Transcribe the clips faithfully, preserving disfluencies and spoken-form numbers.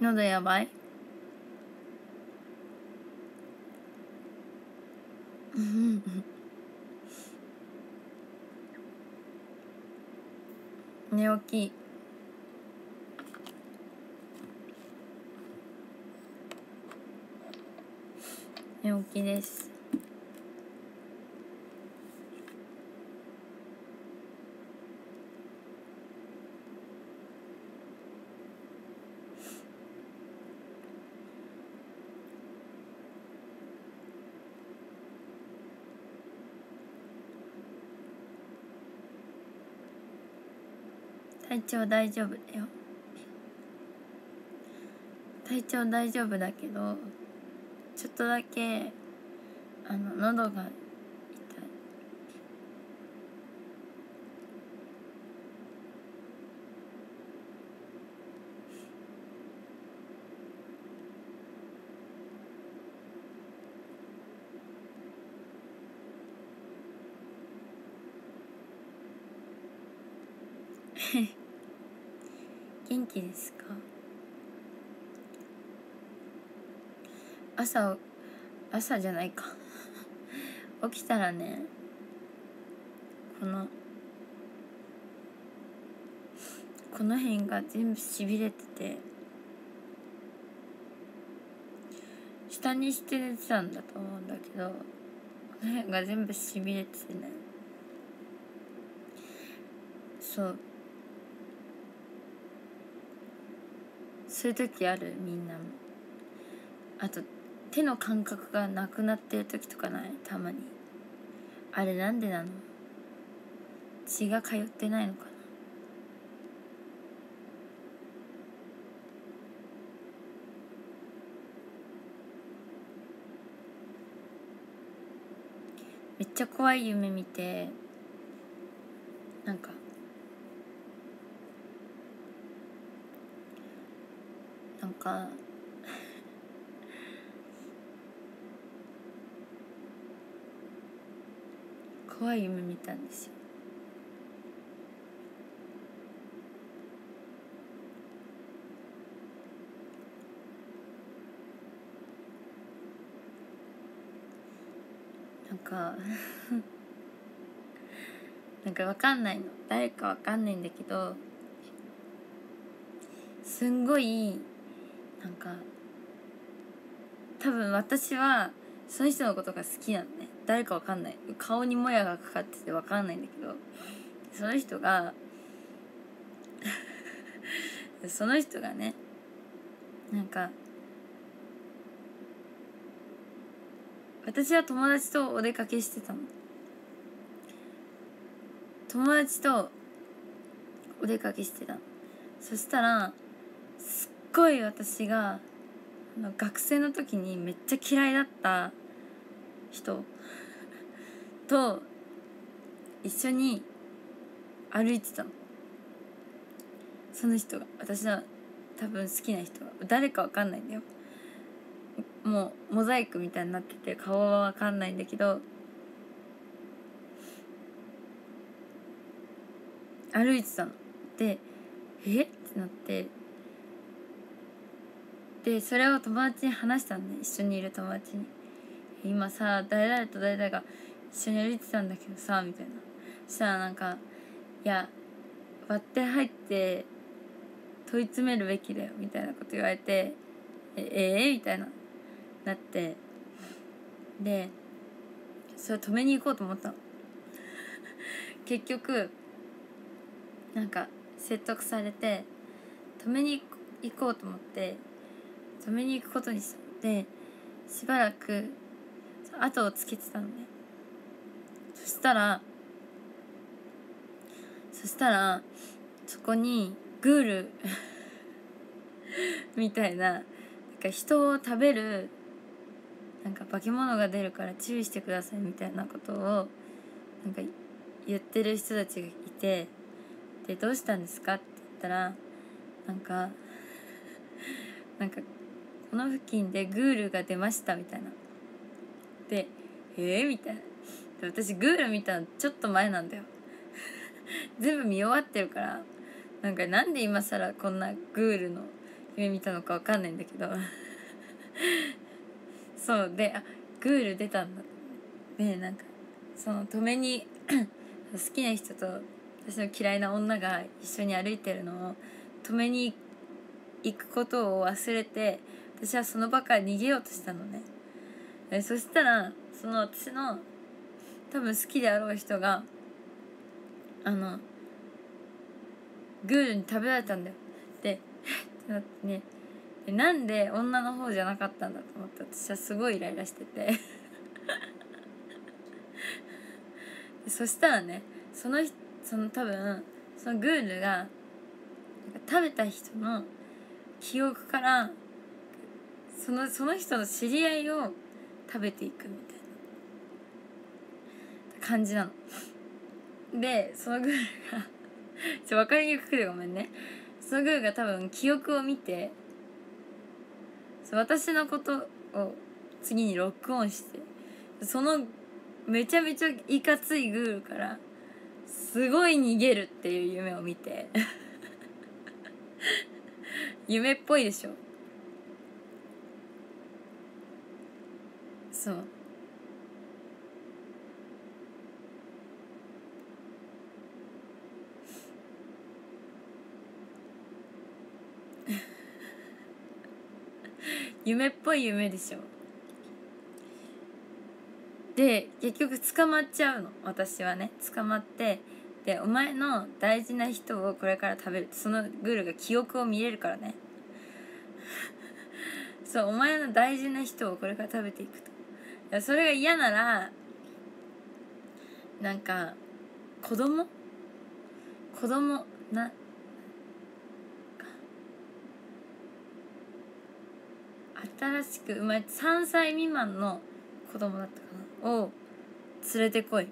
喉やばい寝起き寝起きです。体調大丈夫だよ。体調大丈夫だけどちょっとだけあの喉が痛い。元気ですか？朝朝じゃないか起きたらね、このこの辺が全部しびれてて、下にして寝てたんだと思うんだけど、この辺が全部しびれててね。そうそういう時ある？みんなも。あと手の感覚がなくなってる時とかない？たまに。あれなんでなの？血が通ってないのかな？めっちゃ怖い夢見て、なんかなんか怖い夢見たんですよ。なんかなんかわかんないの、誰かわかんないんだけど、すんごいなんか多分私はその人のことが好きなのね。誰かわかんない、顔にもやがかかっててわかんないんだけど、その人がその人がね、なんか私は友達とお出かけしてたの。友達とお出かけしてたの。そしたらすっごい私があの学生の時にめっちゃ嫌いだった人と一緒に歩いてたの。その人が、私の多分好きな人が、誰かわかんないんだよ。もうモザイクみたいになってて顔はわかんないんだけど、歩いてたの。でえってなって、でそれを友達に話したのね。一緒にいる友達に、今さ誰々と誰々が一緒に歩いてたんだけどさみたいな。そしたらなんか、いや割って入って問い詰めるべきだよみたいなこと言われて、ええー、みたいななって、でそれ止めに行こうと思ったの結局なんか説得されて止めに行こうと思って止めに行くことにしたので、しばらく後をつけてたのね。そしたらそしたらそこにグールみたいな、なんか人を食べるなんか化け物が出るから注意してくださいみたいなことをなんか言ってる人たちがいて、でどうしたんですかって言ったら、なんかなんかこの付近でグールが出ましたみたいな。でえー、みたいな。で私グール見たのちょっと前なんだよ全部見終わってるから、なんかなんで今更こんなグールの夢見たのかわかんないんだけどそうで、あ、グール出たんだ。でなんかその止めに好きな人と私の嫌いな女が一緒に歩いてるのを止めに行くことを忘れて、私はその場から逃げようとしたのね。えそしたらその私の多分好きであろう人があのグールに食べられたんだよ。でってなってね、でなんで女の方じゃなかったんだと思って私はすごいイライラしててそしたらね、そのその多分そのグールがなんか食べた人の記憶からそのその人の知り合いを食べていくみたいな感じなので、そのグールがちょ分かりにくくてごめんね。そのグールが多分記憶を見て私のことを次にロックオンして、そのめちゃめちゃいかついグールからすごい逃げるっていう夢を見て夢っぽいでしょ。そう夢っぽい夢でしょ。で結局捕まっちゃうの、私はね。捕まって、でお前の大事な人をこれから食べる、そのグールが記憶を見れるからねそう、お前の大事な人をこれから食べていくと。それが嫌ならなんか子供子供な新しく生まれてさんさい未満の子供だったかなを連れてこいみ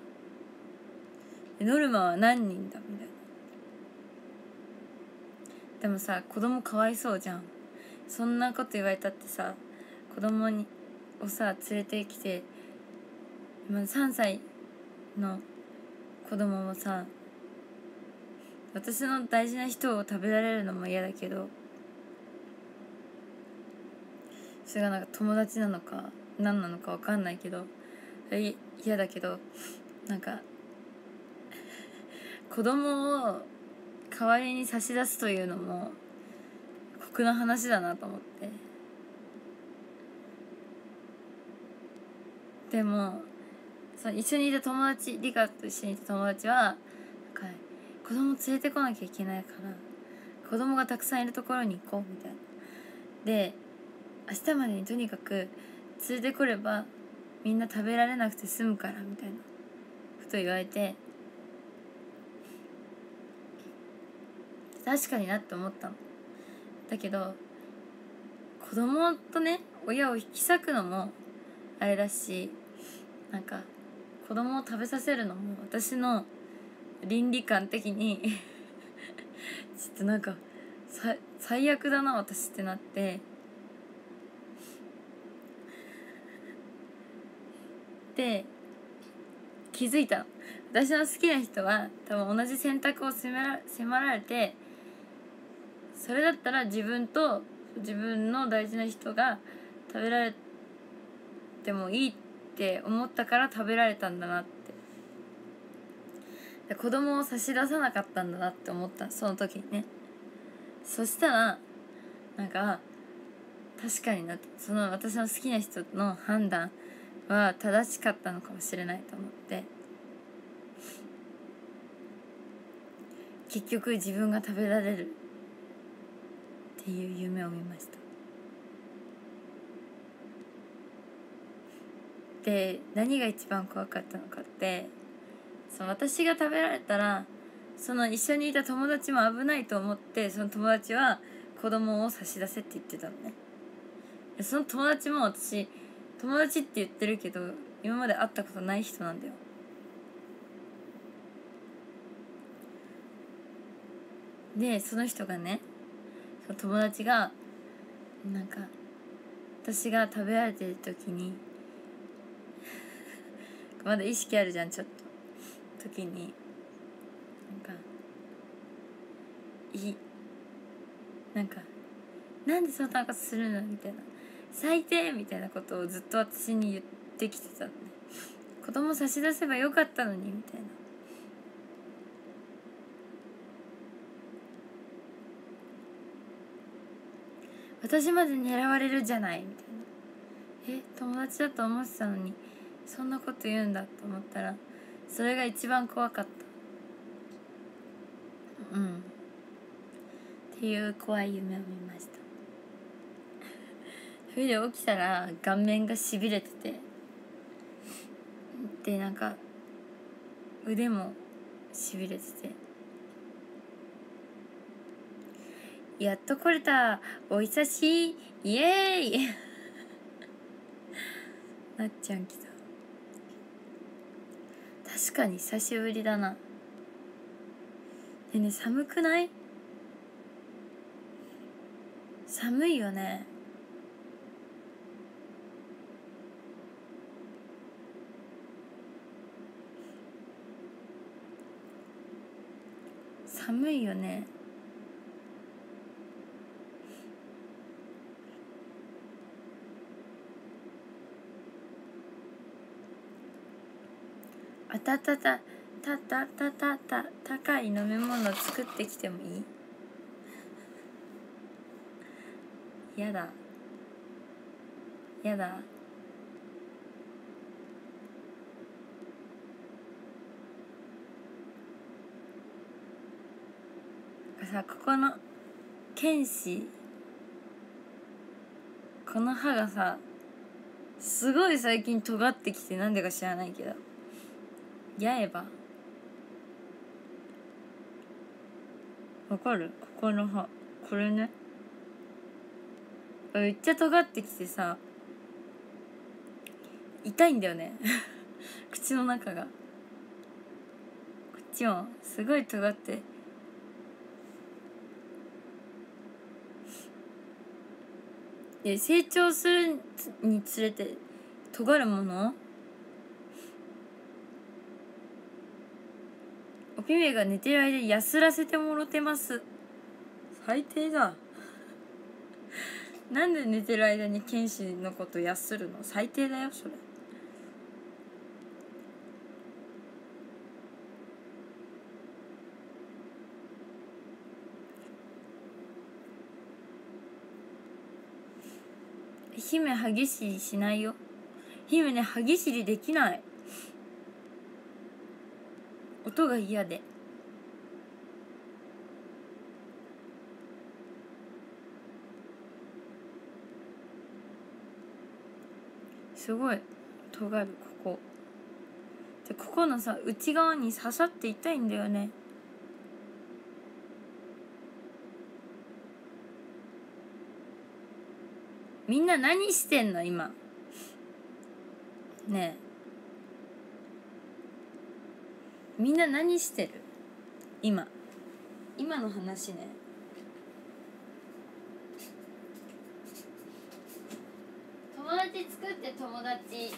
たいな。ノルマは何人だみたいな。でもさ、子供かわいそうじゃん。そんなこと言われたってさ、子供にをさ連れてきて、今さんさいの子供もさ、私の大事な人を食べられるのも嫌だけど、それがなんか友達なのか何なのか分かんないけど嫌だけど、なんか子供を代わりに差し出すというのも酷な話だなと思って。でもその一緒にいた友達、リカと一緒にいた友達はなんか子供連れてこなきゃいけないから子供がたくさんいるところに行こうみたいな。で明日までにとにかく連れてこればみんな食べられなくて済むからみたいなこと言われて、確かになって思ったの。だけど子供とね親を引き裂くのもあれだし、なんか子供を食べさせるのも私の倫理観的にちょっとなんかさ最悪だな私ってなって、で気づいたの。私の好きな人は多分同じ選択を迫ら迫られて、それだったら自分と自分の大事な人が食べられてもいいって思ったから食べられたんだなって。で子供を差し出さなかったんだなって思った、その時にね。そしたらなんか確かになって、その私の好きな人の判断は正しかったのかもしれないと思って、結局自分が食べられるっていう夢を見ました。で何が一番怖かったのかって、その私が食べられたらその一緒にいた友達も危ないと思って、その友達は子供を差し出せって言ってたのね。その友達も私友達って言ってるけど今まで会ったことない人なんだよ。でその人がね、その友達がなんか私が食べられてる時にまだ意識あるじゃんちょっと時に、なんかいなんかなんでそんなことするのみたいな、最低みたいなことをずっと私に言ってきてたのね。子供差し出せばよかったのにみたいな。私まで狙われるじゃないみたいな。え、友達だと思ってたのにそんなこと言うんだと思ったら、それが一番怖かった。うんっていう怖い夢を見ました。それで起きたら顔面がしびれてて、でなんか腕もしびれてて、やっと来れた、お久しイエーイなっちゃん来た。確かに久しぶりだな。でね、寒くない？寒いよね。寒いよね。あたたたたたたたた高い飲み物作ってきてもいい？やだやだ。さ、ここの剣士、この歯がさすごい最近尖ってきて、なんでか知らないけど、八重歯わかる？ここの歯、これね、めっちゃ尖ってきてさ痛いんだよね口の中が。こっちもすごい尖って、で成長するにつれて尖るもの、おぴめが寝てる間にやすらせてもろてます。最低だなんで寝てる間に剣士のことやするの？最低だよそれ。姫歯ぎしりしないよ。姫ね、歯ぎしりできない。音が嫌で。すごい尖る、ここで、ここのさ内側に刺さって痛いんだよね。みんな何してんの今ねえ、みんな何してる今今の話ね。友達作って友達、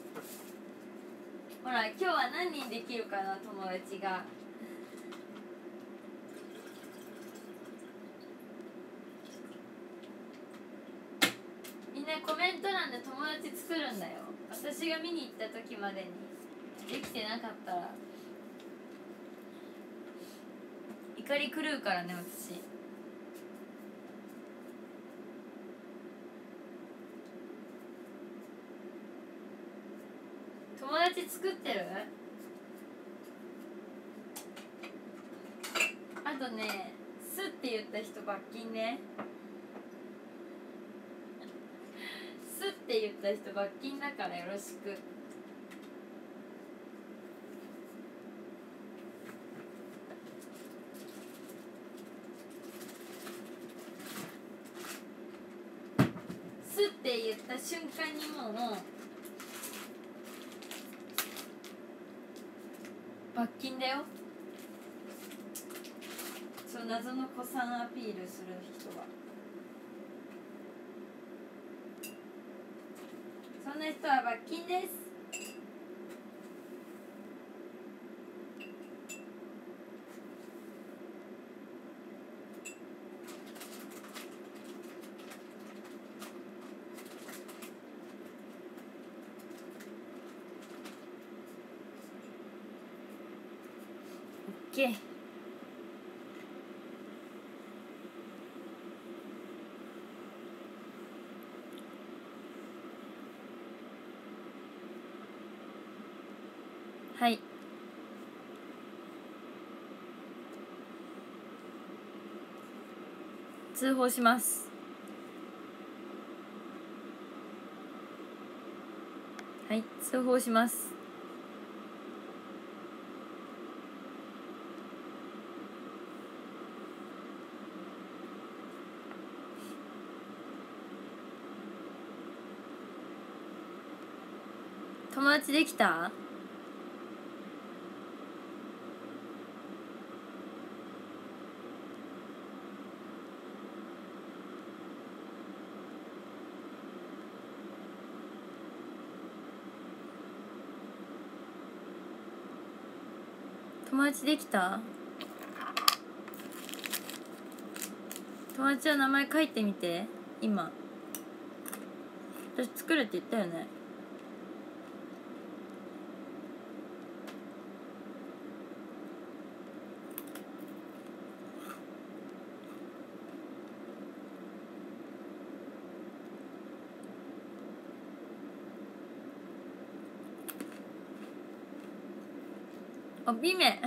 ほら今日は何人できるかな友達が。みんなコメント欄で友達作るんだよ。私が見に行った時までにできてなかったら怒り狂うからね私。友達作ってる？あとね、スって言った人罰金ね。スって言った人罰金だからよろしく。スって言った瞬間にもう罰金だよ。そう、謎の子さんアピールする人は、そんな人は罰金です。 け。はい、通報します。はい、通報します。友達できた？友達できた？友達の名前書いてみて。今私作るって言ったよね。おびめ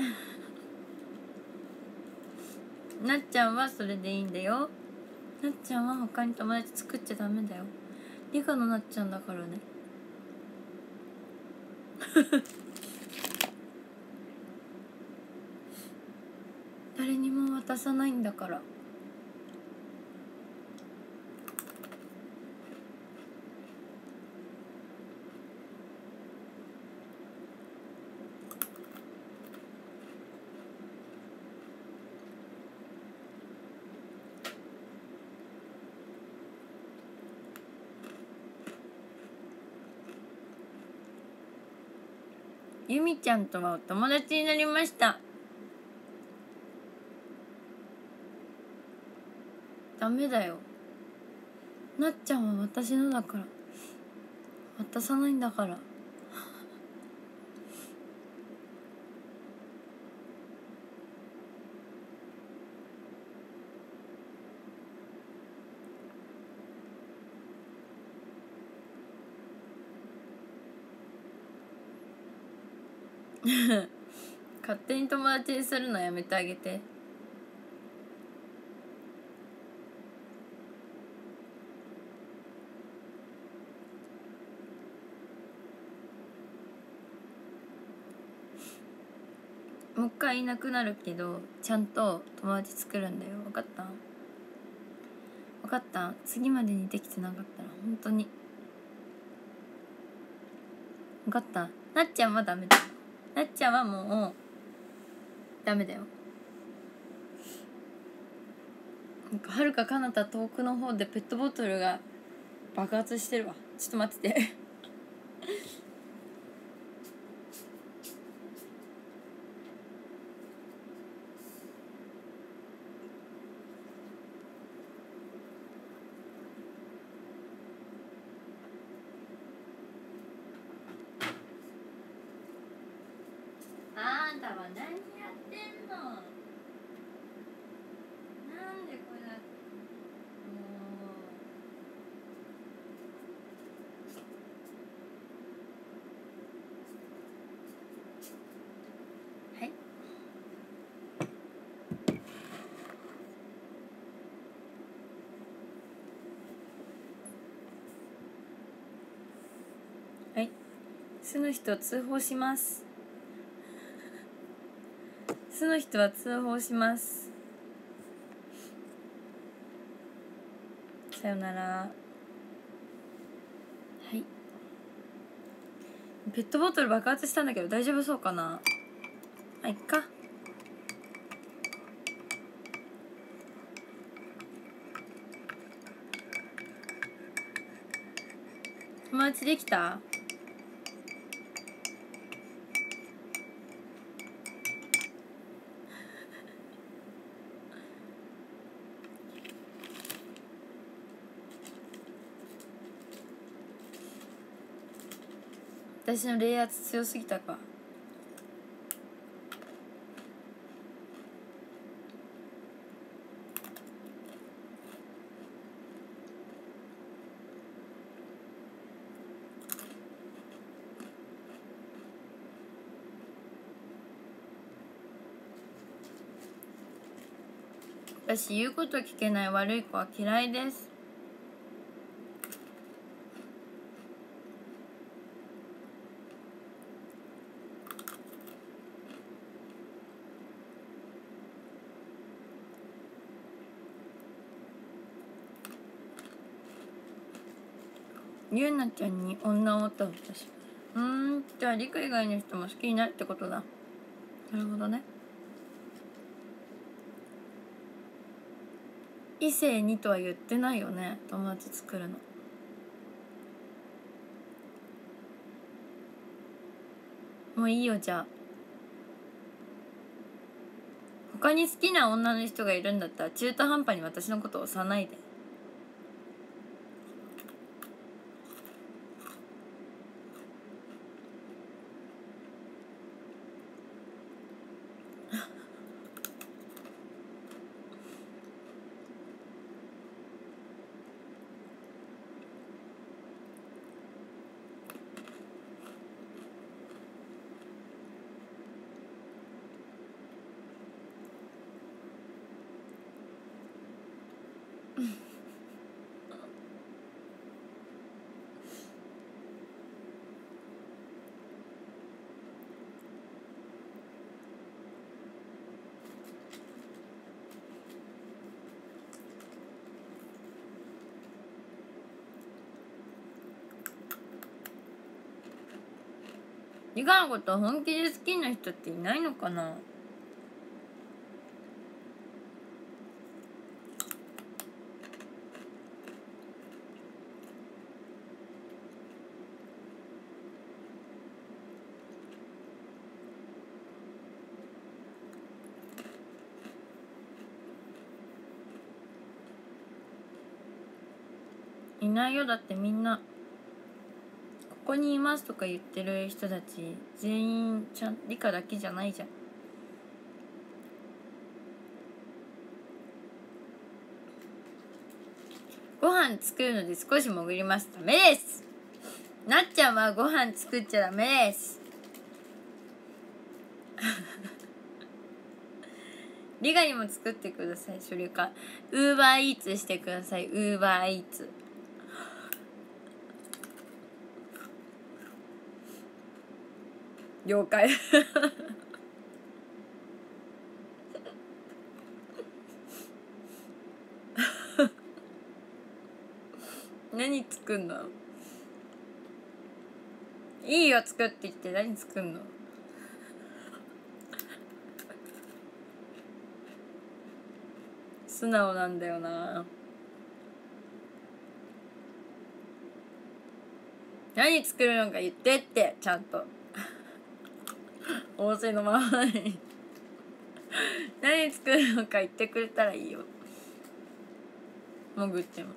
なっちゃんはそれでいいんだよ。なっちゃんは他に友達作っちゃダメだよ。リカのなっちゃんだからね誰にも渡さないんだから。ゆみちゃんとはお友達になりました。ダメだよ。なっちゃんは私のだから渡さないんだから勝手に友達にするのやめてあげて。もう一回いなくなるけどちゃんと友達作るんだよ。分かった？分かった？次までにできてなかったら本当に分かった？なっちゃんはダメだよ。なっちゃんはもうダメだよ。なんかはるか彼方遠くの方でペットボトルが爆発してるわ。ちょっと待っててあんたは何やってんの？なんでこれだ。もうはいはい、巣の人通報します。巣の人は通報します。さよなら。はい、ペットボトル爆発したんだけど大丈夫そうかな。あ、いっか。友達できた？私の冷圧強すぎたか。 私言うこと聞けない悪い子は嫌いです。ゆうなちゃんに女を歌う私。うーん、じゃあリク以外の人も好きになるってことだ。なるほどね。異性にとは言ってないよね、友達作るの。もういいよ。じゃあ他に好きな女の人がいるんだったら中途半端に私のことを押さないで。リカのこと本気で好きな人っていないのかな。いないよ。だってみんなここにいますとか言ってる人たち全員ちゃん理科だけじゃないじゃん。ご飯作るので少し潜ります。ダメです。なっちゃんはご飯作っちゃダメです。リガにも作ってください。それかウーバーイーツしてください。ウーバーイーツ。了解。何作んの。いいよ作ってきて。何作んの。素直なんだよな。何作るのか言ってってちゃんと。仰せのままに何作るのか言ってくれたらいいよ。潜っても。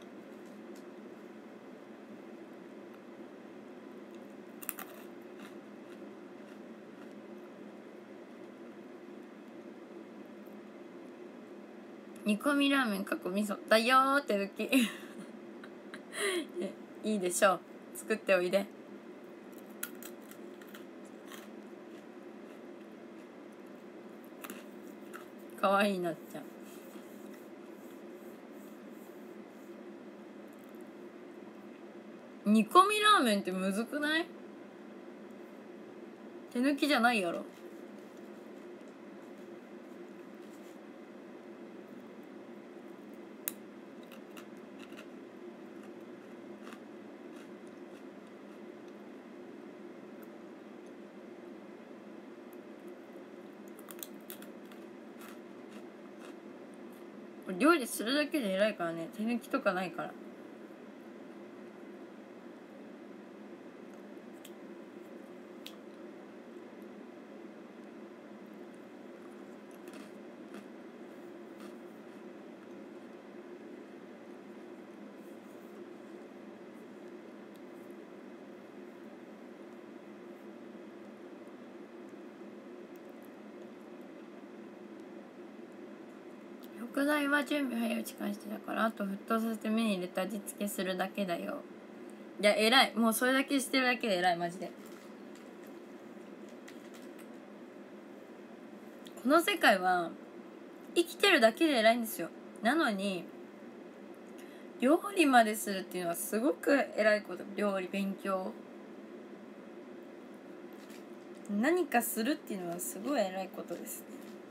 煮込みラーメンかこ味噌だよーって時いいでしょう。作っておいで。かわいいなっちゃう。煮込みラーメンってむずくない？手抜きじゃないやろ。料理するだけで偉いからね。手抜きとかないから。食材は準備早いうちからしてたから、あと沸騰させて目に入れて味付けするだけだよ。いや偉い。もうそれだけしてるだけで偉い。マジで。この世界は生きてるだけで偉いんですよ。なのに料理までするっていうのはすごく偉いこと。料理勉強何かするっていうのはすごい偉いことですね。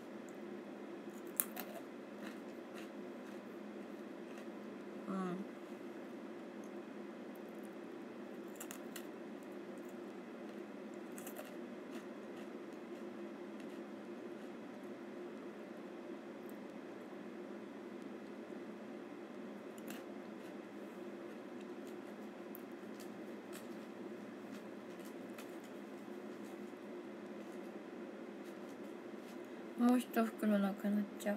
うん、もう一袋なくなっちゃう。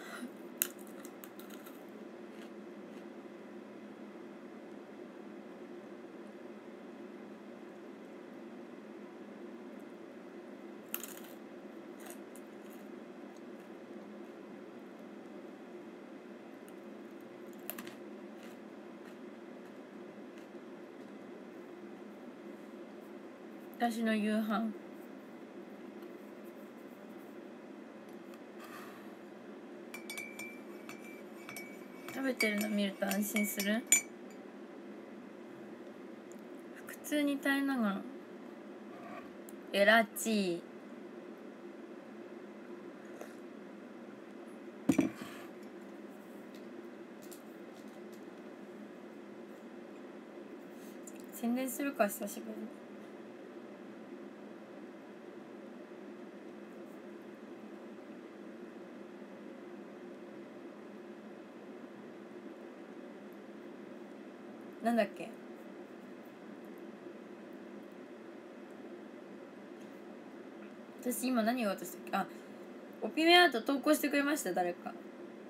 私の夕飯食べてるの見ると安心する。腹痛に耐えながらエラチ宣伝するか久しぶりに。なんだっけ、私今何言おうとしたっけ。あ、オピメアート投稿してくれました。誰か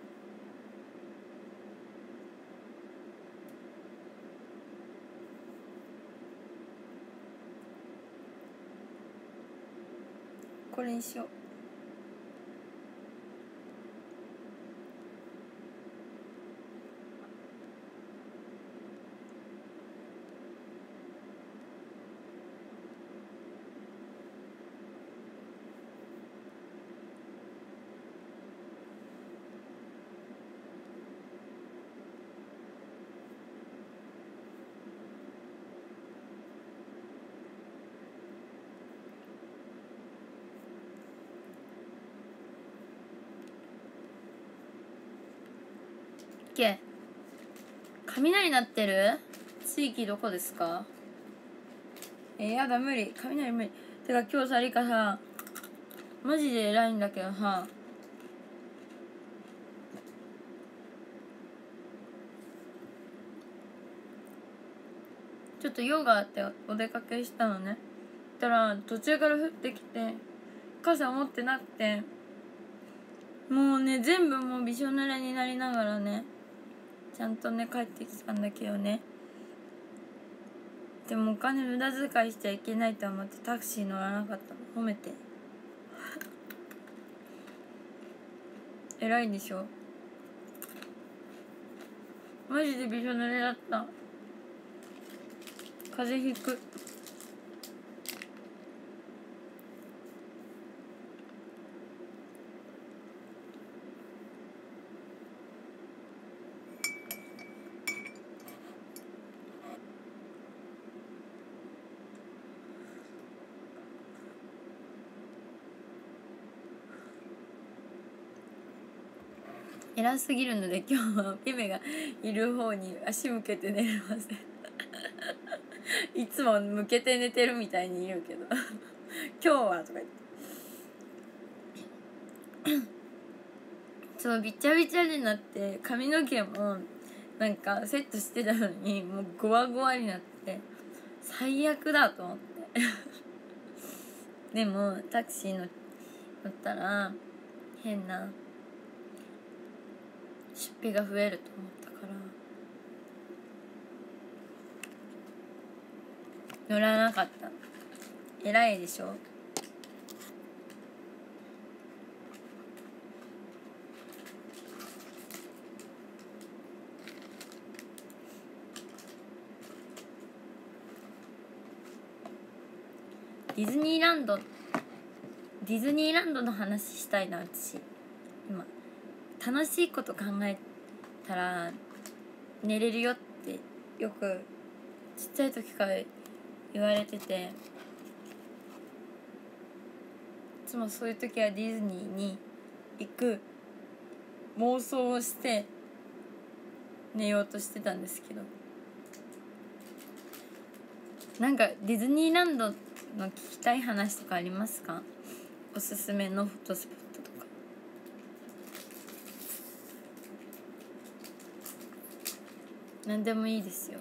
これにしよう。け雷鳴ってる地域どこですか。えー、やだ無理、雷無理。てか今日さリカさマジで偉いんだけどさ、ちょっと用があってお出かけしたのね。たら途中から降ってきて傘持ってなくて、もうね全部もうびしょ濡れになりながらねちゃんとね帰ってきたんだけどね。でもお金無駄遣いしちゃいけないと思ってタクシー乗らなかったの。褒めて偉いでしょ。マジでびしょ濡れだった。風邪ひく。偉すぎるので今日はピメがいる方に足向けて寝れませんいつも向けて寝てるみたいに言うけど今日はとか言ってそうびちゃびちゃになって髪の毛もなんかセットしてたのにもうゴワゴワになって最悪だと思ってでもタクシー乗ったら変な出費が増えると思ったから乗らなかった。偉いでしょ。ディズニーランドディズニーランドの話したいな。私今楽しいこと考えたら寝れるよってよくちっちゃい時から言われてて、いつもそういう時はディズニーに行く妄想をして寝ようとしてたんですけど、なんかディズニーランドの聞きたい話とかありますか？おすすめのフォトスポットとか。何でもいいですよ。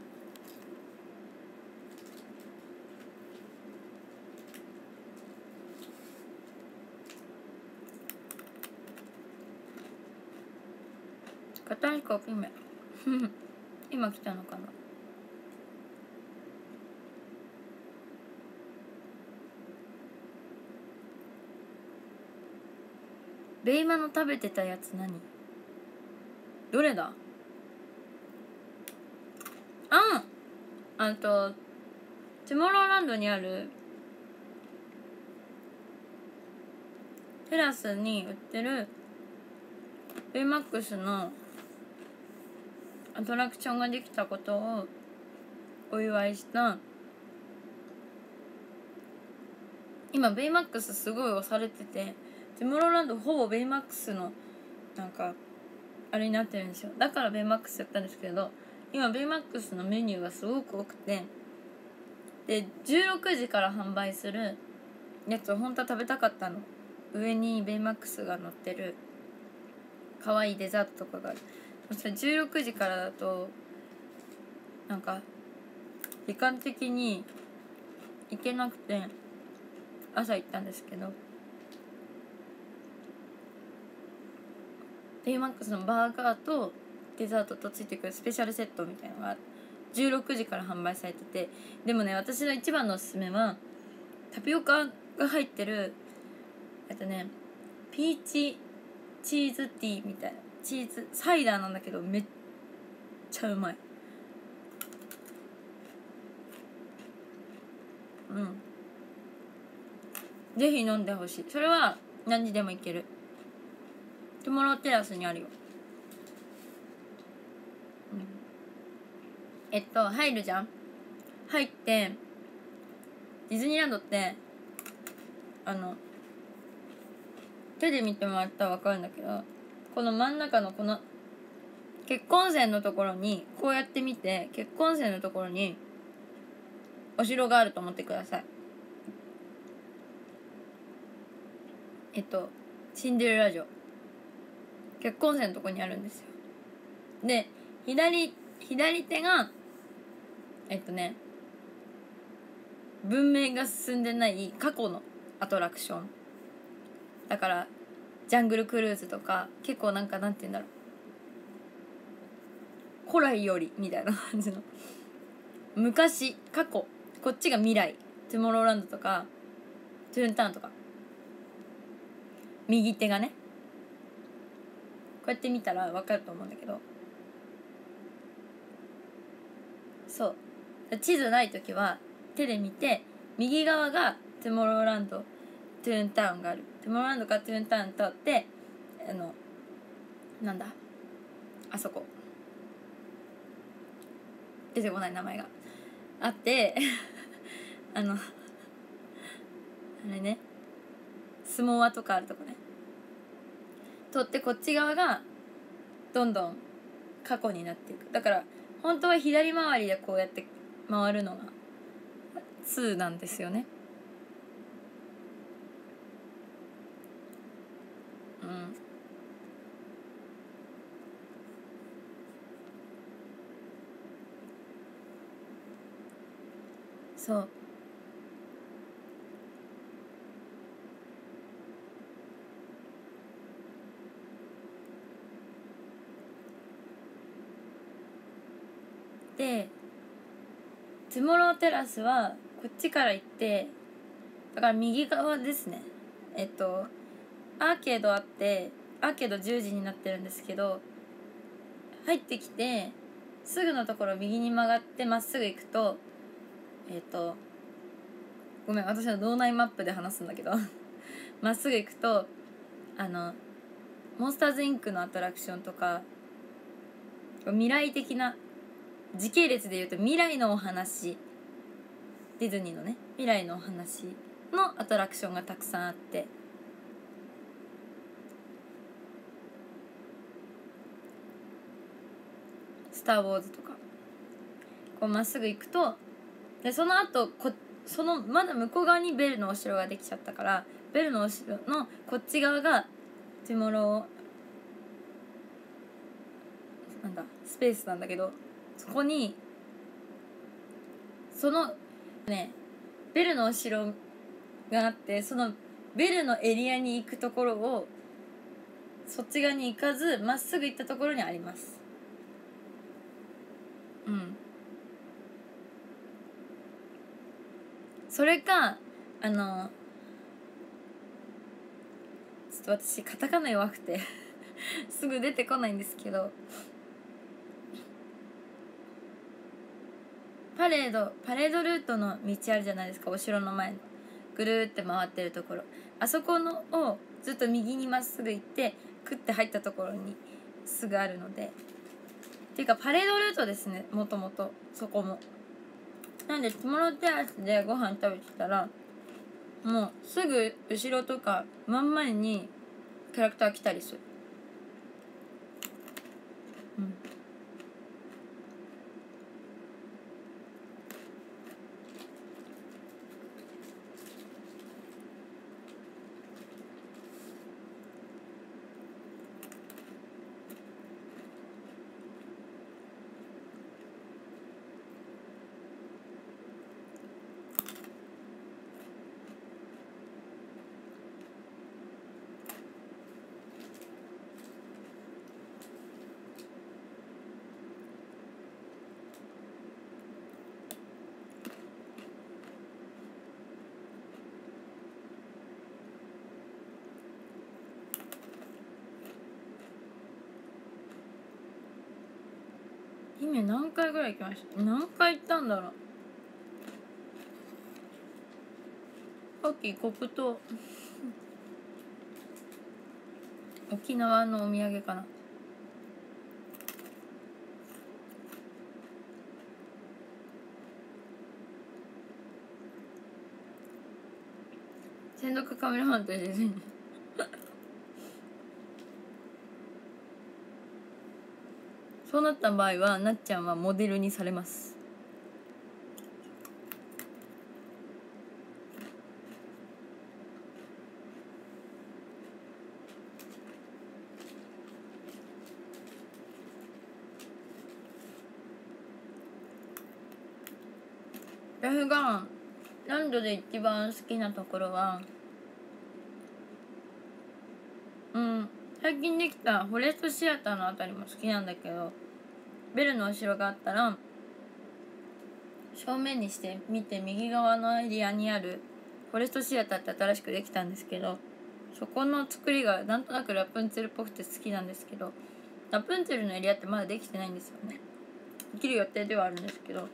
片飛行機姫今来たのかな。ベイマの食べてたやつ何？どれだ？あんあとトゥモローランドにあるテラスに売ってるベイマックスのアトラクションができたことをお祝いした。今ベイマックスすごい押されてて、トゥモローランドほぼベイマックスのなんかあれになってるんですよ。だからベイマックスやったんですけど、今ベイマックスのメニューがすごく多くて、でじゅうろくじから販売するやつを本当は食べたかったの。上にベイマックスが乗ってる可愛いデザートとかがある。それじゅうろくじからだとなんか時間的に行けなくて朝行ったんですけど、ベイマックスのバーガーとデザートとついてくるスペシャルセットみたいなのがじゅうろくじから販売されてて、でもね、私の一番のおすすめはタピオカが入ってるえっとねピーチチーズティーみたいな、チーズサイダーなんだけどめっちゃうまい。うんぜひ飲んでほしい。それは何時でも行ける。トゥモローテラスにあるよ。うん、えっと入るじゃん。入ってディズニーランドってあの手で見てもらったら分かるんだけど、この真ん中のこの結婚線のところにこうやって見て、結婚線のところにお城があると思ってください。えっとシンデレラ城、結婚線のところにあるんですよ。で左左手がえっとね文明が進んでない過去のアトラクションだから、ジャングルクルーズとか結構なんかなんて言うんだろう、古来よりみたいな感じの昔過去、こっちが未来、トゥモローランドとかトゥーンタウンとか、右手がねこうやって見たら分かると思うんだけど、そう地図ない時は手で見て、右側がトゥモローランドトゥーンタウンがある、トゥモローランドかトゥーンタウン通ってあのなんだあそこ出てこない名前があってあのあれね相撲輪とかあるとこね通って、こっち側がどんどん過去になっていく。だから本当は左回りでこうやって回るのがになんですよね。うんそうでトゥモローテラスはこっちから行って、だから右側ですね。えっとアーケードあって、アーケードじゅうじになってるんですけど、入ってきてすぐのところ右に曲がってまっすぐ行くと、えっとごめん私の脳内マップで話すんだけどまっすぐ行くとあのモンスターズインクのアトラクションとか、未来的な時系列でいうと未来のお話、ディズニーのね未来のお話のアトラクションがたくさんあって、スター・ウォーズとかこうまっすぐ行くと、でその後こそのまだ向こう側にベルのお城ができちゃったから、ベルのお城のこっち側がティモロなんだスペースなんだけど、そこにそのねベルのお城があって、そのベルのエリアに行くところをそっち側に行かずまっすぐ行ったところにあります。うん。それかあのちょっと私カタカナ弱くてすぐ出てこないんですけど、パレードパレードルートの道あるじゃないですか、お城の前のぐるーって回ってるところ、あそこのをずっと右にまっすぐ行ってクッて入ったところにすぐあるので、っていうかパレードルートですね、もともとそこも。なんでティモロテラスでご飯食べてたら、もうすぐ後ろとか真ん前にキャラクター来たりする。うん。姫何回ぐらい行きました？何回行ったんだろう。さっき黒糖沖縄のお土産かな。専属カメラマンとですねそうなった場合はなっちゃんはモデルにされます。私がランドで一番好きなところは、うん最近できたフォレストシアターのあたりも好きなんだけど、ベルのお城があったら正面にして見て右側のエリアにあるフォレストシアターって新しくできたんですけど、そこの作りがなんとなくラプンツェルっぽくて好きなんですけど、ラプンツェルのエリアってまだできてないんですよね。できる予定ではあるんですけど、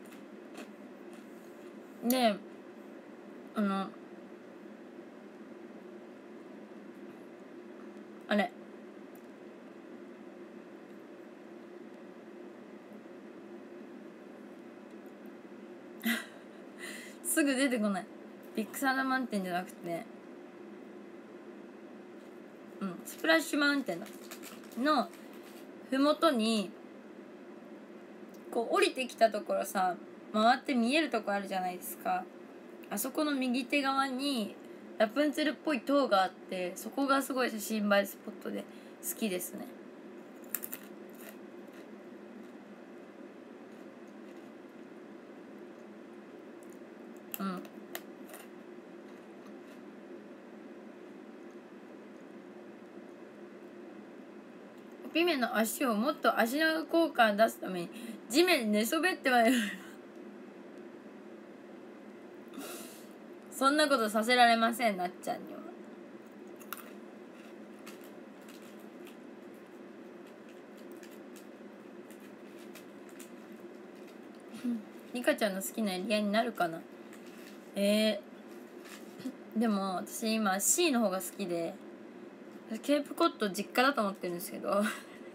であのあれすぐ出てこない。ビッグサンダーマウンテンじゃなくて、うんスプラッシュマウンテンだのふもとにこう降りてきたところさ、回って見えるとこあるじゃないですか。あそこの右手側にラプンツェルっぽい塔があって、そこがすごい写真映えスポットで好きですね。うん。ピメの足をもっと足長効果を出すために地面に寝そべってはいるそんなことさせられません、なっちゃんには。リカちゃんの好きなエリアになるかな。えー、でも私今 C の方が好きで、 ケープコット実家だと思ってるんですけど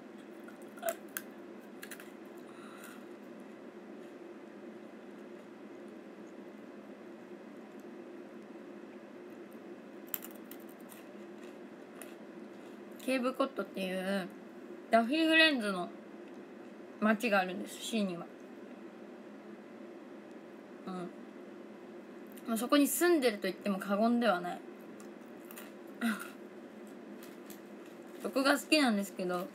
ケープコットっていうダフィー・フレンズの街があるんです、シーには。うん、まあ、そこに住んでると言っても過言ではないそこが好きなんですけど、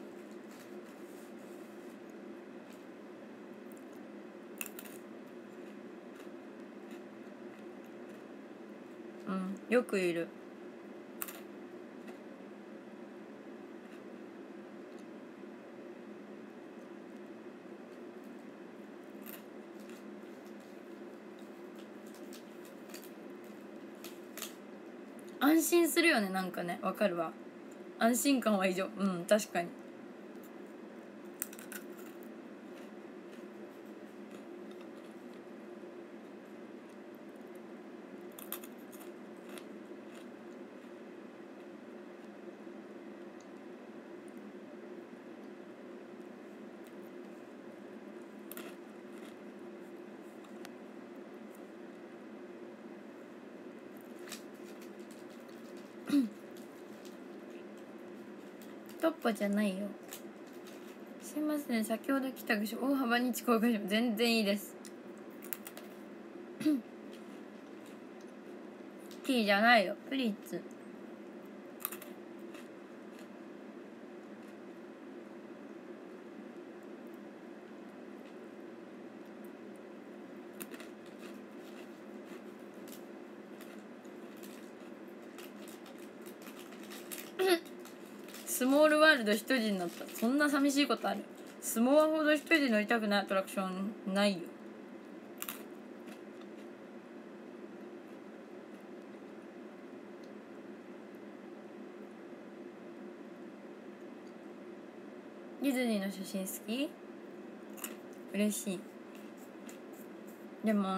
うん、よくいる。安心するよね、なんかね、わかるわ。安心感は以上。うん、確かに。トッポじゃないよ。すいません、先ほど来たぐし大幅に遅刻しも全然いいですキーじゃないよ、プリッツ。スモールワールド一人になった。そんな寂しいことある？スモアほど一人で乗りたくないアトラクションないよ。ディズニーの写真好き？嬉しい。でも、うん、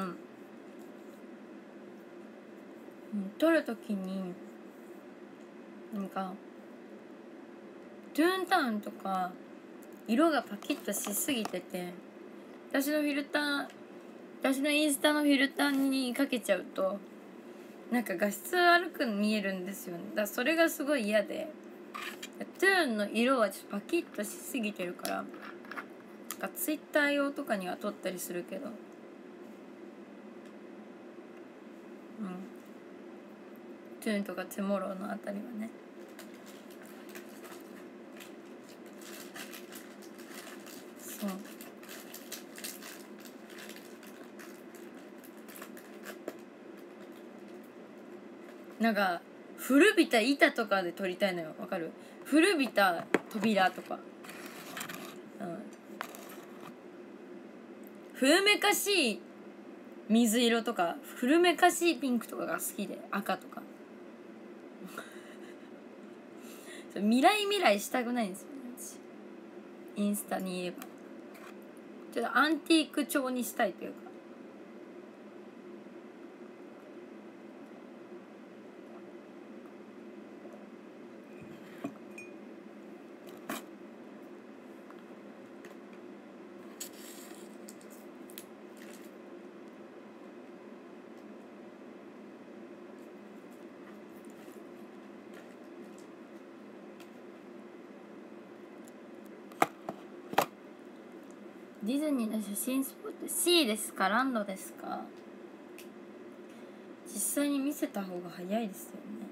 撮るときになんかトゥーンタウンとか色がパキッとしすぎてて、私のフィルター私のインスタのフィルターにかけちゃうとなんか画質悪く見えるんですよね。だからそれがすごい嫌で、トゥーンの色はちょっとパキッとしすぎてるから、なんかツイッター用とかには撮ったりするけど、うん、トゥーンとかトゥモローのあたりはね。そうなんか古びた板とかで撮りたいのよ。わかる？古びた扉とか、うん、古めかしい水色とか古めかしいピンクとかが好きで、赤とか未来未来したくないんですよね、私。インスタに言えばちょっとアンティーク調にしたいというか。ディズニーの写真スポット シー ですか？ランドですか？実際に見せた方が早いですよね。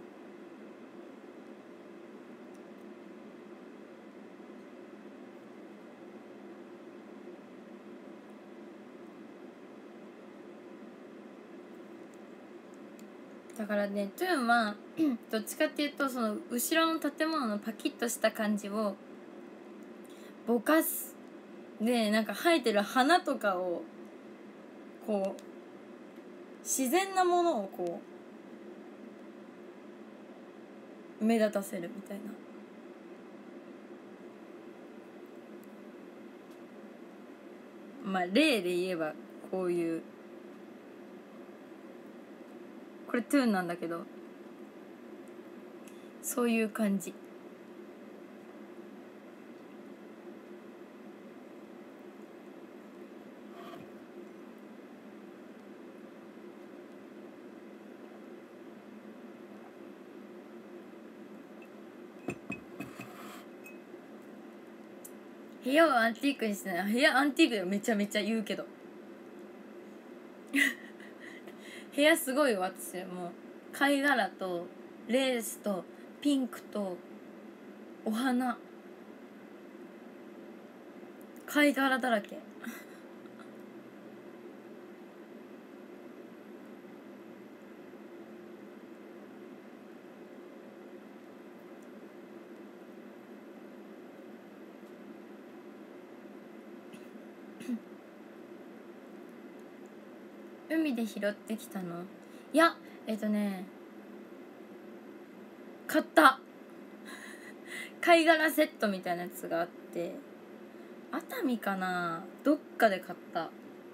だからね、トゥーンはどっちかっていうとその後ろの建物のパキッとした感じをぼかすで、なんか生えてる花とかをこう自然なものをこう目立たせるみたいな。まあ例で言えばこういうこれトゥーンなんだけど、そういう感じ。 部屋をアンティークにしてない。部屋アンティークでめちゃめちゃ言うけど部屋すごいよ私。もう貝殻とレースとピンクとお花、貝殻だらけ海で拾ってきたの？いや、えっとね買った貝殻セットみたいなやつがあって、熱海かな、どっかで買った。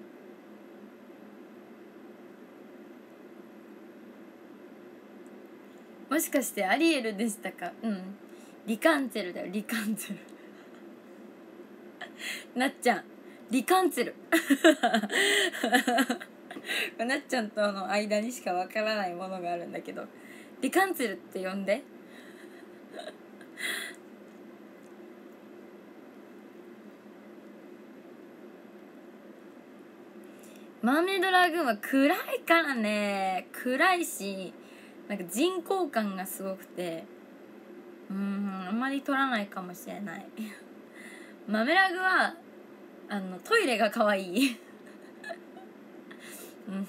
もしかしてアリエルでしたか？うん、リカンツェルだよ、リカンツェルなっちゃんリカンツェルなっちゃんとの間にしかわからないものがあるんだけど、リカンツェルって呼んでマーメイドラグーンは暗いからね、暗いしなんか人工感がすごくて、うーんあんまり撮らないかもしれないマメラグはあのトイレが可愛いうん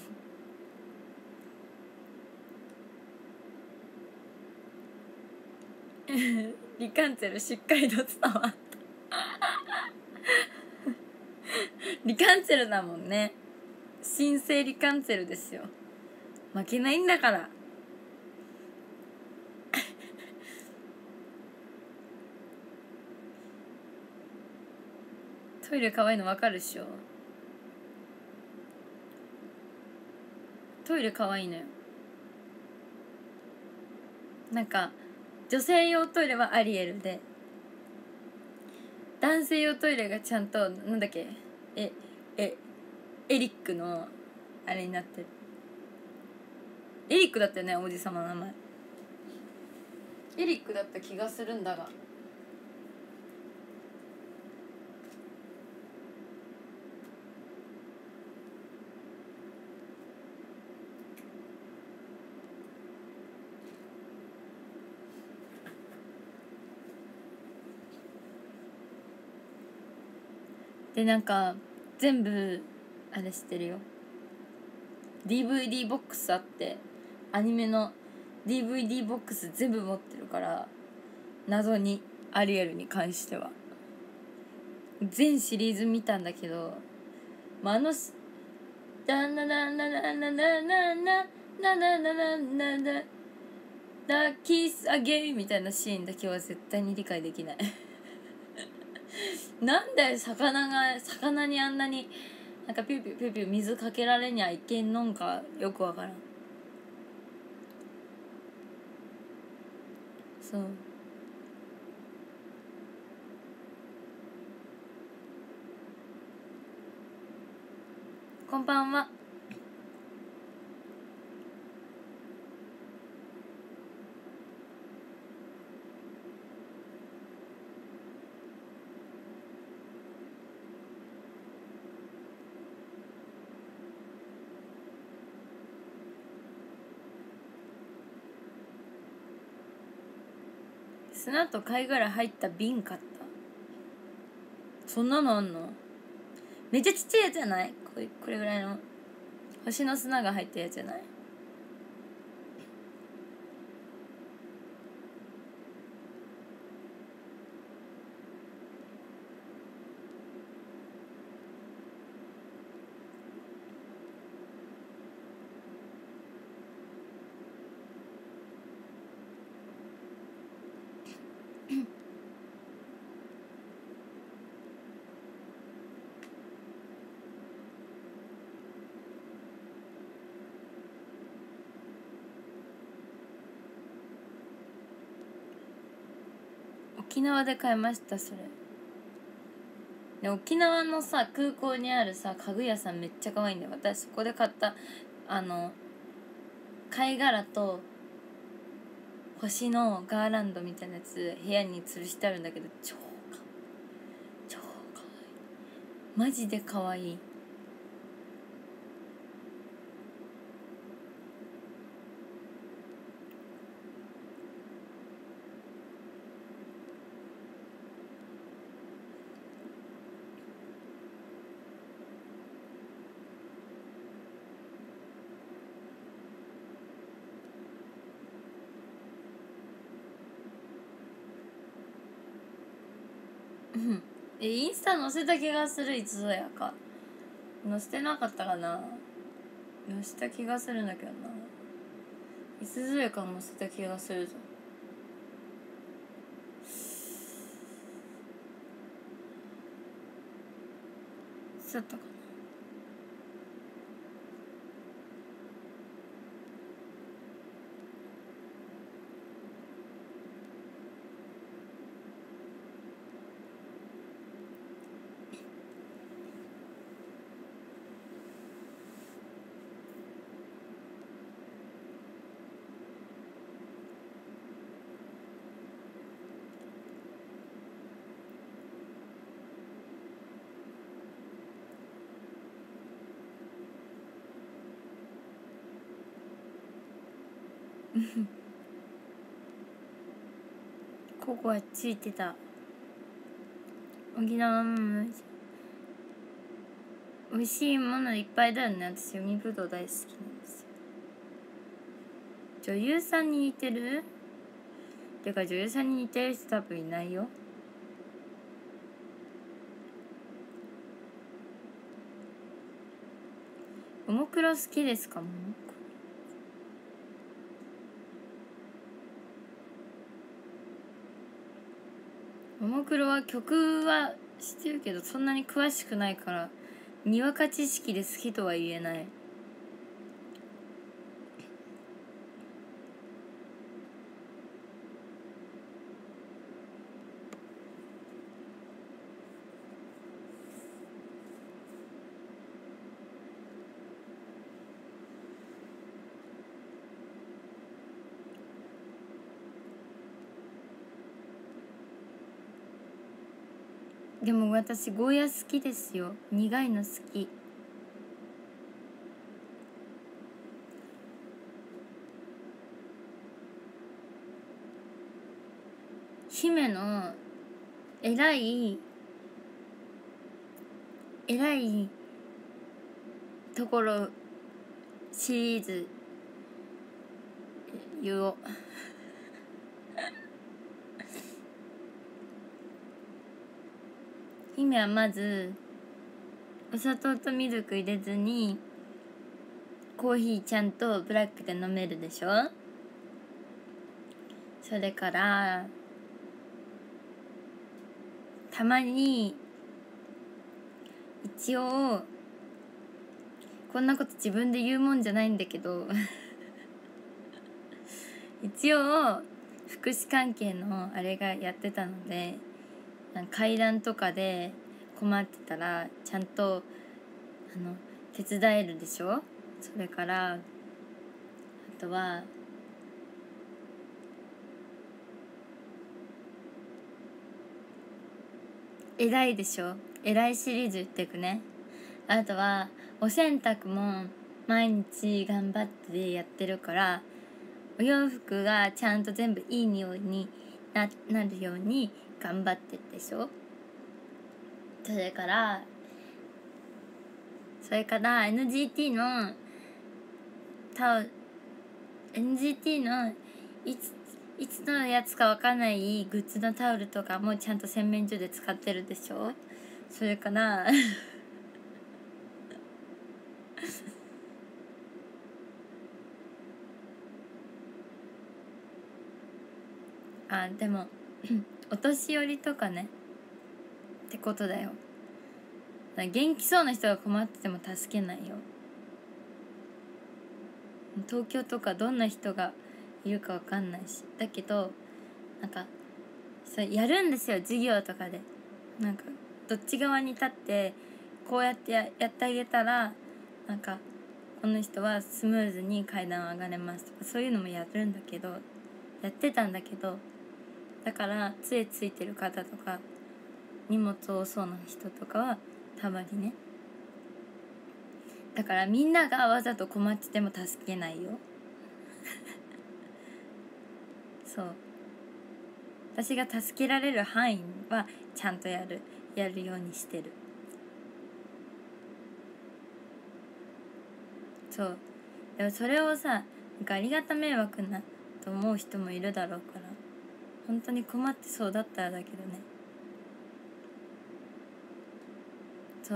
リカンツェルしっかりと伝わったリカンツェルだもんね、新生リカンツェルですよ。負けないんだからトイレ可愛いの分かるっしょ。トイレ可愛いのよ。なんか女性用トイレはアリエルで、男性用トイレがちゃんとなんだっけ、ええエリックのあれになってる。エリックだったよね、王子様の名前。エリックだった気がするんだが。でなんか全部あれしてるよ、 ディーブイディー ボックスあって、アニメの ディーブイディー ボックス全部持ってるから、謎にアリエルに関しては全シリーズ見たんだけど、まあ、あのダンダダンダダンダダンダンダンダンダンダンダンダンダンダキスアゲイみたいなシーンだけは絶対に理解できないなんで魚が魚にあんなになんかピュピュピュピュ水かけられにゃいけんのんかよくわからん。そう、こんばんは。砂と貝殻入った瓶買った。そんなのあんの？めっちゃちっちゃいやつじゃない？これ、これぐらいの星の砂が入ったやつじゃない？沖縄で買いました。それで沖縄のさ空港にあるさ家具屋さんめっちゃ可愛いんだよ。私そこで買ったあの貝殻と星のガーランドみたいなやつ部屋に吊るしてあるんだけど、超超マジで可愛い。うんえインスタ載せた気がする。いつぞやか載せてなかったかな。載せた気がするんだけどな。いつぞやか載せた気がするぞ。そうだったかな。ここはついてた。沖縄も美味しいものいっぱいだよね。私海ぶどう大好きなんですよ。女優さんに似てる？てか女優さんに似てる人多分いないよ。ももクロ好きですか？ももももクロは曲は知ってるけどそんなに詳しくないからにわか知識で好きとは言えない。でも私ゴーヤ好きですよ。苦いの好き。姫の偉い偉いところシリーズ言おう。姫はまずお砂糖とミルク入れずにコーヒーちゃんとブラックで飲めるでしょ。それからたまに一応こんなこと自分で言うもんじゃないんだけど一応福祉関係のあれがやってたので階段とかで困ってたらちゃんとあの手伝えるでしょ。それからあとは偉いでしょ。偉いシリーズ言ってくね。あとはお洗濯も毎日頑張ってやってるからお洋服がちゃんと全部いい匂いに な, なるように頑張ってるでしょ。それからそれから エヌジーティー のタオ エヌジーティー のいついつのやつかわかんないグッズのタオルとかもちゃんと洗面所で使ってるでしょ。それからあでもお年寄りとかねってことだよ。元気そうな人が困ってても助けないよ。東京とかどんな人がいるかわかんないし。だけどなんかそれやるんですよ授業とかで。なんかどっち側に立ってこうやって や, やってあげたらなんかこの人はスムーズに階段を上がれますとかそういうのもやるんだけどやってたんだけどだから杖ついてる方とか荷物多そうな人とかはたまにね。だからみんながわざと困ってても助けないよそう、私が助けられる範囲はちゃんとやるやるようにしてる。そう、でもそれをさ、なんかありがた迷惑なと思う人もいるだろうから、本当に困ってそうだったらだけどね。そう、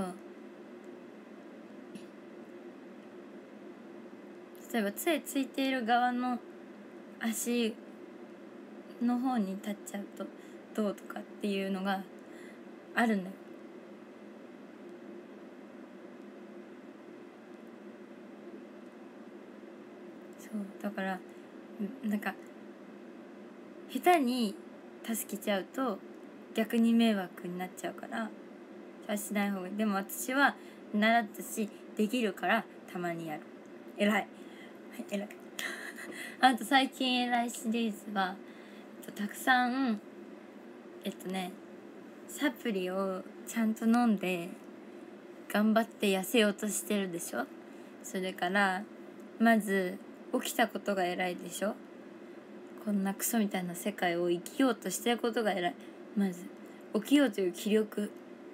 例えば杖ついている側の足の方に立っちゃうとどうとかっていうのがあるんだよ。そうだからなんか下手に助けちゃうと逆に迷惑になっちゃうから、それはしない方がいい。でも私は習ったしできるからたまにやる。偉い偉いあと最近偉いシリーズはたくさんえっとねサプリをちゃんと飲んで頑張って痩せようとしてるでしょ。それからまず起きたことが偉いでしょ。こんなクソみたいな世界を生きようとしてることが偉い。まず起きようという気力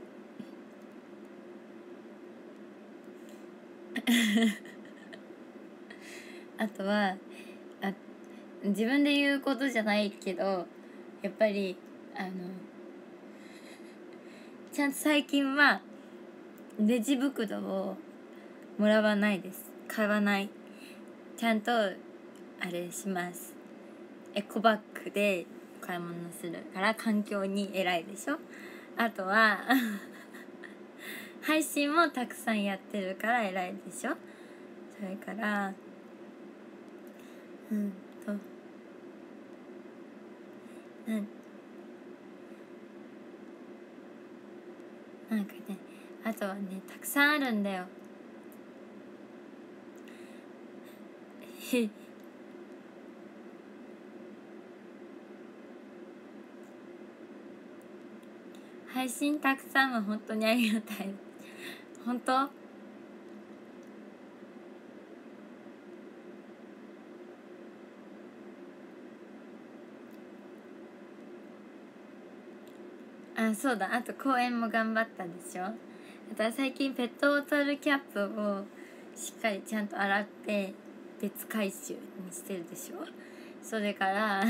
あとはあ自分で言うことじゃないけどやっぱりあのちゃんと最近はレジ袋をもらわないです。買わない。ちゃんとあれします。エコバッグで買い物するから環境に偉いでしょ。あとは配信もたくさんやってるから偉いでしょ。それからうんとなんなんかね、あとはねたくさんあるんだよ配信たくさんは本当にありがたい。本当あ、そうだ、あと公演も頑張ったでしょ。あとは最近ペットボトルキャップをしっかりちゃんと洗って別回収にしてるでしょ。それから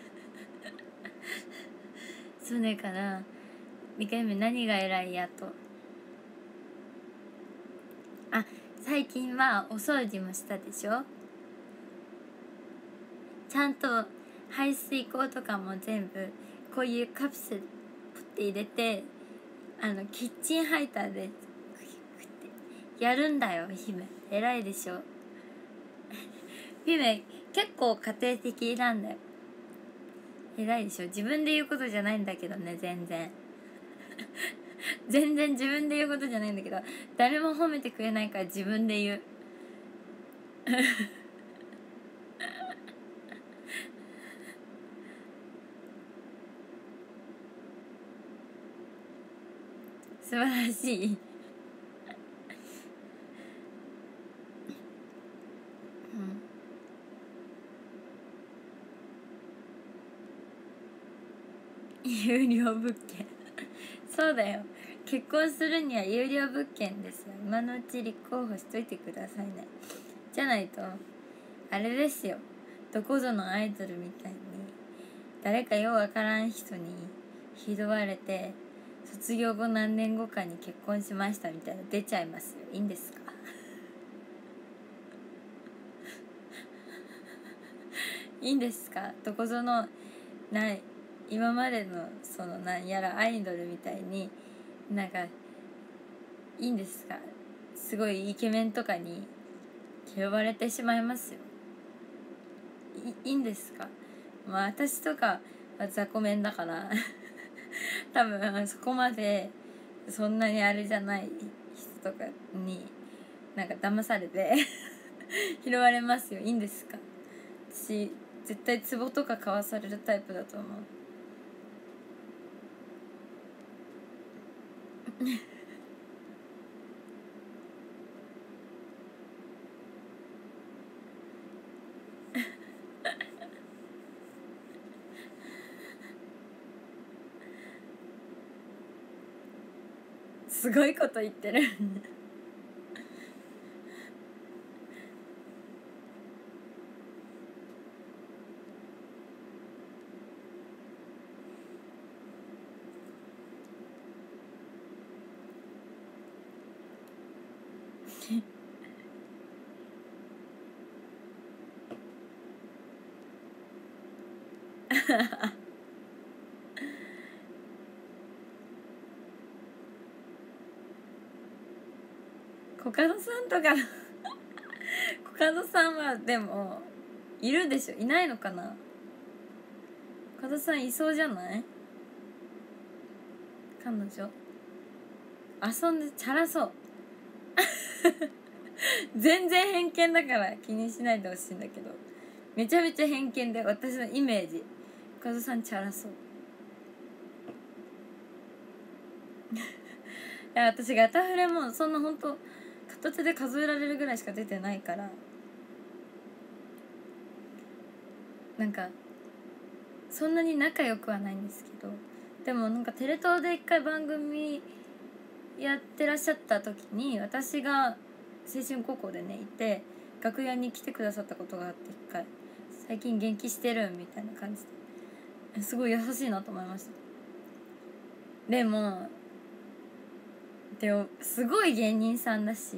それからにかいめ何が偉いやと、あ、最近はお掃除もしたでしょ。ちゃんと排水口とかも全部こういうカプセルプって入れて、あのキッチンハイターでやるんだよ姫。偉いでしょ姫。結構家庭的なんだよ。偉いでしょ。自分で言うことじゃないんだけどね、全然全然自分で言うことじゃないんだけど、誰も褒めてくれないから自分で言う素晴らしい有料物件そうだよ、結婚するには有料物件ですよ。今のうち立候補しといてくださいね。じゃないとあれですよ、どこぞのアイドルみたいに誰かようわからん人に拾われて卒業後何年後かに結婚しましたみたいな出ちゃいますよ。いいんですかいいんですか。どこぞのない今までのそのなんやらアイドルみたいになんかいいんですか。すごいイケメンとかに嫌われてしまいますよ。いいいんですか。まあ私とかは雑魚面だから多分そこまでそんなにあれじゃない人とかになんか騙されて拾われますよ。いいんですか。私絶対壺とか買わされるタイプだと思うすごいこと言ってるコカドさんとかコカドさんはでもいるでしょ、いないのかな。コカドさんいそうじゃない？彼女遊んでチャラそう全然偏見だから気にしないでほしいんだけど、めちゃめちゃ偏見で私のイメージ、コカドさんチャラそういや私ガタフレもそんなほんと片手で数えられるぐらいしか出てないから、なんかそんなに仲良くはないんですけど、でもなんかテレ東で一回番組やってらっしゃった時に私が青春高校でねいて楽屋に来てくださったことがあって、一回最近元気してるみたいな感じですごい優しいなと思いました。でもでもすごい芸人さんだし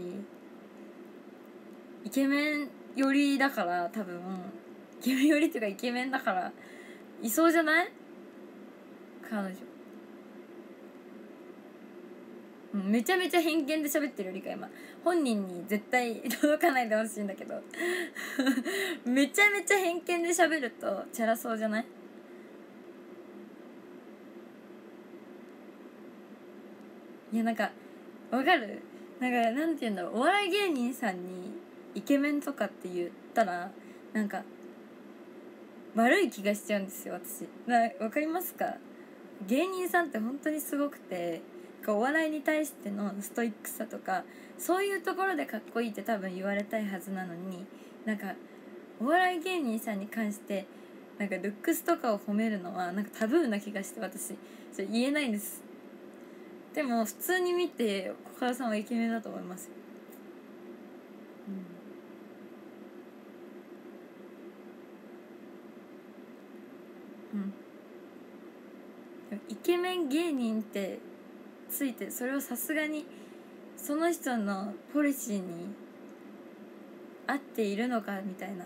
イケメン寄りだから、多分イケメン寄りっていうかイケメンだからいそうじゃない？彼女めちゃめちゃ偏見で喋ってるよりか今本人に絶対届かないでほしいんだけどめちゃめちゃ偏見で喋るとチャラそうじゃない？いやなんかわかる？なんかなんて言うんだろう、お笑い芸人さんにイケメンとかって言ったらなんか悪い気がしちゃうんですよ私。なわかりますか？芸人さんって本当にすごくて、お笑いに対してのストイックさとかそういうところでかっこいいって多分言われたいはずなのに、なんかお笑い芸人さんに関してなんかルックスとかを褒めるのはなんかタブーな気がして私それ言えないんです。でも普通に見て小川さんはイケメンだと思いますよ、うん、うん、イケメン芸人ってついて、それをさすがにその人のポリシーに合っているのかみたいな、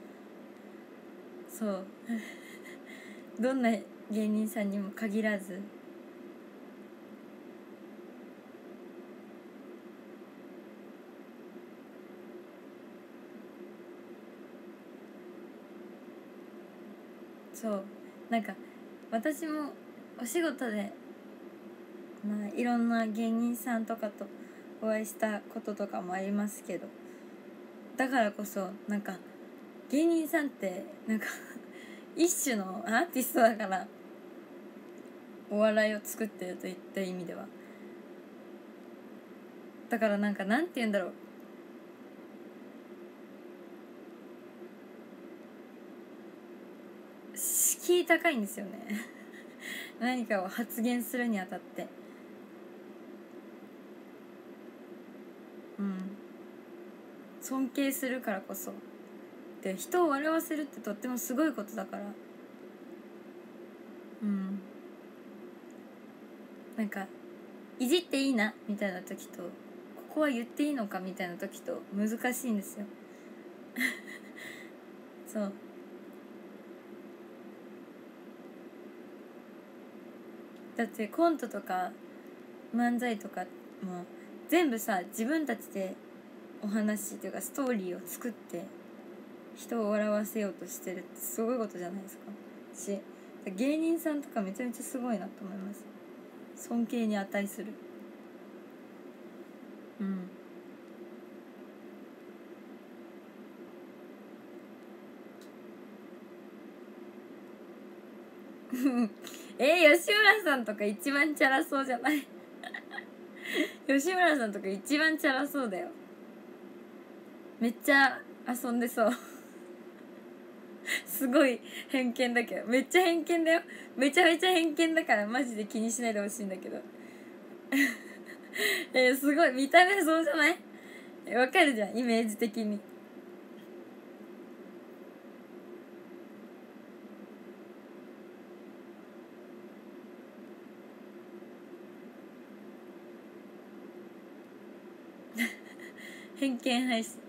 そうどんな芸人さんにも限らずそうなんか私もお仕事でまあいろんな芸人さんとかとお会いしたこととかもありますけど、だからこそなんか芸人さんってなんか一種のアーティストだから、お笑いを作ってるといった意味ではだからなんかなんて言うんだろう、敷居高いんですよね何かを発言するにあたって、うん尊敬するからこそで、人を笑わせるってとってもすごいことだから、うんなんかいじっていいなみたいな時とここは言っていいのかみたいな時と難しいんですよそうだってコントとか漫才とかも全部さ自分たちでお話というかストーリーを作って人を笑わせようとしてるってすごいことじゃないですかし、芸人さんとかめちゃめちゃすごいなと思います。尊敬に値する。うんえー、吉村さんとか一番チャラそうじゃない吉村さんとか一番チャラそうだよ。めっちゃ遊んでそうすごい偏見だけど、めっちゃ偏見だよ、めちゃめちゃ偏見だからマジで気にしないでほしいんだけどえー、すごい見た目そうじゃない？わかるじゃんイメージ的に。偏見配信。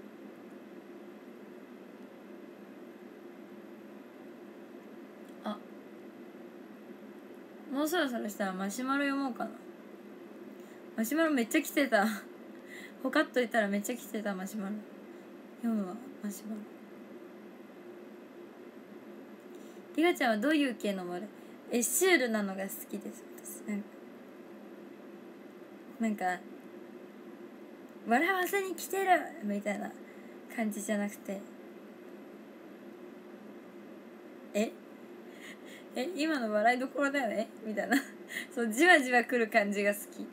あ、もうそろそろしたらマシュマロ読もうかな。マシュマロめっちゃ来てたほかっといたらめっちゃ来てた。マシュマロ読むわ。マシュマロ。リガちゃんはどういう系の丸？え、シュールなのが好きです。私なんかなんか笑わせに来てるみたいな感じじゃなくて、ええ今の笑いどころだよねみたいなそうじわじわくる感じが好き。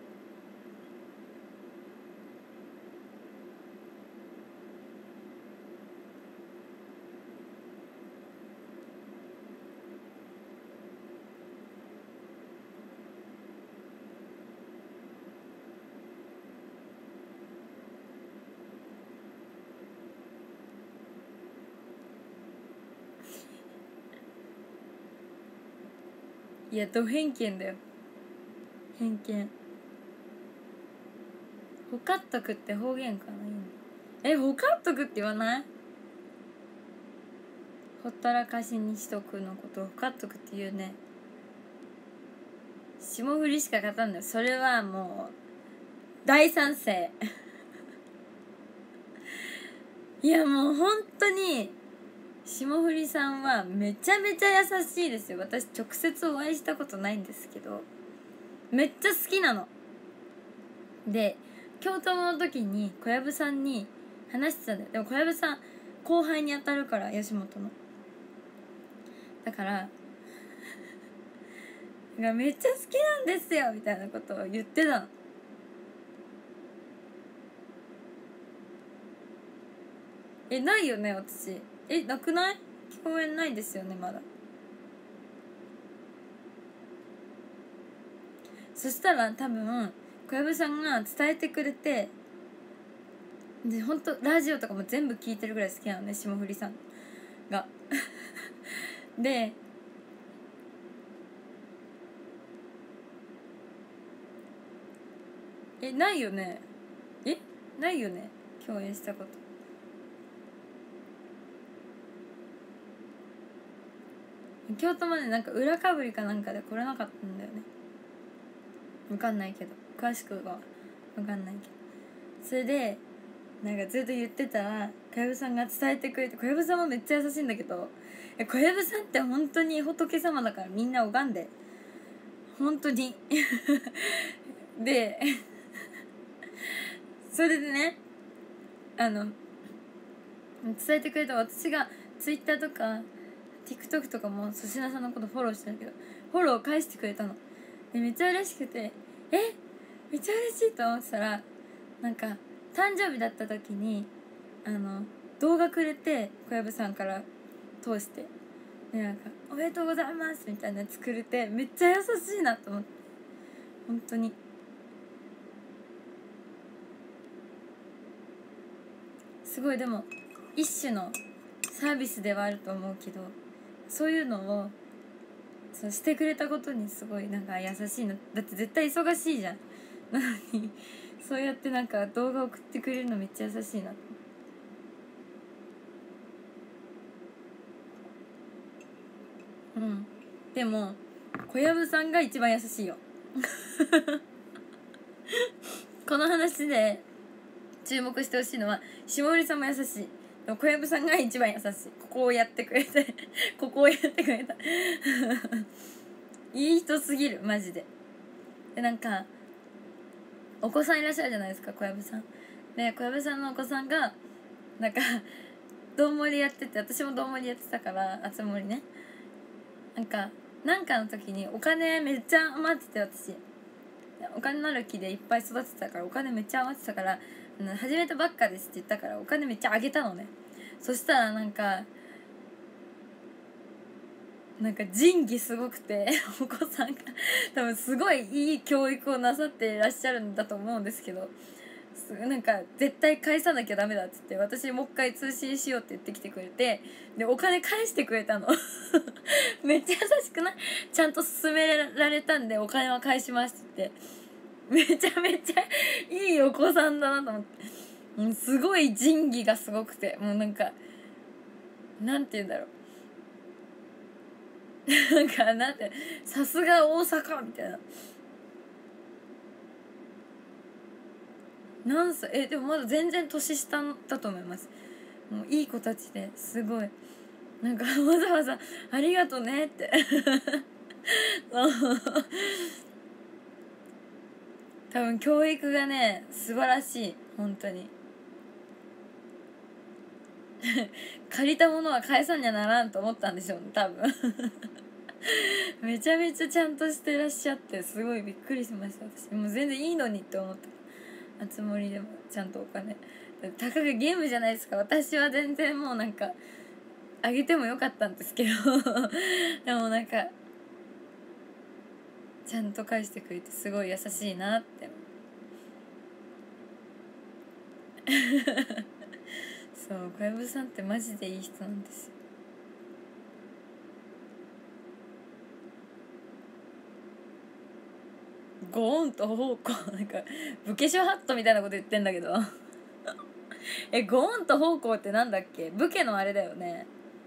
いやド偏見だよ。偏見。ほかっとくって方言かな。え、ほかっとくって言わない？ほったらかしにしとくのことをほかっとくって言うね。霜降りしか勝たんだよ。それはもう大賛成いやもう本当に霜降りさんはめちゃめちゃ優しいですよ。私直接お会いしたことないんですけどめっちゃ好きなので、京都の時に小籔さんに話してたんだよ。でも小籔さん後輩に当たるから吉本の、だからがめっちゃ好きなんですよみたいなことを言ってたの。え、ないよね私。え、なくない？共演ないですよねまだ。そしたら多分小籔さんが伝えてくれて、で本当ラジオとかも全部聞いてるぐらい好きなのね霜降りさんがでえ、ないよね。え、ないよね共演したこと。京都までなんか裏かぶりかなんかで来れなかったんだよね。分かんないけど詳しくは分かんないけど、それでなんかずっと言ってたら小籔さんが伝えてくれて、小籔さんもめっちゃ優しいんだけど、小籔さんって本当に仏様だからみんな拝んで本当にでそれでね、あの伝えてくれた。私がツイッターとか TikTok とかも粗品さんのことフォローしてるけどフォロー返してくれたので、めっちゃ嬉しくて、えめっちゃ嬉しいと思ってたら、なんか誕生日だった時にあの動画くれて小籔さんから通してで、なんかおめでとうございますみたいな作れて、めっちゃ優しいなと思って。本当にすごい。でも一種のサービスではあると思うけど、そういうのをそうしてくれたことにすごいなんか優しいな。だって絶対忙しいじゃん。なのにそうやってなんか動画送ってくれるのめっちゃ優しいな。うん。でも小籔さんが一番優しいよこの話で注目してほしいのは霜降りさんも優しい。でも小籔さんが一番優しい。ここをやってくれてここをやってくれたいい人すぎるマジで。でなんかお子さんいらっしゃるじゃないですか小籔さんで、小籔さんのお子さんがなんかどんもりやってて、私もどんもりやってたからあつ森ね、なんかなんかの時にお金めっちゃ余ってて、私お金のある木でいっぱい育ててたからお金めっちゃ余ってたから、あの始めたばっかですって言ったからお金めっちゃあげたのね。そしたらなんかなんか仁義すごくてお子さんが多分すごいいい教育をなさっていらっしゃるんだと思うんですけど、なんか絶対返さなきゃダメだっつって、私もう一回通信しようって言ってきてくれて、でお金返してくれたのめっちゃ優しくない？ちゃんと勧められたんでお金は返しますって言って、めちゃめちゃいいお子さんだなと思って、うん、すごい仁義がすごくて、もうなんかなんて言うんだろうなんかなんて、さすが大阪みたいな。何歳えでもまだ全然年下だと思います。もういい子たちですごいなんかわざわざ「ありがとね」って多分教育がね素晴らしい本当に借りたものは返さんにゃならんと思ったんでしょうね多分めちゃめちゃちゃんとしてらっしゃってすごいびっくりしました。私もう全然いいのにって思った。あつ森でもちゃんとお金たかがゲームじゃないですか。私は全然もうなんかあげてもよかったんですけどでもなんかちゃんと返してくれてすごい優しいなってそう小籔さんってマジでいい人なんですよ。ゴーンと方向なんか武家ショハットみたいなこと言ってんだけどえゴーンと方向ってなんだっけ？武家のあれだよね。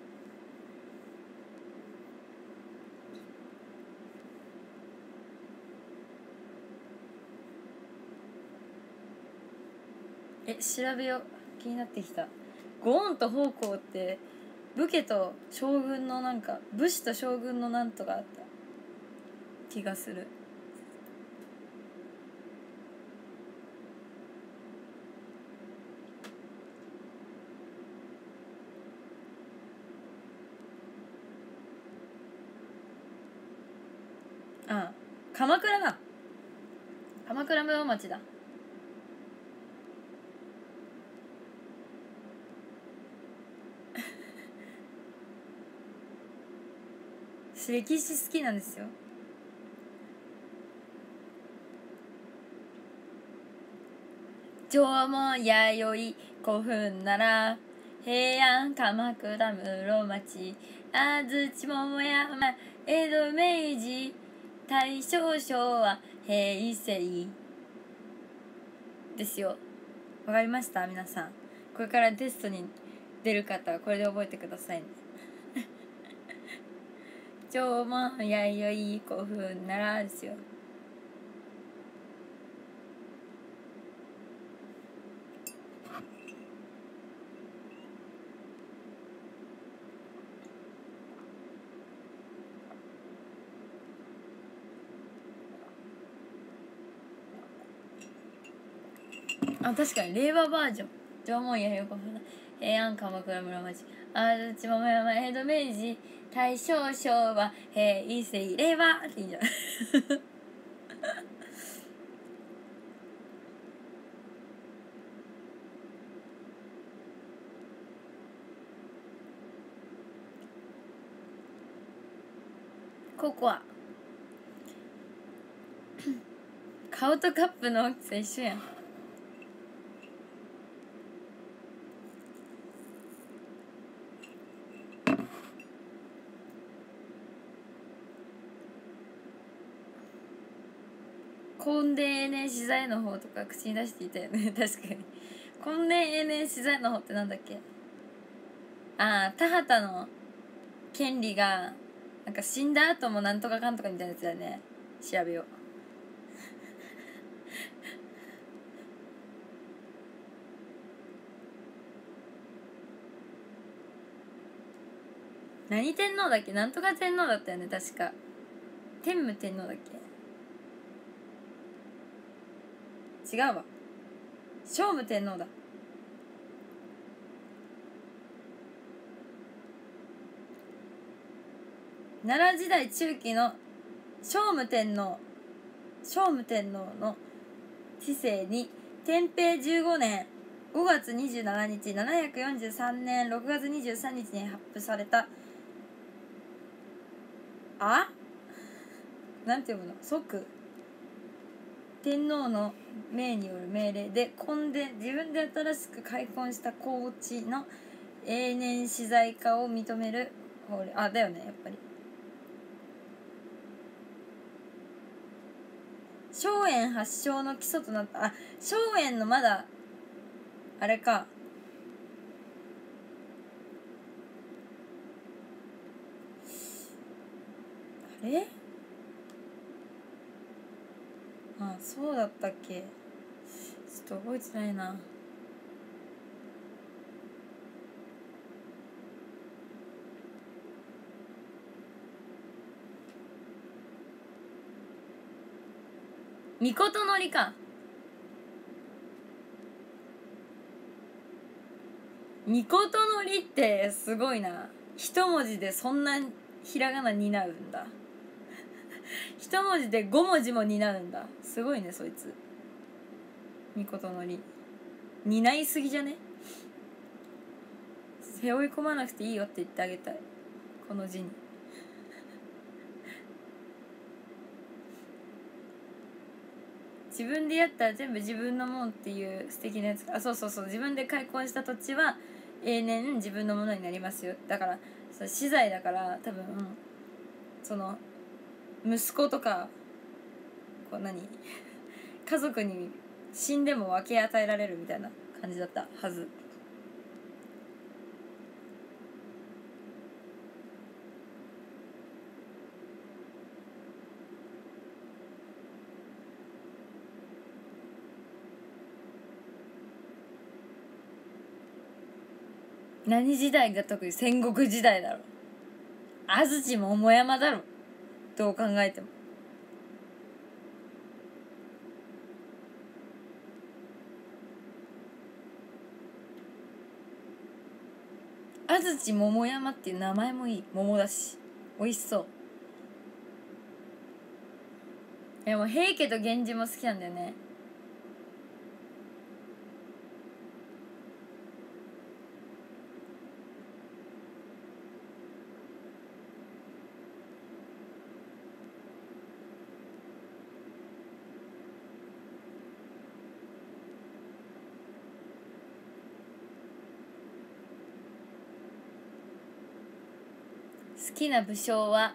え調べよう、気になってきた。ゴーンと方向って武家と将軍のなんか武士と将軍のなんとかあった気がする。ああ鎌倉だ、鎌倉室町だ歴史好きなんですよ。縄文弥生古墳なら平安鎌倉室町安土桃山江戸明治大正昭和平成ですよ。わかりました皆さん。これからテストに出る方はこれで覚えてくださいね縄文弥生古墳ならですよ。あ確かに令和バージョン。縄文弥生古墳平安鎌倉室町安土桃山江戸明治大正昭和平成令和っていいんじゃないココア顔とカップの大きさ一緒やん。根田永年資材の方とか口に出していたよね確かに。根田永年資材の方ってなんだっけ？ああ田畑の権利がなんか死んだ後もなんとかかんとかみたいなやつだよね。調べよう何天皇だっけ？なんとか天皇だったよね確か。天武天皇だっけ？違うわ、聖武天皇だ。奈良時代中期の聖武天皇聖武天皇の治世に天平じゅうごねんごがつにじゅうしちにちななひゃくよんじゅうさんねんろくがつにじゅうさんにちに発布されたあなんていうの、即天皇の命による命令で婚で自分で新しく開墾した高地の永年私財化を認める法律。あだよね、やっぱり荘園発祥の基礎となった。あ、荘園のまだあれか、あれ、あ、そうだったっけ、ちょっと覚えてないな。みことのりか。みことのりってすごいな。一文字でそんなひらがな担うんだ。一文字でご文字も担うんだ。すごいねそいつ。みことのり担いすぎじゃね。背負い込まなくていいよって言ってあげたい、この字に。自分でやったら全部自分のもんっていう素敵なやつ。あ、そうそうそう、自分で開墾した土地は永年自分のものになりますよ。だからそう資材だから多分、その息子とかこう何家族に死んでも分け与えられるみたいな感じだったはず。何時代が特に戦国時代だろ。安土桃山だろ、どう考えても。安土桃山っていう名前もいい。桃だし美味しそう。でも平家と源氏も好きなんだよね。好きな武将は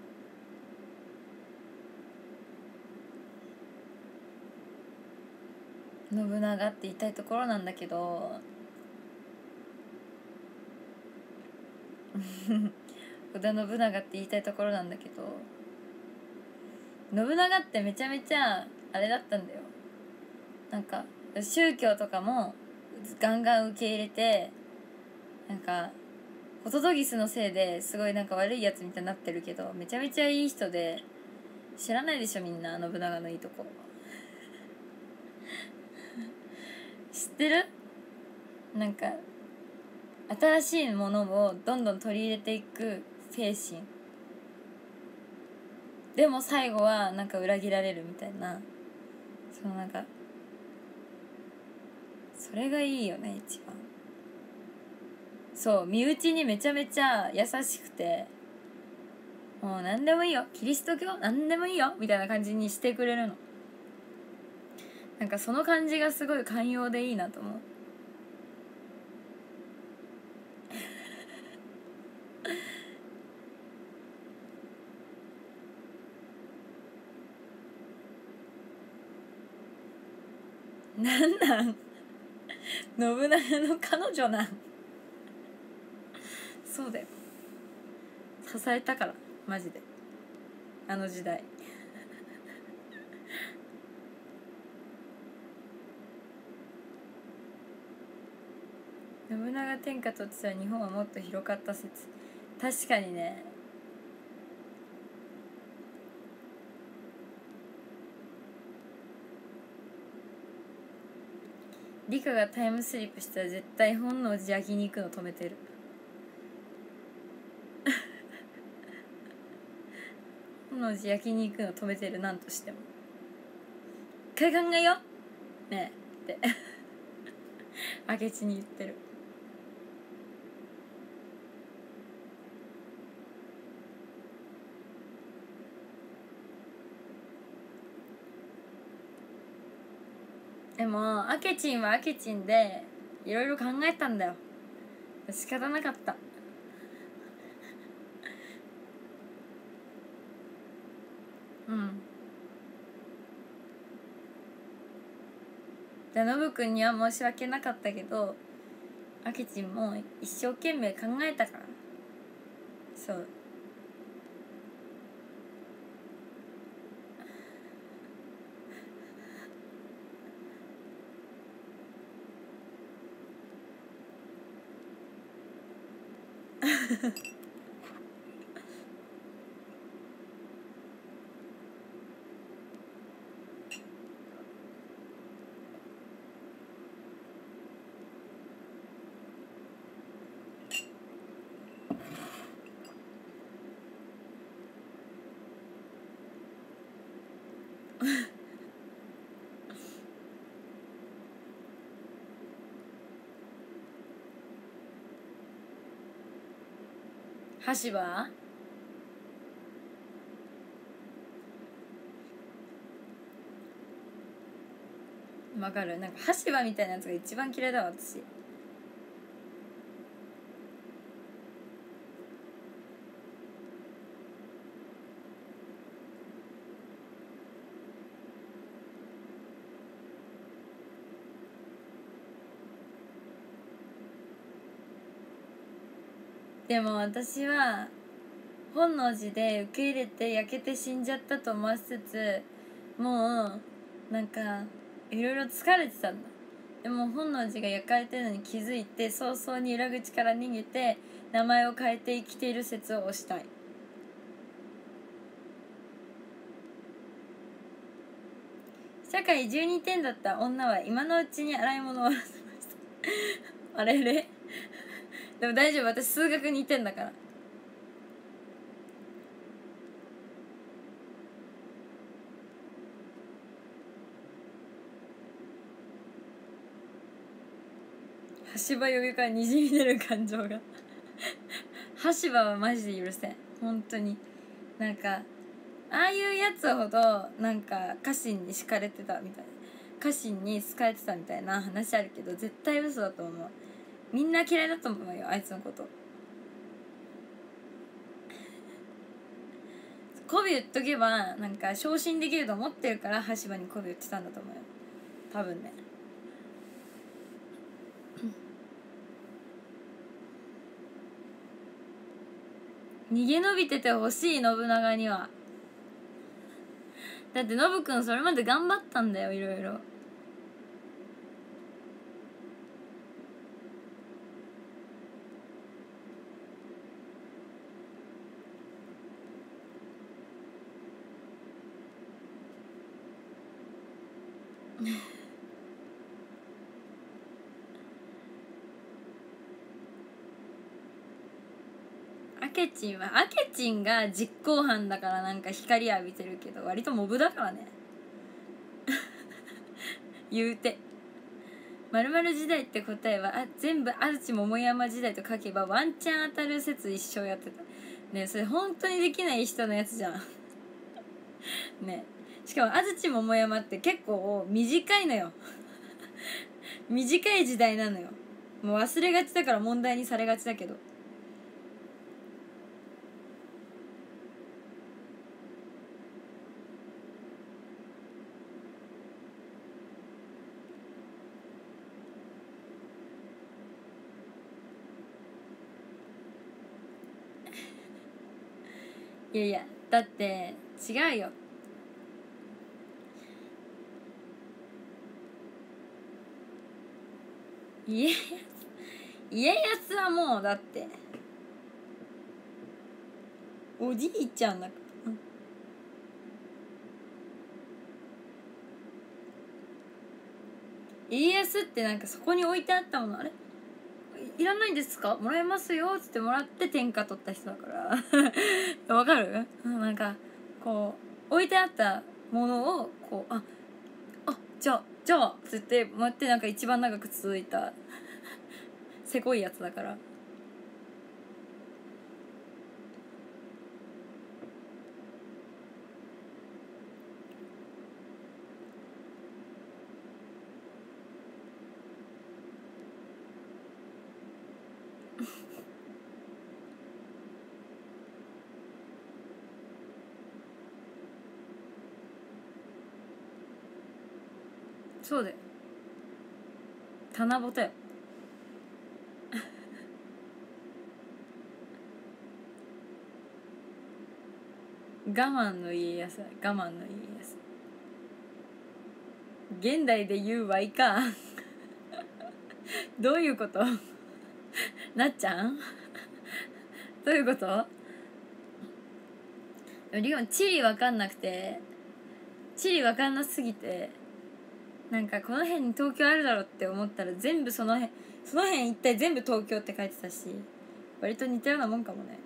信長って言いたいところなんだけど織田信長って言いたいところなんだけど信長ってめちゃめちゃあれだったんだよ。なんか宗教とかもガンガン受け入れて、なんかホトトギスのせいですごいなんか悪いやつみたいになってるけど、めちゃめちゃいい人で、知らないでしょみんな信長のいいとこ知ってる？なんか新しいものをどんどん取り入れていく精神でも最後はなんか裏切られるみたいな、そのなんかそれがいいよね一番。そう身内にめちゃめちゃ優しくて、もう何でもいいよ、キリスト教何でもいいよみたいな感じにしてくれるの。なんかその感じがすごい寛容でいいなと思う。なんなん信長の彼女なんそうだよ、支えたからマジであの時代信長天下取ってたら日本はもっと広かった説。確かにね。理科がタイムスリップしたら絶対本能寺焼肉の止めてる本能寺焼肉の止めてる、なんとしても一回考えようねえって明智に言ってる。 もあけちんはあけちんでいろいろ考えたんだよ。仕方なかった。うん。じゃあノブくんには申し訳なかったけど、あけちんも一生懸命考えたから。そう。橋場わかる。なんか橋場みたいなやつが一番嫌いだわ私。でも私は本能寺で受け入れて焼けて死んじゃったと思わせつつ、もうなんかいろいろ疲れてたんだ。でも本能寺が焼かれてるのに気づいて早々に裏口から逃げて名前を変えて生きている説を推したい。社会じゅうにてんだった女は今のうちに洗い物を終わらせましたあれれでも大丈夫、私数学にてんだから。橋場呼びからにじみ出る感情が橋場はマジで許せん本当に。なんかああいうやつほどなんか家臣に敷かれてたみたいな、家臣に好かれてたみたいな話あるけど絶対嘘だと思う。みんな嫌いだと思うよあいつのこと。媚び売っとけばなんか昇進できると思ってるから橋場に媚び売ってたんだと思うよ多分ね。逃げ延びててほしい信長には。だってノブくんそれまで頑張ったんだよいろいろ。アケチンはアケチンが実行犯だからなんか光浴びてるけど割とモブだからね言うて〇〇時代って答えはあ全部安土桃山時代と書けばワンチャン当たる説一生やってたね。それ本当にできない人のやつじゃんね。しかも安土桃山って結構短いのよ短い時代なのよ。もう忘れがちだから問題にされがちだけどいやいやだって違うよ。家康家康はもうだっておじいちゃんだから、うん、家康ってなんかそこに置いてあったものあれいらないんですかもらえますよっつってもらって天下取った人だからわかる。なんかこう置いてあったものをこうああじゃあじゃあっつってもらってなんか一番長く続いたせこいやつだから。 そうだよ、棚ぼたよ。我慢の家康だ、我慢の家康。現代で言うわいかどういうことなっちゃんどういうこと？リオン地理わかんなくて、地理わかんなすぎて、なんかこの辺に東京あるだろって思ったら全部その辺その辺一体全部東京って書いてたし、割と似たようなもんかもね。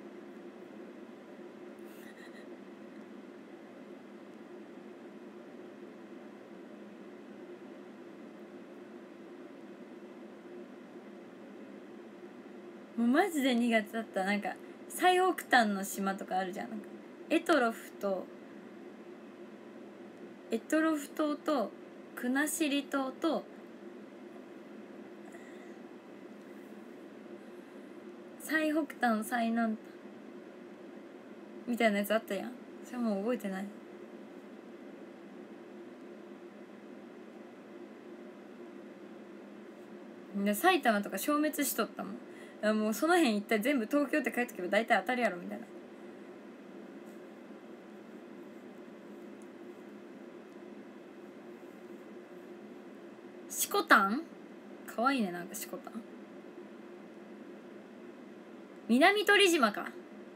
もうマジで苦手だった。なんか最北端の島とかあるじゃん。なんかエトロフとエトロフ島と国後島と最北端最南端みたいなやつあったやん。それもう覚えてない。で埼玉とか消滅しとったもん。もうその辺一体全部東京って書いとけば大体当たるやろみたいな。シコタンかわいいね、なんかシコタン。南鳥島か。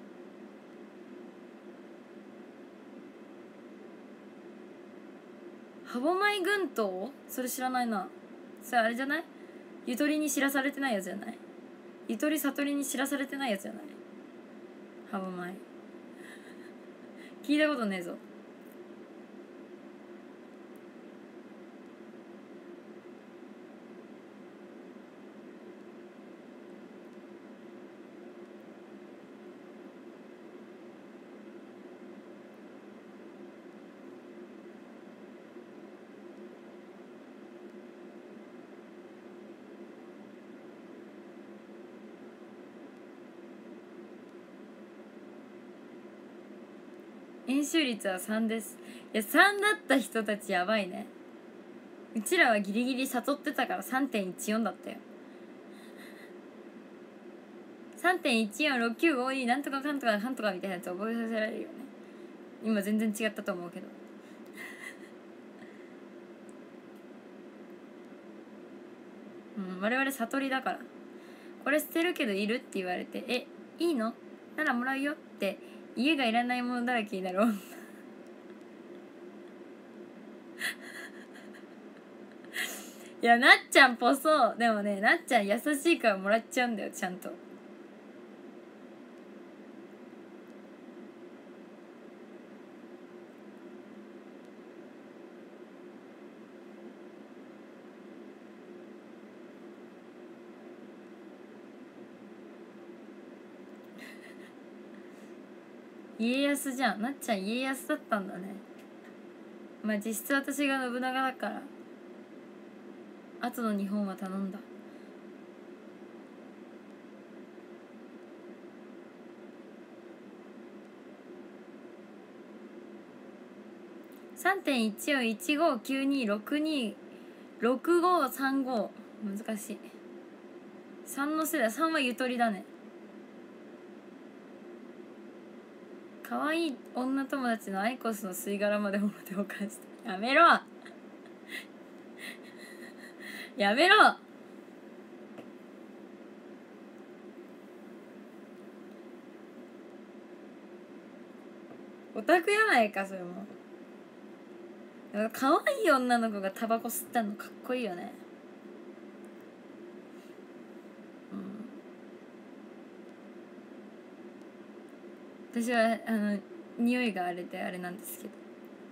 歯舞群島、それ知らないな。それあれじゃない？ゆとりに知らされてないやつじゃない？ゆとり悟りに知らされてないやつじゃない？歯舞聞いたことねえぞ。円周率はさんです。いやさんだった人たちやばいね。うちらはギリギリ悟ってたから さんてんいちよん だったよ。 さんてんいちよんろくきゅうごに なんとかかんとかかんとかみたいなやつ覚えさせられるよね。今全然違ったと思うけどうん、我々悟りだから。これ捨てるけどいるって言われて、えいいのならもらうよって家がいらないものだらけになるいやなっちゃんぽそう。でもね、なっちゃん優しいからもらっちゃうんだよ、ちゃんと。家康じゃん。なっちゃん家康だったんだね。まあ実質私が信長だから後の日本は頼んだ。さんてんいちよんいちごきゅうにろくにろくごさんご難しい。さんの世代、さんはゆとりだね。可愛い女友達のアイコスの吸い殻までもってお返した。やめろやめろ。オタクやないかそれも。可愛い女の子がタバコ吸ったのかっこいいよね。うん、私はあの匂いがあれであれなんですけど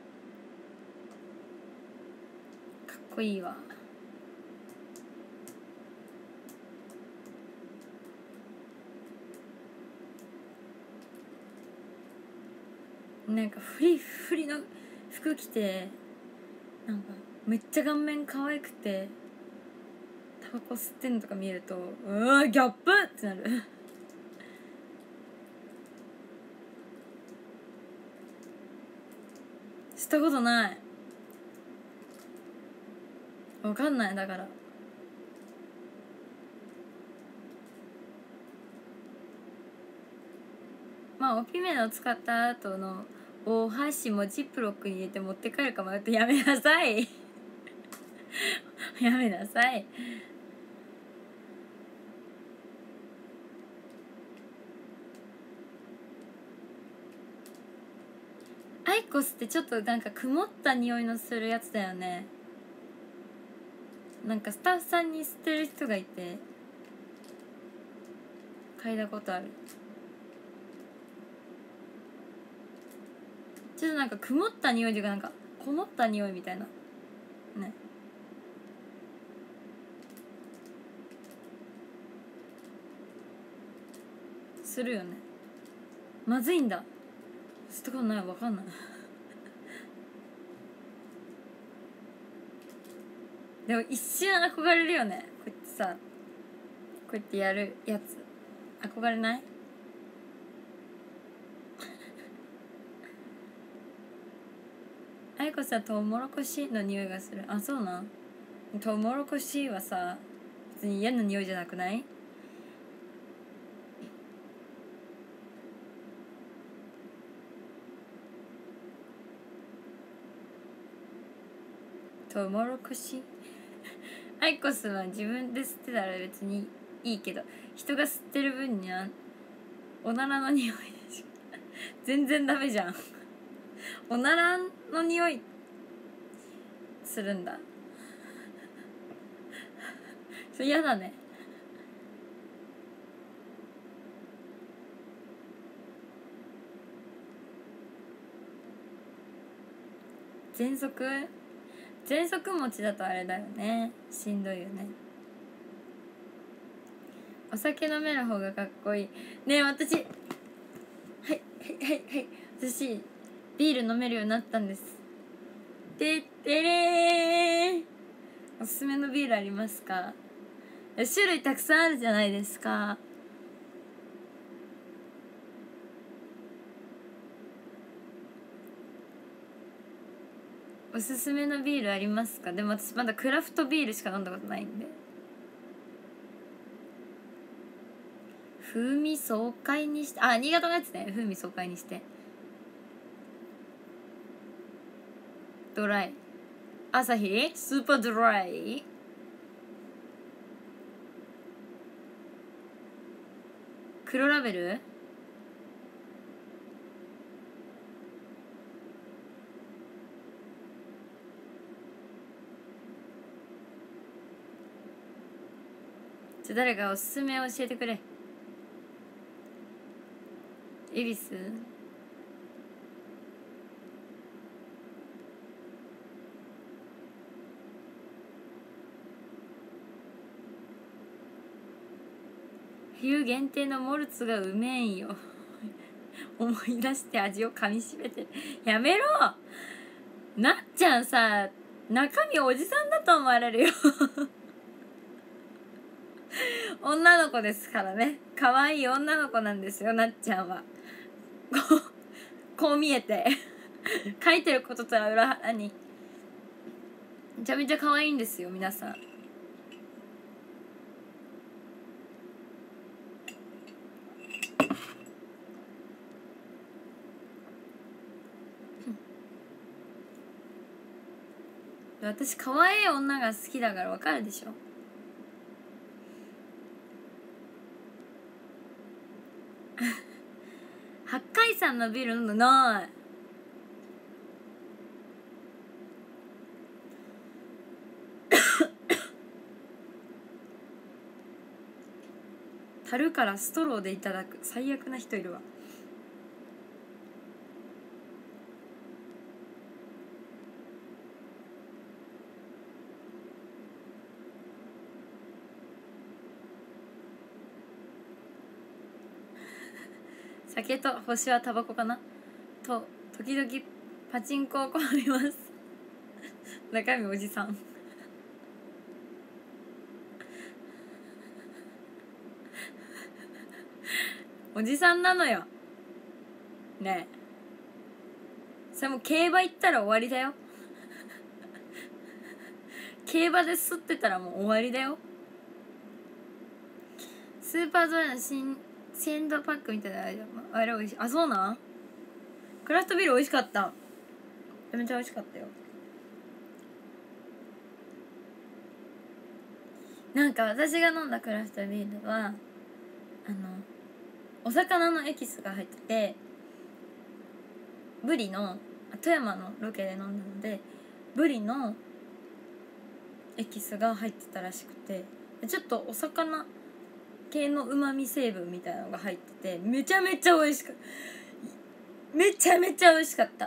かっこいいわ。なんかフリフリの服着てなんかめっちゃ顔面可愛くてタバコ吸ってんのとか見えるとうわギャップってなるしたことない、わかんない。だからまあおピメの使った後のお箸もジップロックに入れて持って帰るか迷ってやめなさいやめなさい。アイコスってちょっとなんか曇った匂いのするやつだよね。なんかスタッフさんに吸ってる人がいて嗅いだことある。ちょっとなんか曇った匂いというかなんかこもった匂いみたいなね。するよね。まずいんだ。吸ったことない、わかんないでも一瞬憧れるよね。こうやってさこうやってやるやつ憧れない？あいこさんトウモロコシの匂いがする。あ、そうなん。トウモロコシはさ別に嫌な匂いじゃなくない？トウモロコシアイコスは自分で吸ってたら別にいいけど人が吸ってる分にはおならの匂いでしょ全然ダメじゃんおならの匂いするんだそれ嫌だね。喘息喘息持ちだとあれだよね、しんどいよね。お酒飲める方がかっこいいねえ。私はいはいはいはい私ビール飲めるようになったんです。てってれー。おすすめのビールありますか？種類たくさんあるじゃないですか。おすすめのビールありますか？でも私まだクラフトビールしか飲んだことないんで。風味爽快にして、あ、新潟のやつね。風味爽快にしてドライアサヒスーパードライ黒ラベルじゃ誰かおすすめ教えてくれ。恵比寿冬限定のモルツがうめえんよ思い出して味をかみしめてやめろ。なっちゃんさ中身おじさんだと思われるよ女の子ですからね。可愛い女の子なんですよなっちゃんは。こうこう見えて書いてることとは裏腹にめちゃめちゃ可愛いんですよ皆さん。私可愛い女が好きだから分かるでしょ八海山のビール飲んだない樽からストローでいただく最悪な人いるわ。酒と星はタバコかなと時々パチンコを好みます中身おじさんおじさんなのよねえ。それも競馬行ったら終わりだよ競馬で吸ってたらもう終わりだよ。スーパードライの新鮮度パックみたいなあれ美味しい。あ、そうなん。クラフトビール美味しかった。めっちゃ美味しかったよ。なんか私が飲んだクラフトビールはあのお魚のエキスが入ってて、ブリの富山のロケで飲んだのでブリのエキスが入ってたらしくて、ちょっとお魚系のうまみ成分みたいなのが入っててめちゃめちゃ美味しかっためちゃめちゃ美味しかった。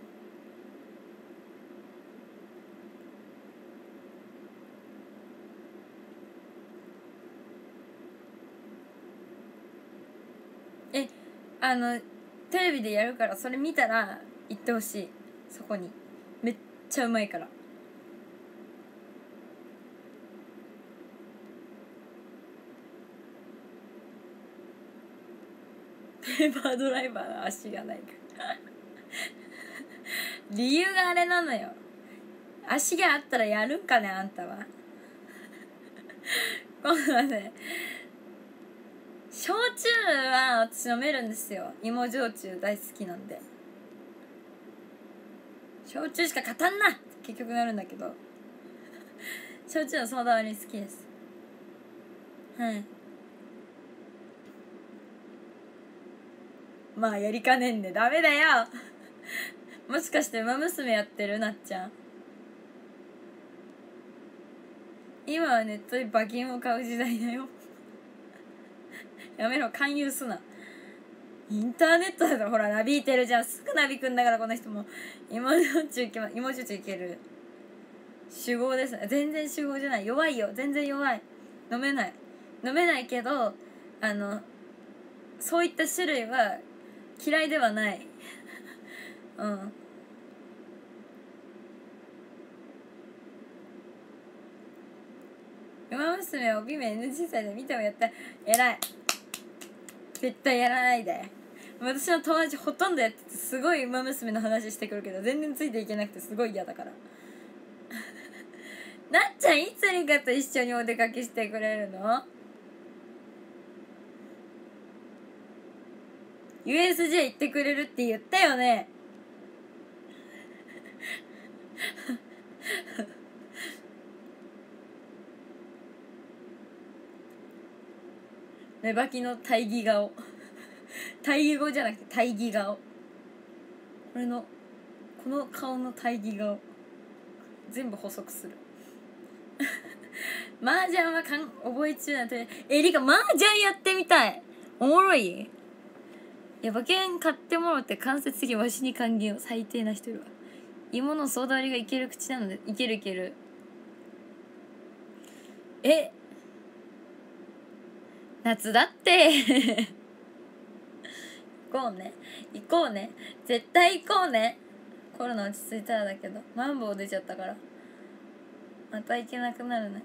え、あのテレビでやるからそれ見たら行ってほしい。そこにめっちゃうまいから。ペーパードライバーの足がないから理由があれなのよ。足があったらやるんかねあんたは今度はね、焼酎は私飲めるんですよ。芋焼酎大好きなんで。焼酎しか勝たんなって結局なるんだけど焼酎のソーダ割り好きです。はい。まあやりかねんでダメだよもしかして馬娘やってるなっちゃん。今はネットで馬券を買う時代だよやめろ、勧誘すな。インターネットだとほらなびいてるじゃん。すぐなびくんだからこの人も。芋焼酎いけま芋焼酎いける。酒豪ですね。全然酒豪じゃない。弱いよ。全然弱い。飲めない飲めないけどあのそういった種類は嫌いではないうん馬娘は帯目 エヌジー 歳で見てもやったら偉い。絶対やらないで。私の友達ほとんどやっててすごい馬娘の話してくるけど全然ついていけなくてすごい嫌だからなっちゃんいつリカと一緒にお出かけしてくれるの？ ユーエスジェー 行ってくれるって言ったよねメバキの対義顔対義語じゃなくて対義顔。これのこの顔の対義顔全部補足する麻雀はかん覚え中なんて。えリカ麻雀やってみたい。おもろい。いや馬券買ってもらって間接的にわしに還元を。最低な人いるわ。芋のソーダ割りがいける口なのでいけるいける。え夏だって行こうね行こうね絶対行こうね。コロナ落ち着いたらだけどマンボウ出ちゃったからまた行けなくなるね。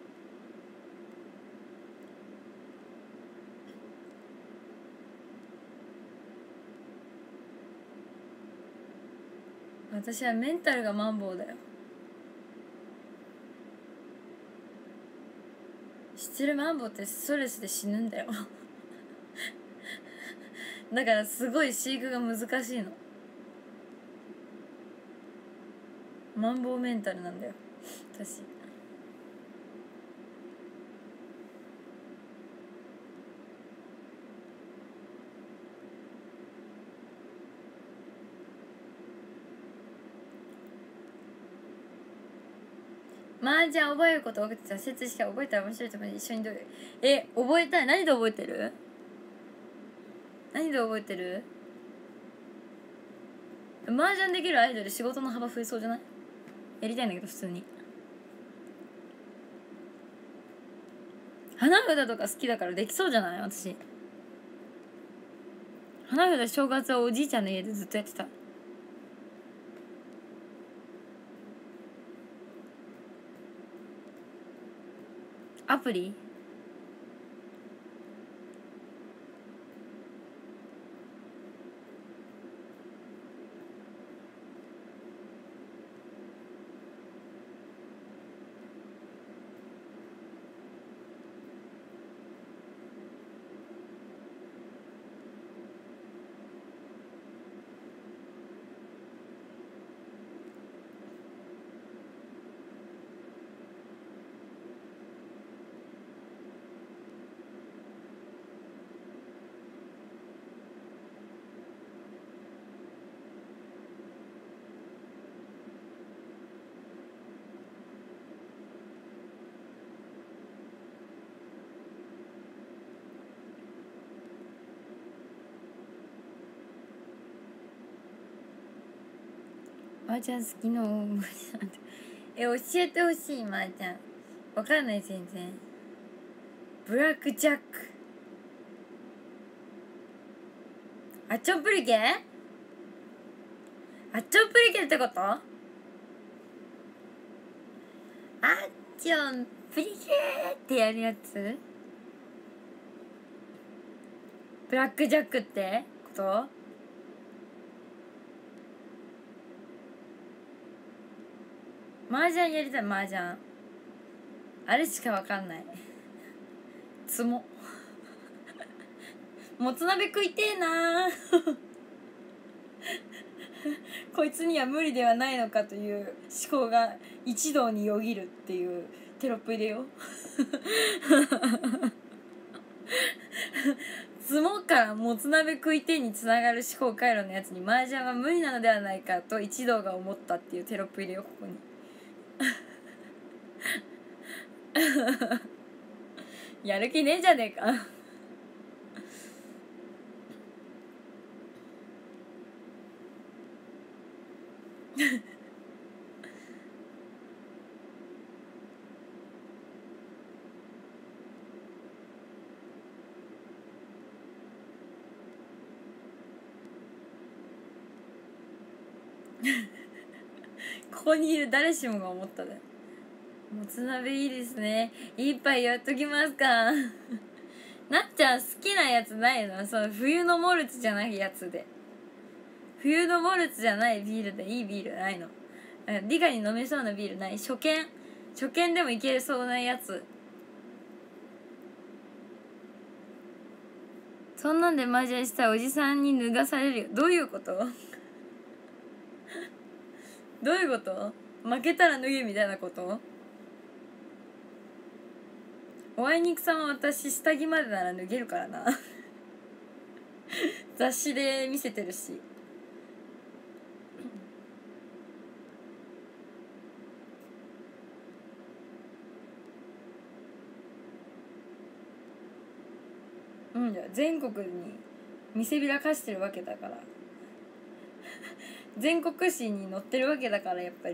私はメンタルがマンボウだよ。知ってる？マンボウってストレスで死ぬんだよだからすごい飼育が難しいの。マンボウメンタルなんだよ私。麻雀覚えること多くて挫折して覚えたら面白いと思うので一緒にどういうえ覚えたい。何で覚えてる？何で覚えてる？麻雀できるアイドル仕事の幅増えそうじゃない？やりたいんだけど普通に。花札とか好きだからできそうじゃない？私花札正月はおじいちゃんの家でずっとやってた。アプリーちゃん好きのマーちゃんえ教えてほしいマーちゃんわかんない全然。ブラックジャックアッチョンプリケアッチョンプリケってこと？アッチョンプリケってやるやつ？ブラックジャックってこと？麻雀やりたい。麻雀あれしかわかんない。つももつ鍋食いてえなこいつには無理ではないのかという思考が一堂によぎるっていうテロップ入れようつもからもつ鍋食いてえにつながる思考回路のやつに麻雀は無理なのではないかと一同が思ったっていうテロップ入れようここにやる気ねえじゃねえかここにいる誰しもが思ったで。もつ鍋いいですね。一杯やっときますかなっちゃん好きなやつないの？その冬のモルツじゃないやつで。冬のモルツじゃないビールでいいビールないの？リカに飲めそうなビールない？初見初見でもいけそうなやつ。そんなんで麻雀したらおじさんに脱がされるよ。どういうことどういうこと？負けたら脱げみたいなこと？おあいにくさんは私下着までなら脱げるからな雑誌で見せてるしうんじゃ全国に見せびらかしてるわけだから全国紙に載ってるわけだからやっぱり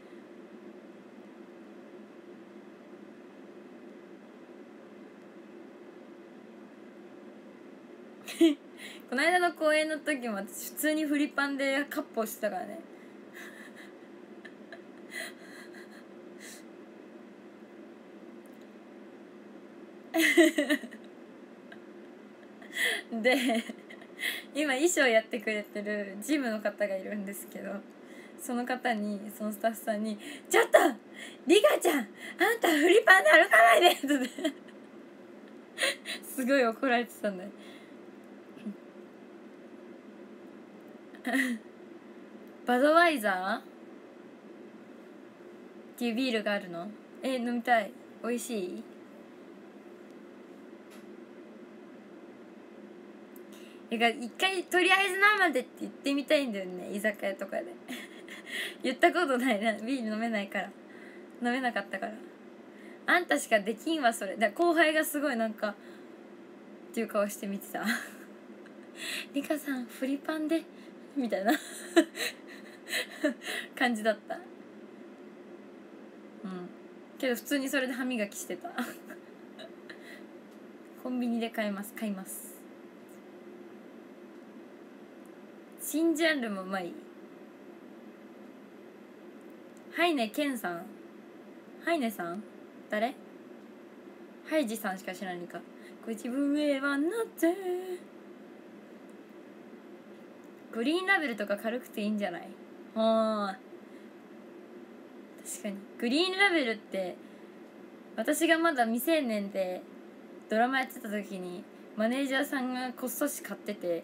この間の公演の時も私普通にフリパンでカッポしてたからねで今衣装やってくれてるジムの方がいるんですけどその方にそのスタッフさんに「ちょっとリカちゃんあんたフリパンで歩かないで!」ってすごい怒られてたんだよバドワイザーっていうビールがあるの？え飲みたい。美味しい？一回とりあえず生でって言ってみたいんだよね居酒屋とかで言ったことないな。ビール飲めないから飲めなかったからあんたしかできんわそれ。だ後輩がすごいなんかっていう顔して見てたリカさんフリパンでみたいな感じだった。うんけど普通にそれで歯磨きしてたコンビニで買います買います。新ジャンルもうまい。ハイネケンさんハイネさん誰？ハイジさんしか知らないか。これ自分へはなぜグリーンラベルとか軽くていいんじゃない？あ確かにグリーンラベルって私がまだ未成年でドラマやってた時にマネージャーさんがこっそし買ってて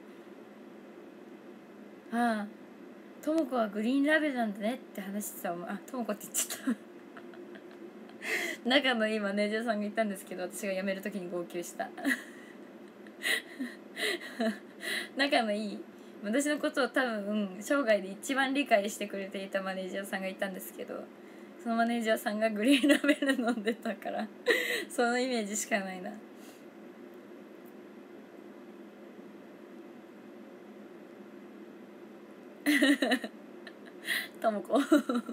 ああともこはグリーンラベルなんだねって話してた。あともこって言っちゃった仲のいいマネージャーさんがいたんですけど私が辞める時に号泣した仲のいい私のことを多分生涯で一番理解してくれていたマネージャーさんがいたんですけどそのマネージャーさんがグリーンラベル飲んでたからそのイメージしかないなともこ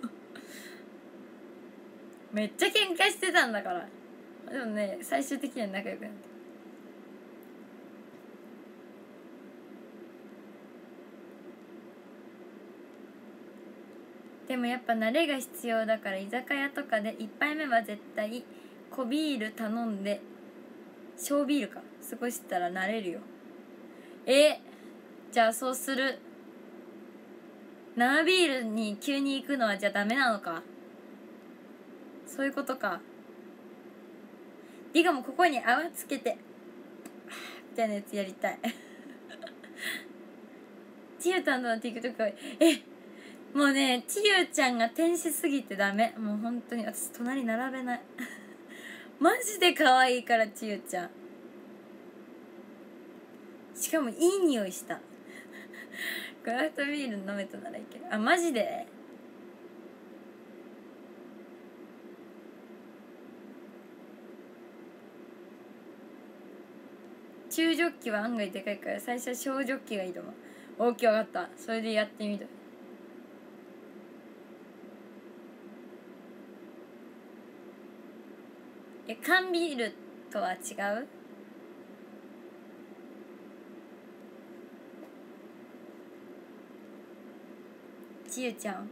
めっちゃ喧嘩してたんだから。でもね最終的には仲良くなった。でもやっぱ慣れが必要だから、居酒屋とかでいっぱいめは絶対小ビール頼んで小ビールか過ごしたら慣れるよ。えじゃあそうする。生ビールに急に行くのはじゃあダメなのか。そういうことか。リガもここに泡つけてみたいなやつやりたいちゆたんとの TikTok はえもうねちゆちゃんが天使すぎてダメ。もう本当に私隣並べないマジで可愛いからちゆちゃん。しかもいい匂いしたクラフトビール飲めたならいける。あマジで中ジョッキは案外でかいから最初は小ジョッキがいいと思う。大きい分かった。それでやってみる。え缶ビールとは違う。ちゆちゃん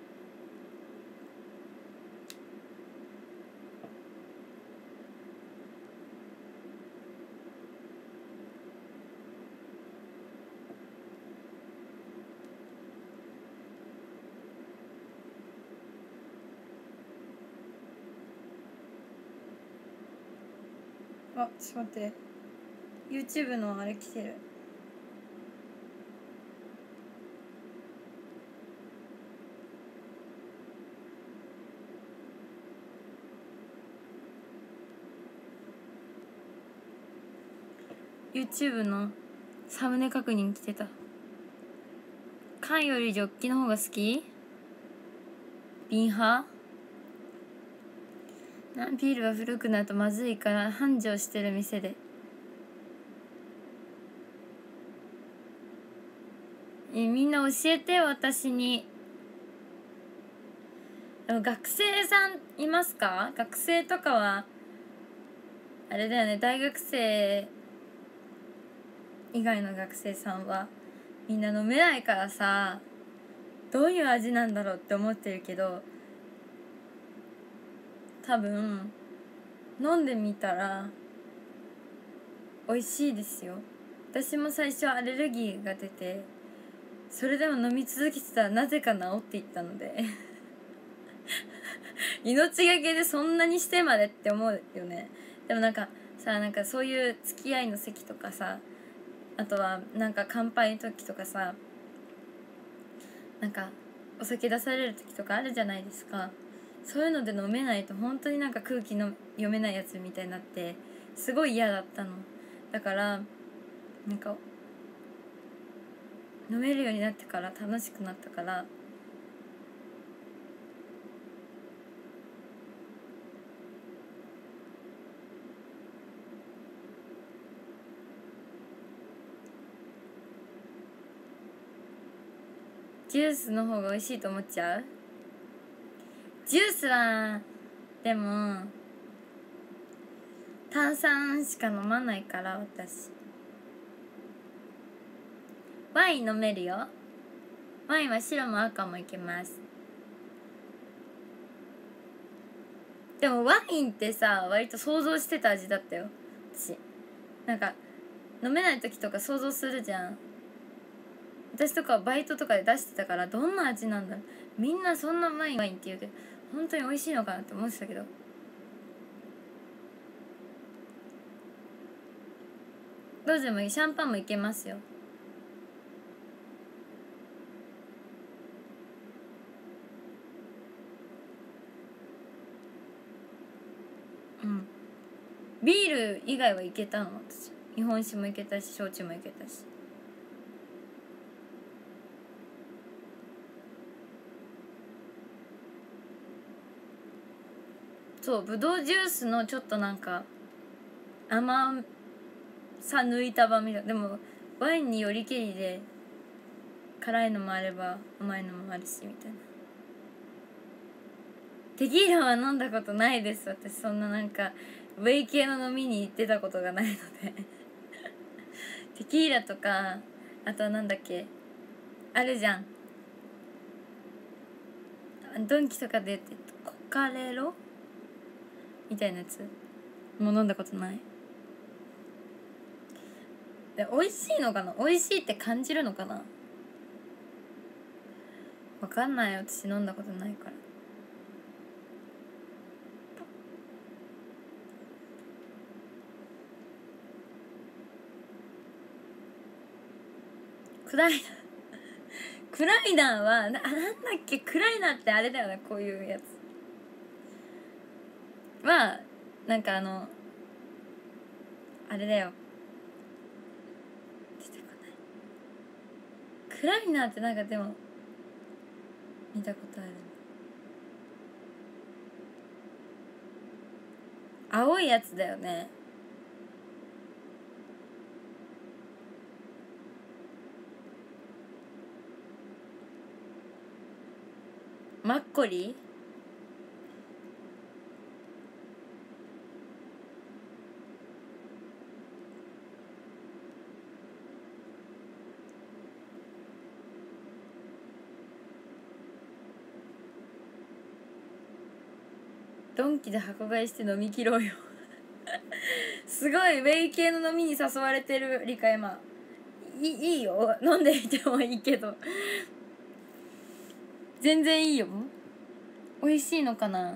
あちょっと待って YouTube のあれ来てる。YouTube のサムネ確認来てた。缶よりジョッキの方が好き？瓶派？ビールは古くなるとまずいから繁盛してる店で。えみんな教えてよ私に。学生さんいますか？学生とかはあれだよね。大学生以外の学生さんはみんな飲めないからさ、どういう味なんだろうって思ってるけど、多分飲んでみたら美味しいですよ。私も最初アレルギーが出て、それでも飲み続けてたらなぜか治っていったので命がけでそんなにしてまでって思うよね。でもなんかさ、なんかそういう付き合いの席とかさ、あとはなんか乾杯の時とかさ、なんかお酒出される時とかあるじゃないですか。そういうので飲めないと本当になんか空気の読めないやつみたいになってすごい嫌だったの。だからなんか飲めるようになってから楽しくなったから、ジュースの方が美味しいと思っちゃう？ジュースはでも炭酸しか飲まないから私。ワイン飲めるよ。ワインは白も赤もいけます。でもワインってさ割と想像してた味だったよ私。なんか飲めない時とか想像するじゃん。私とかバイトとかで出してたから、どんな味なんだろう、みんなそんなワインワインって言うけど本当に美味しいのかなって思ってたけど、どうでもいい。シャンパンもいけますよ。うん、ビール以外はいけたの私。日本酒もいけたし焼酎もいけたし。そうぶどうジュースのちょっとなんか甘さ抜いた版みたいな。でもワインによりけりで辛いのもあれば甘いのもあるしみたいな。 テキーラは飲んだことないです。私そんななんかウェイ系の飲みに行ってたことがないのでテキーラとか、あとはなんだっけあるじゃん、ドンキとかでコカレロみたいなやつもう飲んだことない。で美味しいのかな、美味しいって感じるのかな、わかんない。私飲んだことないから。クライナークライナーはな、なんだっけ、クライナーってあれだよね、こういうやつはなんかあのあれだよ、出てこない。クライナーってなんかでも見たことある。青いやつだよね。マッコリドンキで箱買いして飲み切ろうよすごいウェイ系の飲みに誘われてるリカエマ。いいいよ、飲んでみてもいいけど全然いいよ。美味しいのかな。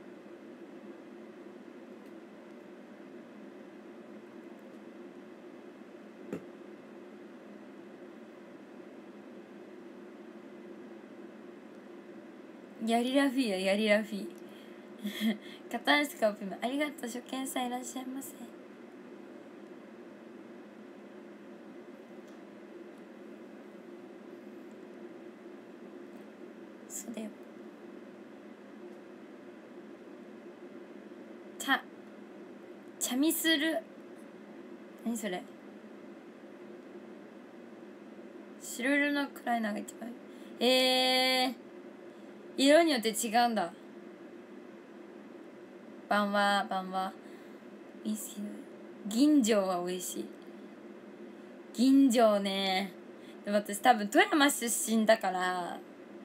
ヤリラフィーやヤリラフィー片足かオピムありがとう。初見さんいらっしゃいませ。そうだよ。茶茶みする、何それ。白色のクライナーが一番えー、色によって違うんだ。バンワーバンワーウイスキー。銀醸は美味しい。銀醸ね。でも私多分富山出身だから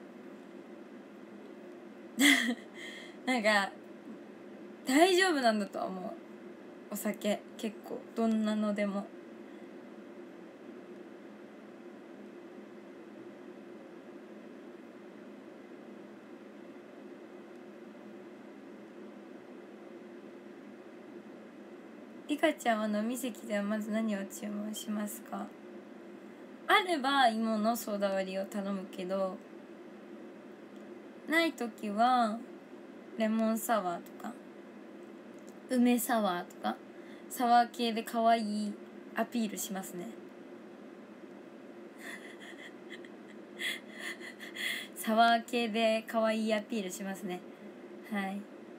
なんか大丈夫なんだとは思う。お酒結構どんなのでも。リカちゃんは飲み席ではまず何を注文しますか。あれば芋のソーダ割りを頼むけど、ない時はレモンサワーとか梅サワーとかサワー系で可愛いアピールしますねサワー系で可愛いアピールしますね。はい。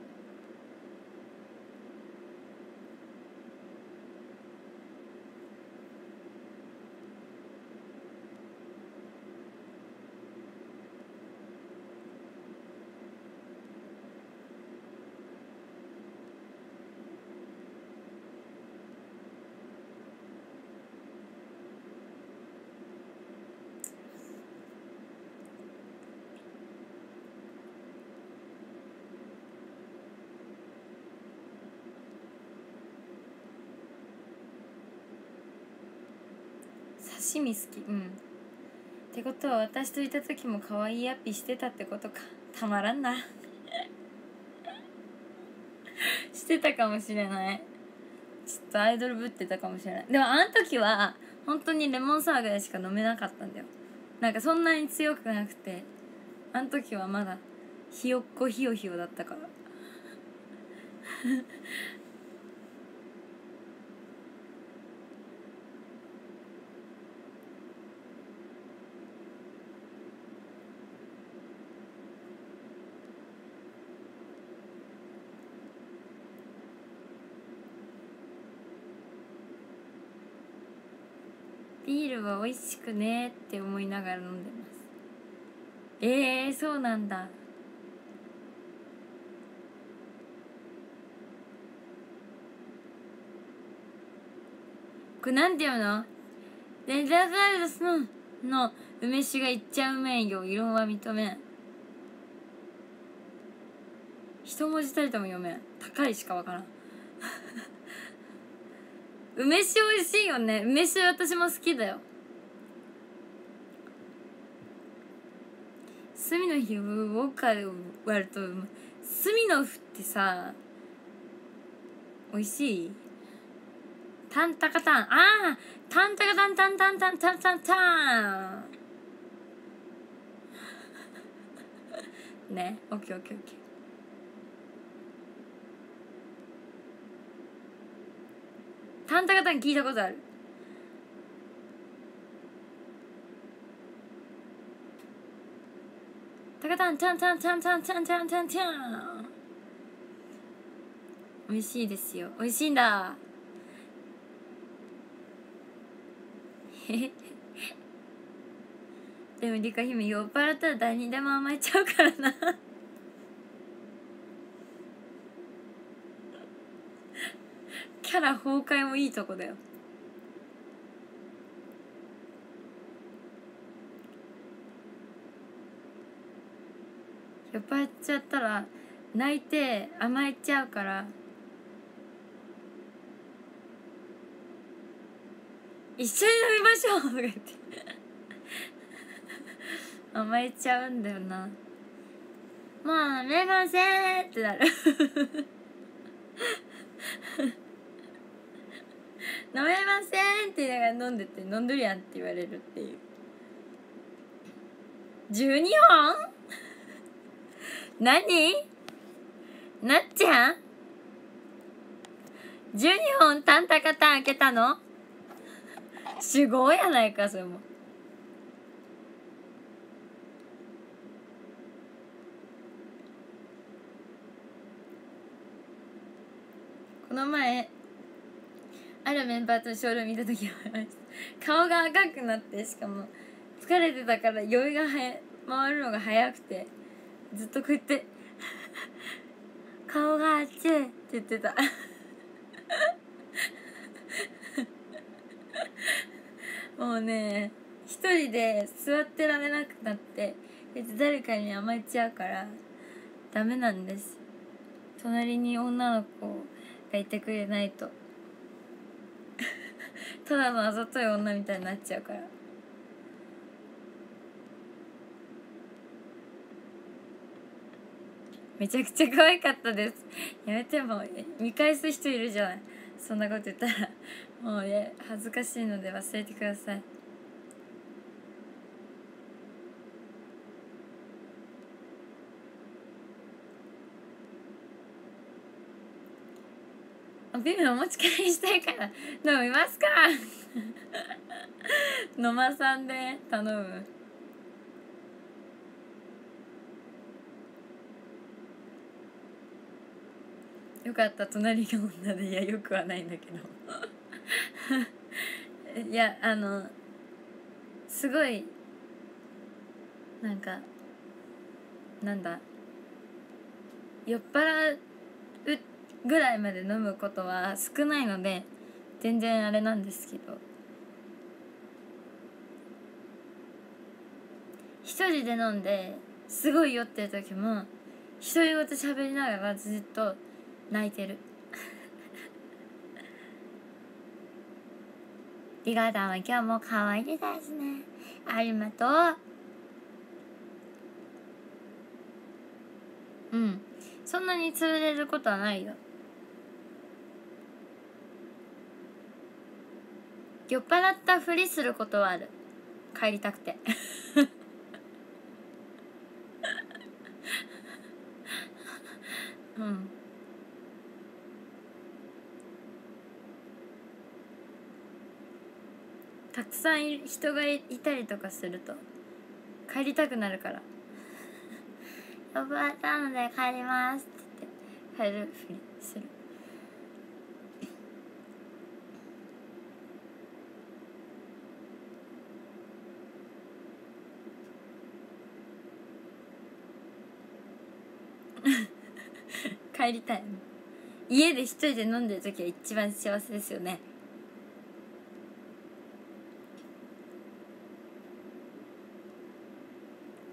刺身好き。うんってことは私といた時も可愛いアピしてたってことか。たまらんなしてたかもしれない。ちょっとアイドルぶってたかもしれない。でもあの時は本当にレモンサワーぐらいしか飲めなかったんだよ。なんかそんなに強くなくて、あの時はまだひよっこひよひよだったからビールは美味しくねって思いながら飲んでます。えー、そうなんだ。 これなんていうの？レンジャーガールズのの梅酒がいっちゃうめんよ。異論は認めん。一文字たりとも読めん。高いしかわからん梅酒美味しいよね。梅酒私も好きだよ。スミノフウォッカで割るとスミノフってさ美味しい。タンタカタン、ああタンタカタンタンタンタンタンタンタンね、オッケーオッケーオッケー。タンタカタン聞いたことある。タカタンタンタンタンタンタンタンタンタン。美味しいですよ。美味しいんだ。でもリカ姫酔っ払ったら誰にでも甘えちゃうからなキャラ崩壊もいいとこだよ。酔っ払っちゃったら泣いて甘えちゃうから、一緒に飲みましょうとか言って甘えちゃうんだよな。もう飲めませんってなる飲めませんって言いながら飲んでて、飲んどるやんって言われるっていう。じゅうにほん何なっちゃんじゅうにほんタンタカタン開けたのすごいやないかそれも。この前あるメンバーとショールーム見た時は顔が赤くなって、しかも疲れてたから酔いがはや回るのが早くてずっとこうやって顔が熱いって言ってたもうね一人で座ってられなくなって誰かに甘えちゃうからダメなんです。隣に女の子がいてくれないとただのあざとい女みたいになっちゃうから。めちゃくちゃ可愛かったです。やめて、もう見返す人いるじゃない、そんなこと言ったらもうね恥ずかしいので忘れてください。ビールお持ち帰りしたいから飲みますか野間さんで頼む。よかった隣が女で。いやよくはないんだけどいやあのすごいなんかなんだ酔っ払うぐらいまで飲むことは少ないので全然あれなんですけど、一人で飲んですごい酔ってる時も独り言喋りながらずっと泣いてるリガーダンは今日も可愛いですね、ありがとう。うんそんなに潰れることはないよ。酔っ払ったふりすることはある、帰りたくてうんたくさん人がいたりとかすると帰りたくなるから酔っ払ったので帰りますって言って帰るふりする帰りたい。家で一人で飲んでる時は一番幸せですよね。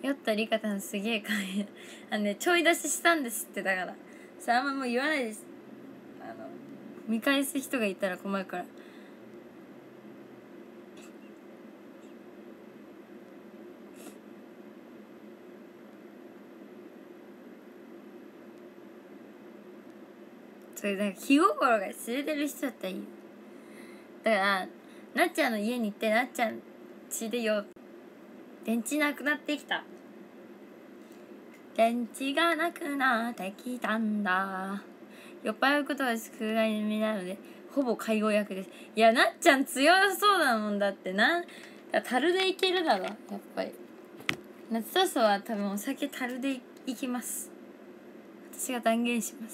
酔ったりかたんすげえ可愛い。あのねちょい出ししたんですって。だからさあんまもう言わないです。あの見返す人がいたら困るから。それだから気心が知れてる人だったらいいよ。だからなっちゃんの家に行って、なっちゃん家でよ電池なくなってきた、電池がなくなってきたんだ、酔っ払うことが少ない意味なのでほぼ介護役です。いやなっちゃん強そうなもんだって。なん樽でいけるだろやっぱり。夏とそは多分お酒樽でいきます。私が断言します。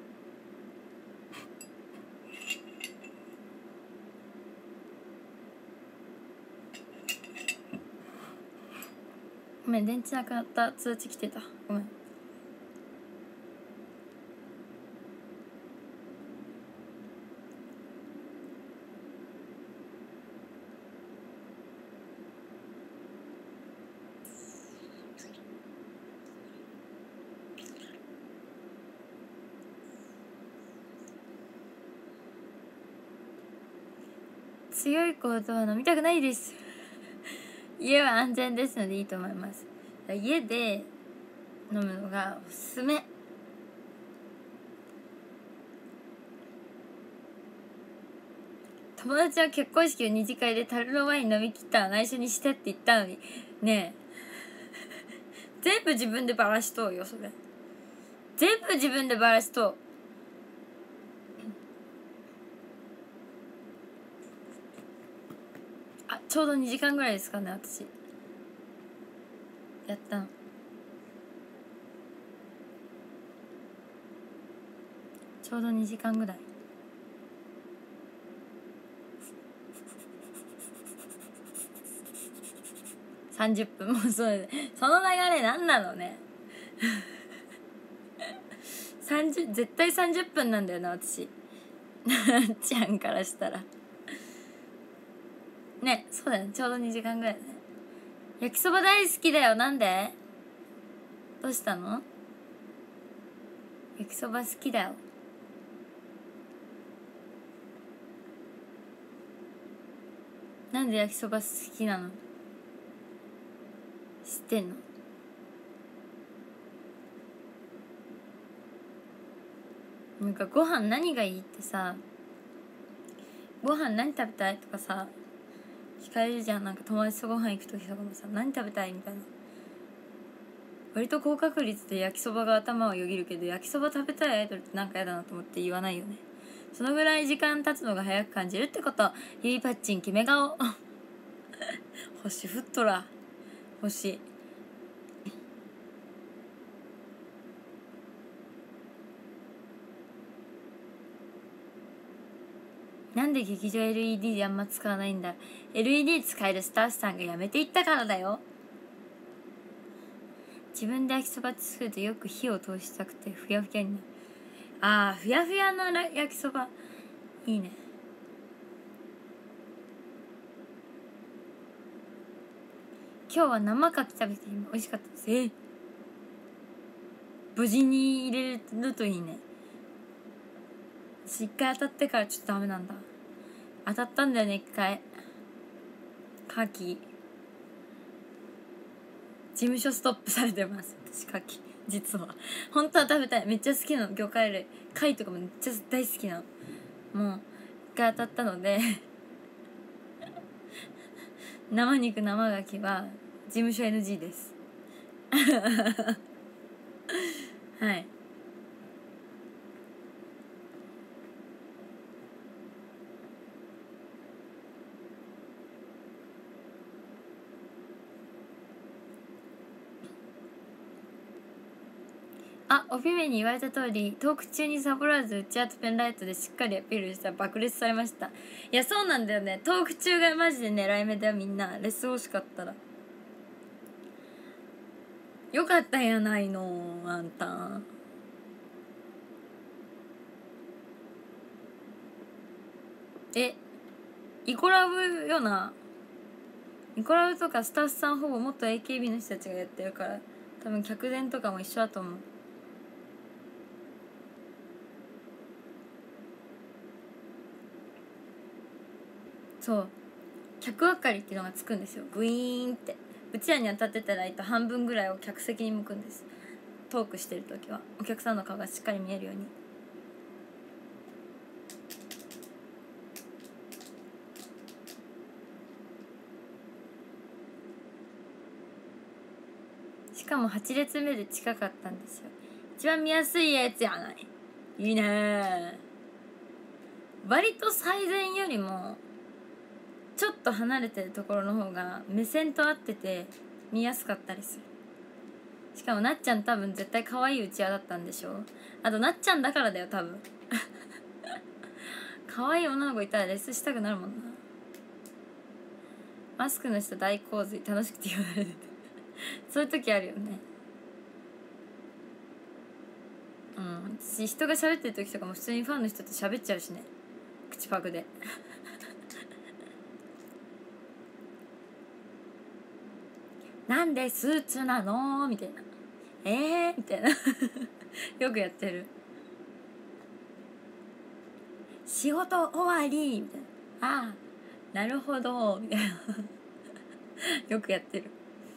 ごめん電池なくなった通知来てた。ごめん。強いコートは飲みたくないです家は安全ですのでいいと思います。家で飲むのがおすすめ。友達は結婚式を二次会で樽のワイン飲み切ったら内緒にしてって言ったのにねえ全部自分でバラしとうよ。それ全部自分でバラしとう。あちょうどにじかんぐらいですかね私やったの。ちょうどにじかんぐらい。さんじゅっぷんもうそうその流れなんなのねさんじゅう絶対さんじゅっぷんなんだよな私なっちゃんからしたらね。そうだよねちょうどにじかんぐらいだね。焼きそば大好きだよ。なんでどうしたの。焼きそば好きだよ。なんで焼きそば好きなの知ってんの。なんかご飯何がいいってさ、ご飯何食べたいとかさ聞かれるじゃん。なんか友達とご飯行く時とかもさ何食べたいみたいな。割と高確率で焼きそばが頭をよぎるけど、焼きそば食べたいアイドルってなんかやだなと思って言わないよね。そのぐらい時間経つのが早く感じるってこと。ゆいパッチン決め顔星降っとら星。なんで劇場 エルイーディー であんま使わないんだ。 エルイーディー 使えるスタッフさんがやめていったからだよ。自分で焼きそば作るとよく火を通したくてふやふやになる。あーふやふやな焼きそばいいね。今日は生牡蠣食べて美味しかったです。え無事に入れるといいね。私一回当たってからちょっとダメなんだ。当たったんだよね一回牡蠣。事務所ストップされてます私牡蠣。実は本当は食べたい。めっちゃ好きなの魚介類。貝とかもめっちゃ大好きなの。もう一回当たったので生肉生牡蠣は事務所 エヌジー ですはい。あ、お姫に言われた通りトーク中にサボらず打ち合わせペンライトでしっかりアピールしたら爆裂されました。いやそうなんだよね。トーク中がマジで狙い目だよ。みんなレッスン欲しかったらよかったんやないのあんた。えイコラブよな。 ニコラブとかスタッフさんほぼ元 エーケービー の人たちがやってるから、多分客前とかも一緒だと思う。そう客明かりっていうのがつくんですよ。ブイーンって、うちらに当たってたライト半分ぐらいを客席に向くんです。トークしてる時はお客さんの顔がしっかり見えるように。しかもはち列目で近かったんですよ。一番見やすいやつやない。いいね。割と最前よりもちょっと離れてるところの方が目線と合ってて見やすかったりする。しかもなっちゃん多分絶対可愛いうちわだったんでしょ。あとなっちゃんだからだよ多分可愛い女の子いたらレッスンしたくなるもんな。マスクの人大洪水楽しくて言われててそういう時あるよね。うん私人が喋ってる時とかも普通にファンの人と喋っちゃうしね、口パクでなんでスーツなのみたいな、えーみたいなよくやってる。仕事終わりみたいな、ああなるほどみたいなよくやってる。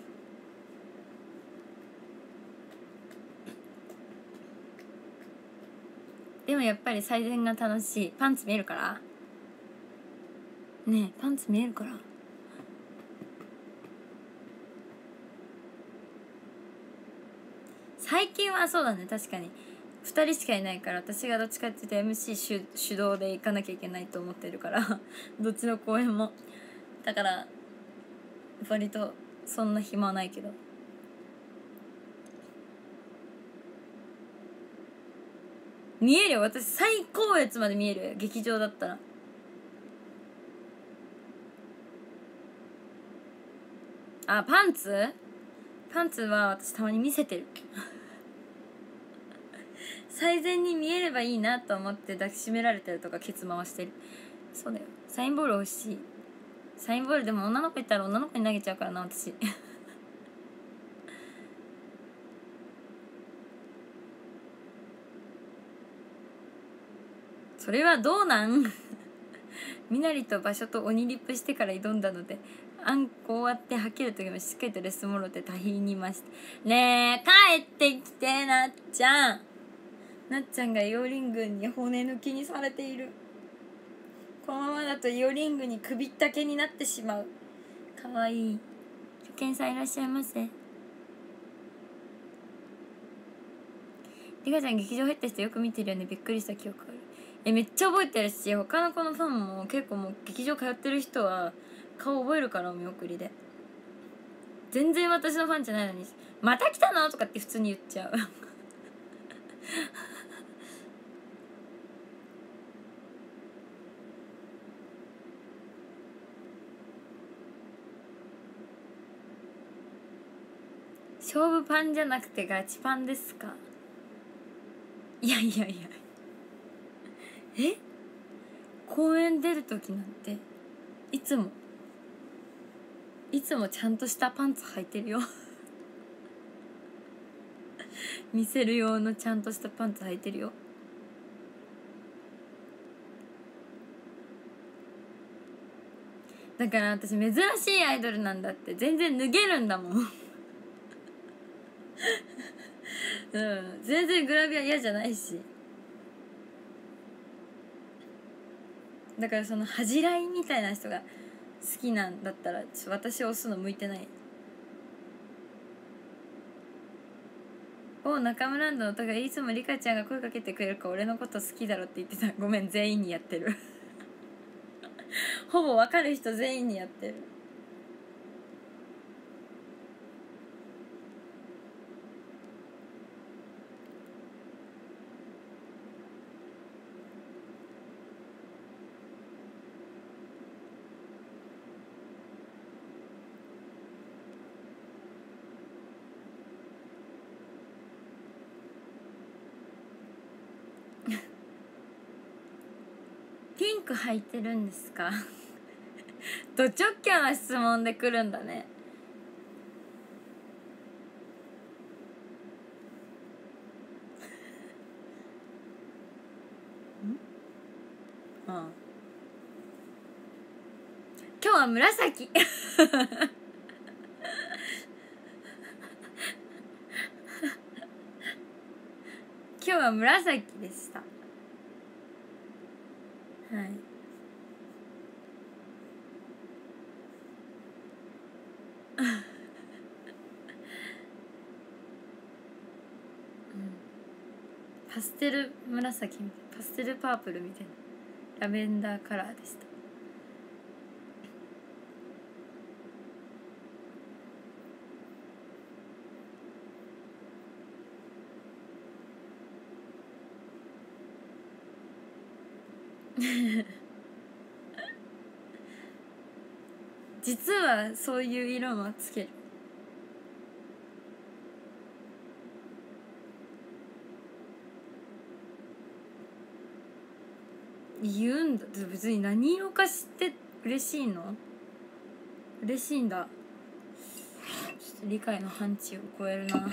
でもやっぱり最善が楽しい。パンツ見えるからねえ、パンツ見えるから。最近はそうだね、確かにふたりしかいないから、私がどっちかっていうと エムシー 主, 主導で行かなきゃいけないと思ってるからどっちの公演もだから割とそんな暇はないけど、見えるよ私、最高列まで見えるよ劇場だったら。あ、パンツパンツは私たまに見せてる最善に見えればいいなと思って抱きしめられたりとかケツ回してる。そうだよ、サインボール欲しい。サインボールでも女の子いたら女の子に投げちゃうからな私それはどうなんみなりと場所と鬼リップしてから挑んだので、あんこ終わってはける時もしっかりとレスもろて多品にいました。ねえ帰ってきてなっちゃん。なっちゃんがイオリングに骨抜きにされている。このままだとイオリングに首ったけになってしまう。かわいい。初見さんいらっしゃいませ。リカちゃん劇場入った人よく見てるよね。びっくりした記憶ある。えめっちゃ覚えてるし、他の子のファンも結構もう劇場通ってる人は顔覚えるから、お見送りで。全然私のファンじゃないのに「また来たの?」とかって普通に言っちゃう勝負パンじゃなくてガチパンですか。いやいやいやえ公園出る時なんていつもいつもちゃんとしたパンツ履いてるよ見せる用のちゃんとしたパンツ履いてるよ。だから私珍しいアイドルなんだって、全然脱げるんだもんうん全然グラビア嫌じゃないし、だからその恥じらいみたいな人が好きなんだったらちょ私押すの向いてない。お中村ランドの音がいつもリカちゃんが声かけてくれるから俺のこと好きだろって言ってた。ごめん全員にやってるほぼ分かる人全員にやってるピンク履いてるんですかド直球な質問で来るんだね。ん、うん、今日は紫今日は紫でした。はい。パステル紫みたいな、パステルパープルみたいなラベンダーカラーでした。実はそういう色もつける。言うんだ。別に何色か知って嬉しいの？嬉しいんだ。ちょっと理解の範疇を超えるな。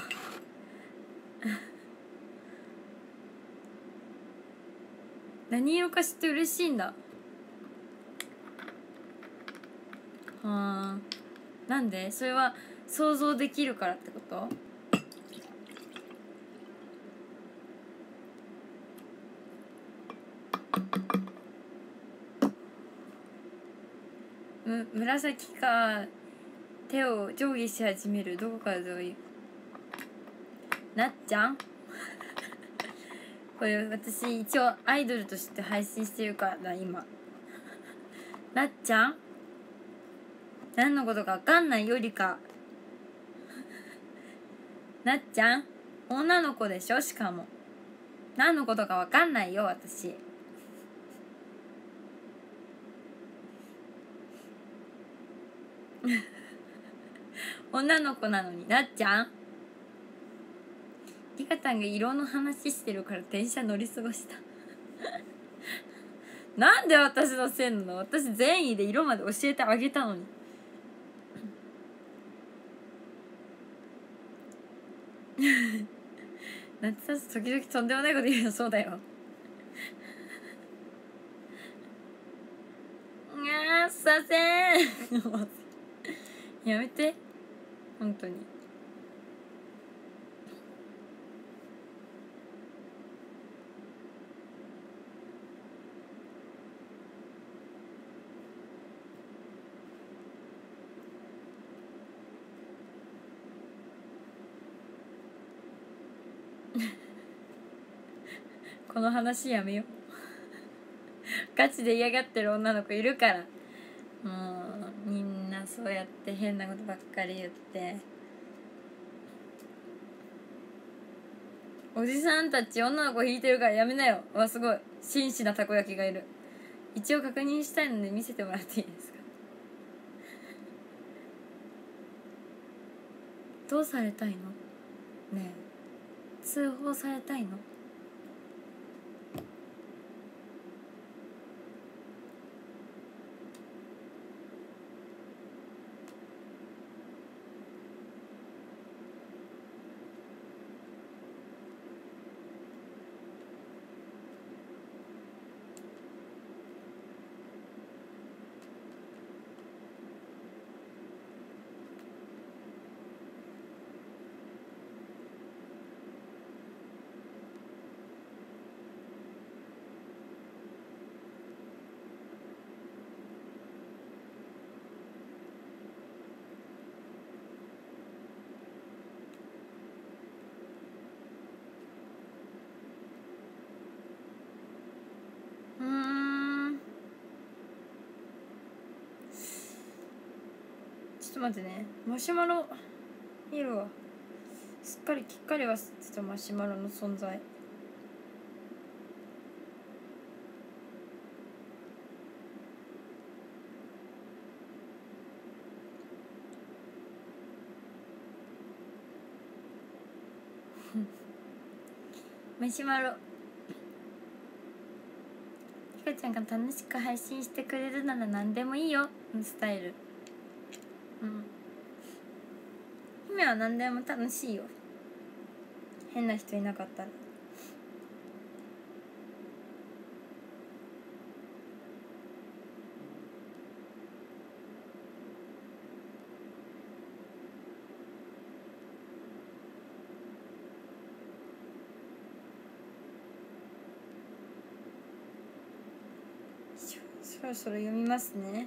何色か知って嬉しいんだ。はあ。なんで？それは想像できるからってこと？む紫か。手を上下し始める。どこからどういうなっちゃんこれ私一応アイドルとして配信してるからな今。なっちゃん何のことか分かんないよりか。なっちゃん女の子でしょ。しかも何のことか分かんないよ私。女の子なのに。なっちゃんリカたんが色の話してるから電車乗り過ごしたなんで私のせいなの。私善意で色まで教えてあげたのに夏さ時々とんでもないこと言うの。そうだよあーさせんやめて本当にこの話やめようガチで嫌がってる女の子いるから。もうみんなそうやって変なことばっかり言って。おじさんたち女の子引いてるからやめなよ。わすごい真摯なたこ焼きがいる。一応確認したいので見せてもらっていいですか。どうされたいのねえ。通報されたいの？うーんちょっと待ってね。マシュマロ見るわ。すっかりきっかり忘れてたマシュマロの存在。マシュマロひかかちゃんが楽しく配信してくれるなら何でもいいよのスタイル。うん、姫は何でも楽しいよ、変な人いなかったら。そろそろ読みますね。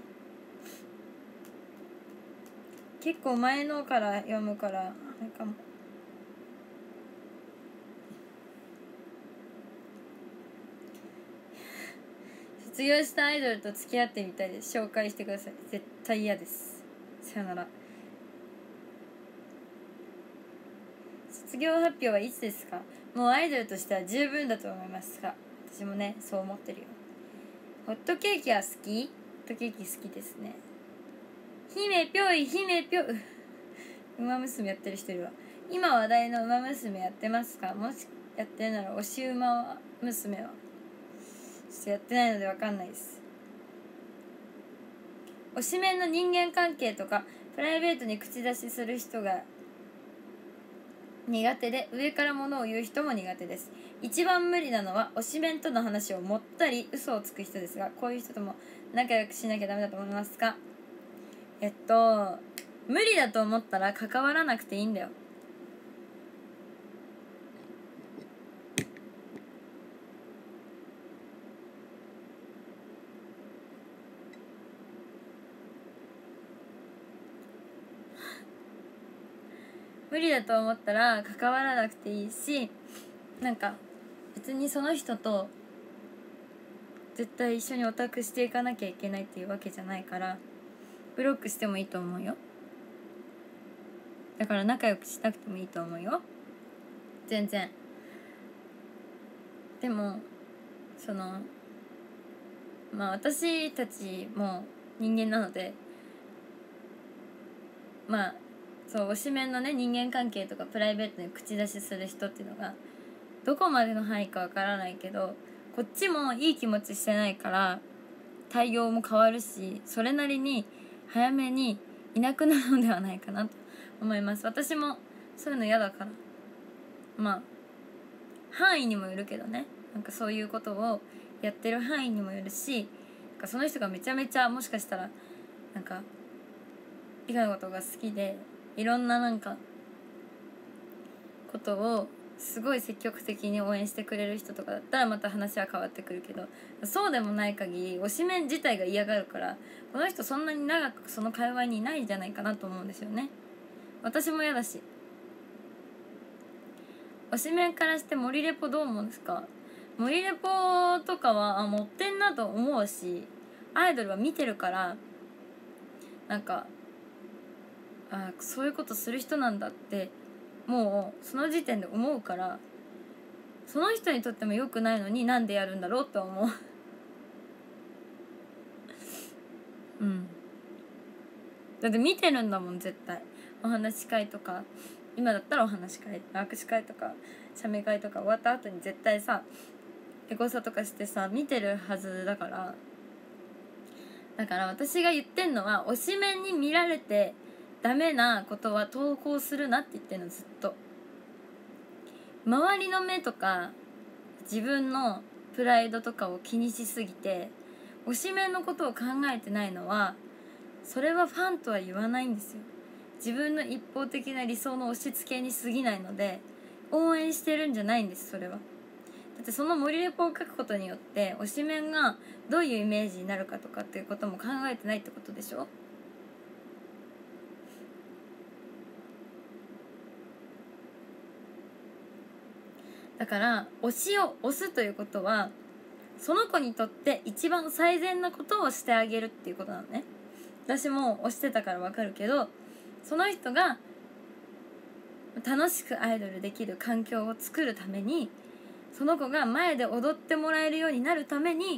結構前のから読むからあれかも。卒業したアイドルと付き合ってみたいです。紹介してください。絶対嫌です。さよなら。卒業発表はいつですか？もうアイドルとしては十分だと思いますが、私もねそう思ってるよ。ホットケーキは好き？ホットケーキ好きですね。姫ぴょい姫ぴょいウマ娘やってる人いるわ。今話題のウマ娘やってますか？もしやってるなら推しウマ娘はちょっとやってないので分かんないです。推しメンの人間関係とかプライベートに口出しする人が苦手で、上から物を言う人も苦手です。一番無理なのは推しメンとの話を盛ったり嘘をつく人ですが、こういう人とも仲良くしなきゃダメだと思いますか？えっと無理だと思ったら関わらなくていいんだよ。無理だと思ったら関わらなくていいし、なんか別にその人と絶対一緒にオタクしていかなきゃいけないっていうわけじゃないから、ブロックしてもいいと思うよ。だから仲良くしなくてもいいと思うよ、全然。でもそのまあ私たちも人間なので、まあそう推しメンのね人間関係とかプライベートに口出しする人っていうのがどこまでの範囲かわからないけど、こっちもいい気持ちしてないから対応も変わるし、それなりに早めにいなくなるのではないかなと思います。私もそういうの嫌だから。まあ範囲にもよるけどね、なんかそういうことをやってる範囲にもよるし、なんかその人がめちゃめちゃもしかしたらなんか理科のことが好きでいろんななんかことをすごい積極的に応援してくれる人とかだったらまた話は変わってくるけど、そうでもない限り推しメン自体が嫌がるから、この人そんなに長くその界隈にいないんじゃないかなと思うんですよね。私も嫌だし。推しメンからして森レポどう思うんですか？森レポとかはあ持ってんなと思うし、アイドルは見てるからなんかあそういうことする人なんだってもうその時点で思うから、その人にとっても良くないのになんでやるんだろうと思ううんだって見てるんだもん絶対。お話し会とか今だったらお話し会握手会とか写メ会とか終わった後に絶対さエゴサとかしてさ見てるはずだから。だから私が言ってんのは推しメンに見られてダメなことは投稿するなって言ってんのずっと。周りの目とか自分のプライドとかを気にしすぎて推しメンのことを考えてないのは、それはファンとは言わないんですよ。自分の一方的な理想の押し付けに過ぎないので応援してるんじゃないんです。それはだってその森レポを書くことによって推しメンがどういうイメージになるかとかっていうことも考えてないってことでしょ。だから推しを推すということはその子にとって一番最善なことをしてあげるっていうことなのね。私も推してたから分かるけど、その人が楽しくアイドルできる環境を作るために、その子が前で踊ってもらえるようになるために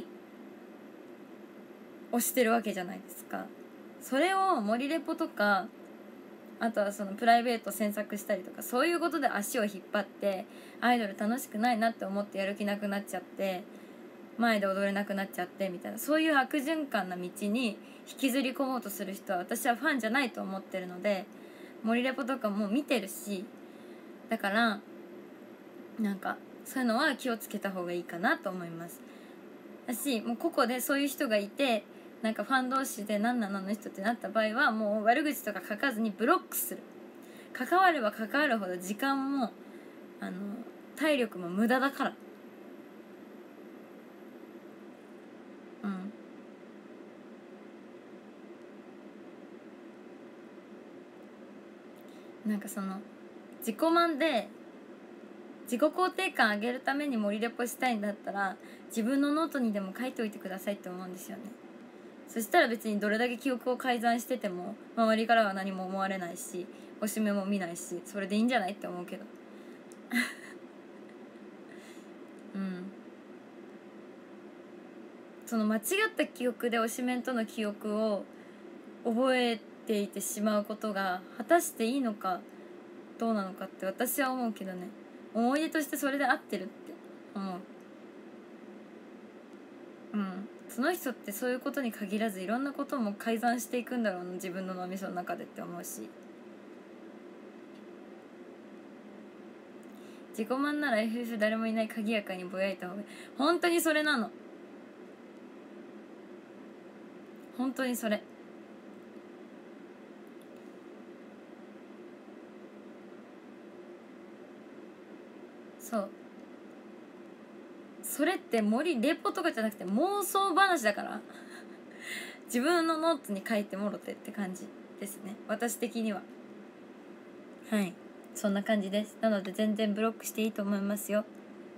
推してるわけじゃないですか。それを森レポとかあとはそのプライベート詮索したりとかそういうことで足を引っ張ってアイドル楽しくないなって思ってやる気なくなっちゃって前で踊れなくなっちゃってみたいな、そういう悪循環な道に引きずり込もうとする人は私はファンじゃないと思ってるので、森レポとかも見てるし、だからなんかそういうのは気をつけた方がいいかなと思います。だし、もう個々でそういう人がいて、なんかファン同士で何なのあの人ってなった場合はもう悪口とか書かずにブロックする。関われば関わるほど時間もあの体力も無駄だから。うんなんかその自己満で自己肯定感上げるために森レポしたいんだったら、自分のノートにでも書いておいてくださいって思うんですよね。そしたら別にどれだけ記憶を改ざんしてても周りからは何も思われないし、おしめも見ないし、それでいいんじゃないって思うけどうんその間違った記憶で推しメンとの記憶を覚えていてしまうことが果たしていいのかどうなのかって私は思うけどね。思い出としてそれで合ってるって思う。うんその人ってそういうことに限らずいろんなことも改ざんしていくんだろうな、自分の脳みその中でって思うし、自己満なら エフエフ 誰もいない鍵やかにぼやいた方がいい。本当にそれなの。本当にそれ。そうそれって森レポとかじゃなくて妄想話だから自分のノートに書いてもろてって感じですね、私的には。はいそんな感じです。なので全然ブロックしていいと思いますよ。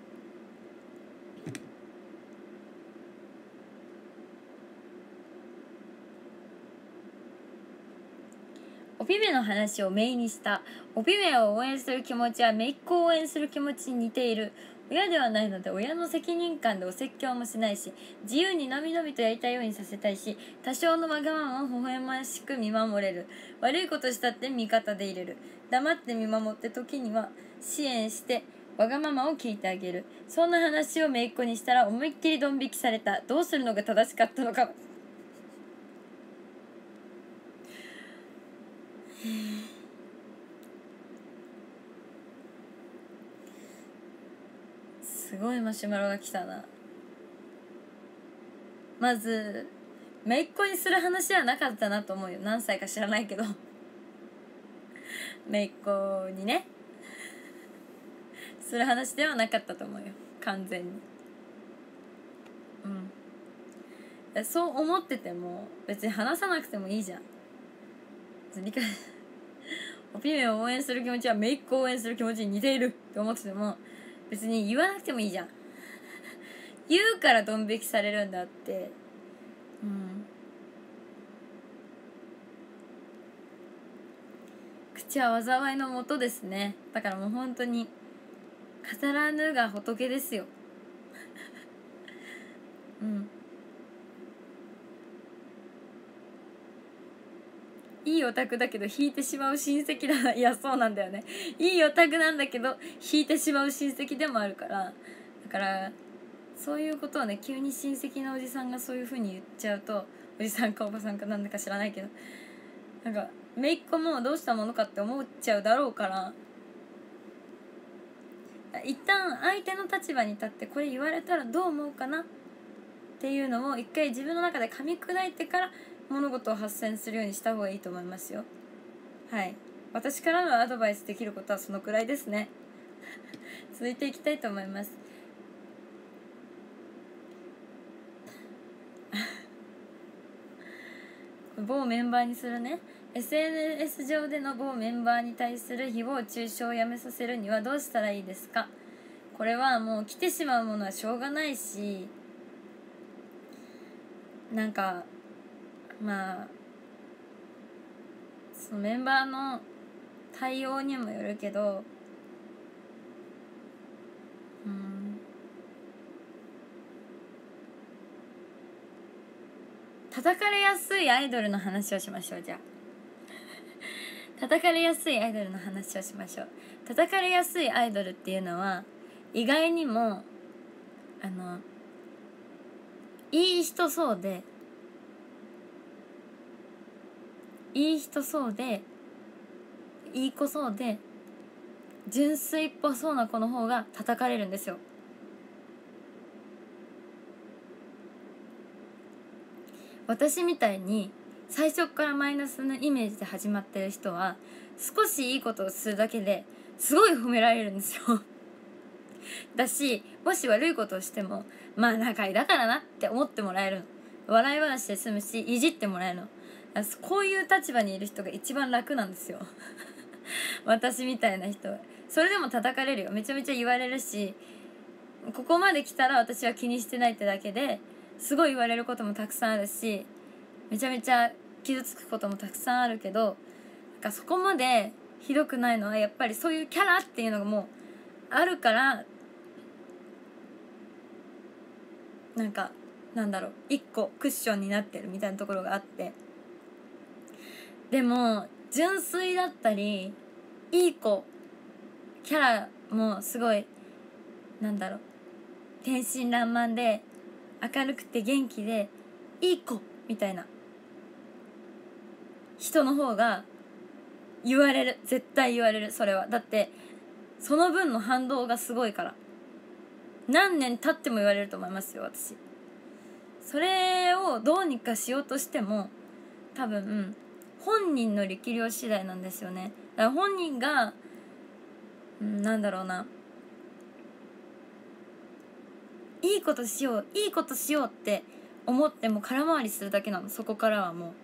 おぴめの話をメイにした。おぴめを応援する気持ちはめいっ子を応援する気持ちに似ている。親ではないので親の責任感でお説教もしないし、自由にのびのびとやりたいようにさせたいし、多少のわがままを微笑ましく見守れる。悪いことしたって味方でいれる。黙って見守って時には支援してわがままを聞いてあげる。そんな話をめいっ子にしたら思いっきりドン引きされた。どうするのが正しかったのか。すごいマシュマロが来たな。まずめいっ子にする話はなかったなと思うよ。何歳か知らないけどめいっ子にねする話ではなかったと思うよ、完全に。うんそう思ってても別に話さなくてもいいじゃん。理解おぴめを応援する気持ちはめいっ子を応援する気持ちに似ているって思ってても別に言わなくてもいいじゃん。言うからドン引きされるんだって。うん口は災いのもとですね。だからもう本当に語らぬが仏ですようんいいオタクだけど引いてしまう親戚だ。いやそうなんだよね。いいオタクなんだけど引いてしまう親戚でもあるから、だからそういうことをね、急に親戚のおじさんがそういう風に言っちゃうと、おじさんかおばさんかなんだか知らないけど、なんか姪っ子もどうしたものかって思っちゃうだろうから、一旦相手の立場に立ってこれ言われたらどう思うかなっていうのを一回自分の中で噛み砕いてから物事を発信するようにした方がいいと思いますよ。はい私からのアドバイスできることはそのくらいですね続いていきたいと思います某メンバーにするね。 エスエヌエス 上での某メンバーに対する誹謗中傷をやめさせるにはどうしたらいいですか。これはもう来てしまうものはしょうがないし、なんかまあそのメンバーの対応にもよるけど、うん叩かれやすいアイドルの話をしましょう。じゃあ叩かれやすいアイドルの話をしましょう。叩かれやすいアイドルっていうのは意外にもあのいい人そうでいい人そうでいい子そうで純粋っぽそうな子の方が叩かれるんですよ。私みたいに最初からマイナスのイメージで始まってる人は少しいいことをするだけですごい褒められるんですよだし、もし悪いことをしてもまあ仲いいだからなって思ってもらえるの。笑い話で済むし、いじってもらえるの。こういう立場にいる人が一番楽なんですよ私みたいな人は。それでも叩かれるよ、めちゃめちゃ言われるし、ここまで来たら私は気にしてないってだけですごい言われることもたくさんあるし、めちゃめちゃ傷つくこともたくさんあるけど、なんかそこまでひどくないのはやっぱりそういうキャラっていうのがもうあるから、なんかなんだろう、一個クッションになってるみたいなところがあって、でも純粋だったりいい子キャラもすごいなんだろう、天真爛漫で明るくて元気でいい子みたいな人の方が言われる、絶対言われる。それはだってその分の反動がすごいから、何年経っても言われると思いますよ私。それをどうにかしようとしても多分本人の力量次第なんですよね。だから本人が、うん、なんだろうな、いいことしよういいことしようって思っても空回りするだけなの。そこからはも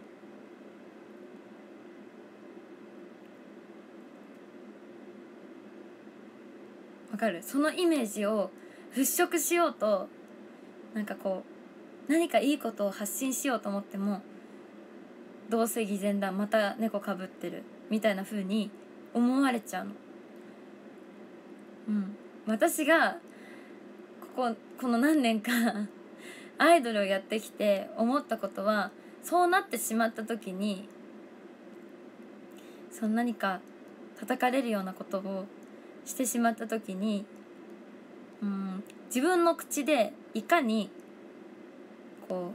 うわかる。そのイメージを払拭しようと、なんかこう何かいいことを発信しようと思っても、どうせ偽善だ、また猫かぶってるみたいな風に思われちゃうの。うん私がこここの何年かアイドルをやってきて思ったことは、そうなってしまった時に、そんなにか叩かれるようなことをしてしまった時に、うん自分の口でいかにこうなんだろうな、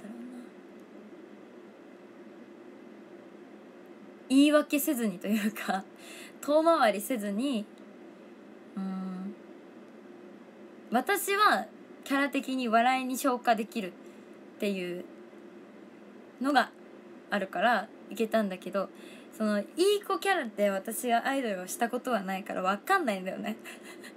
言い訳せずにというか遠回りせずに、うん私はキャラ的に笑いに消化できるっていうのがあるからいけたんだけど、そのいい子キャラって私がアイドルをしたことはないから分かんないんだよね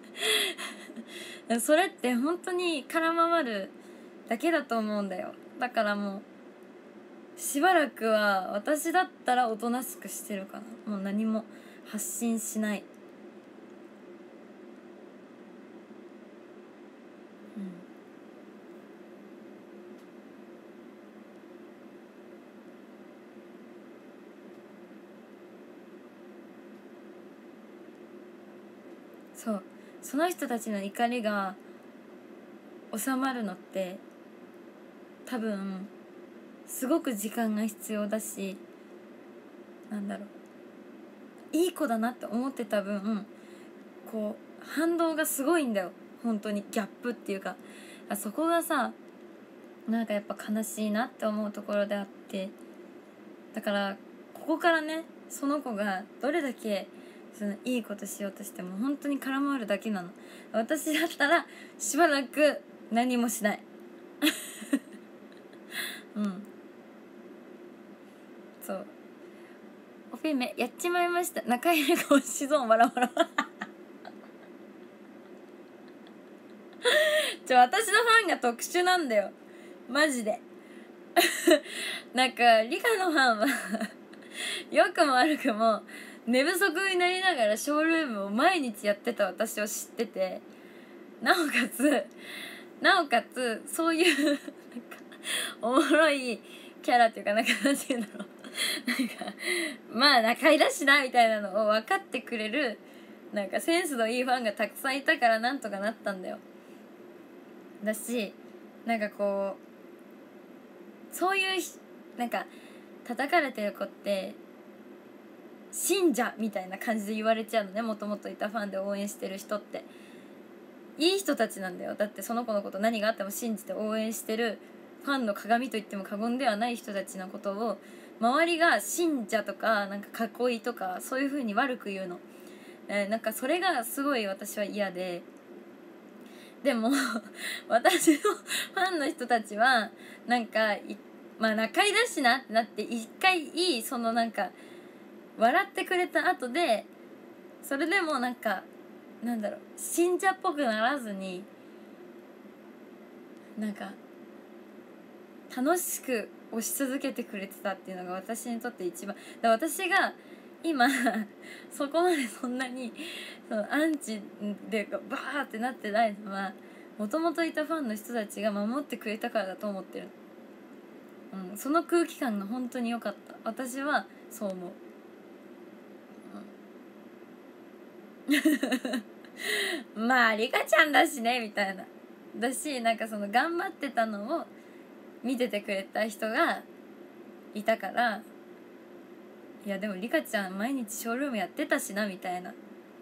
それって本当に空回るだけだと思うんだよ。だからもうしばらくは私だったらおとなしくしてるかな。もう何も発信しない。うんそう、その人たちの怒りが収まるのって多分すごく時間が必要だし、なんだろう、いい子だなって思ってた分こう反動がすごいんだよ。本当にギャップっていうか、そこがさ、なんかやっぱ悲しいなって思うところであって、だからここからね、その子がどれだけそのいいことしようとしても本当に空回るだけなの。私だったらしばらく何もしないうんそう。おフェメやっちまいました。中入れがおしゾーンわらわらちょ私のファンが特殊なんだよマジでなんかリカのファンは良くも悪くも寝不足になりながらショールームを毎日やってた私を知ってて、なおかつなおかつそういうなんかおもろいキャラっていうか、なんかなんていうんだろうなんかまあ仲いいだしなみたいなのを分かってくれる、なんかセンスのいいファンがたくさんいたからなんとかなったんだよ。だし、なんかこうそういうなんか叩かれてる子って信者みたいな感じで言われちゃうのね、もともといたファンで応援してる人って。 いい人たちなんだよ。だってその子のこと何があっても信じて応援してるファンの鏡と言っても過言ではない人たちのことを周りが信者とかなんか囲いとかそういう風に悪く言うの、えー、なんかそれがすごい私は嫌で、でも私のファンの人たちはなんかまあ仲居だしなってなって一回いいそのなんか笑ってくれた後でそれでもなんかなんだろう信者っぽくならずになんか楽しく推し続けてくれてたっていうのが私にとって一番だ。私が今そこまでそんなにそのアンチでバーってなってないのはもともといたファンの人たちが守ってくれたからだと思ってる、うん、その空気感が本当に良かった。私はそう思う、うん、まあリカちゃんだしねみたいなだし、なんかその頑張ってたのを見ててくれた人がいたから、いやでもリカちゃん毎日ショールームやってたしなみたいな、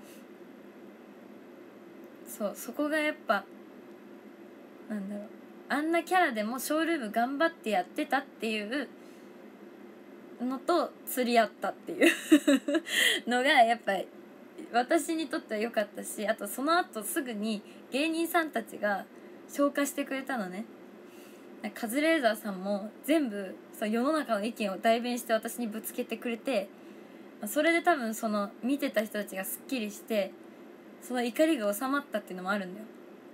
そうそこがやっぱなんだろうあんなキャラでもショールーム頑張ってやってたっていうのと釣り合ったっていうのがやっぱり私にとっては良かったし、あとその後すぐに芸人さんたちが消化してくれたのね。カズレーザーさんも全部さ世の中の意見を代弁して私にぶつけてくれて、それで多分その見てた人たちがすっきりしてその怒りが収まったっていうのもあるんだよ。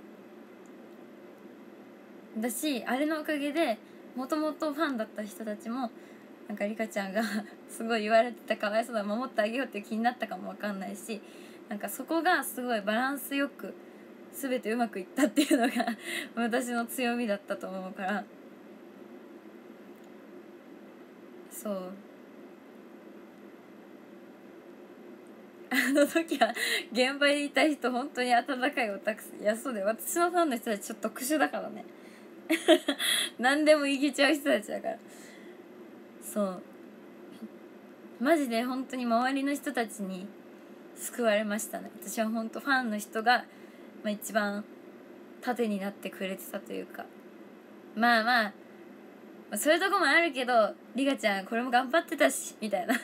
だしあれのおかげでもともとファンだった人たちもなんかリカちゃんがすごい言われてたかわいそうだ守ってあげようっていう気になったかもわかんないし、なんかそこがすごいバランスよく全てうまくいったっていうのが私の強みだったと思うから、そうあの時は現場にいた人本当に温かいオタクいやそうで私のファンの人たちちょっと特殊だからね何でもいけちゃう人たちだから、そうマジで本当に周りの人たちに救われましたね。私は本当ファンの人が、まあ、一番盾になってくれてたというか、まあまあ、まあ、そういうとこもあるけどリカちゃんこれも頑張ってたしみたいな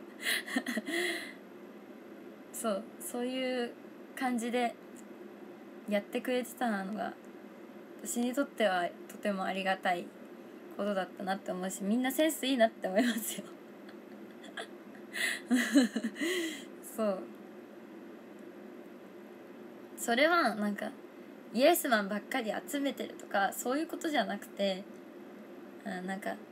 そうそういう感じでやってくれてたのが私にとってはとてもありがたいことだったなって思うし、みんなセンスいいなって思いますよそうそれはなんかイエスマンばっかり集めてるとかそういうことじゃなくて、あなんか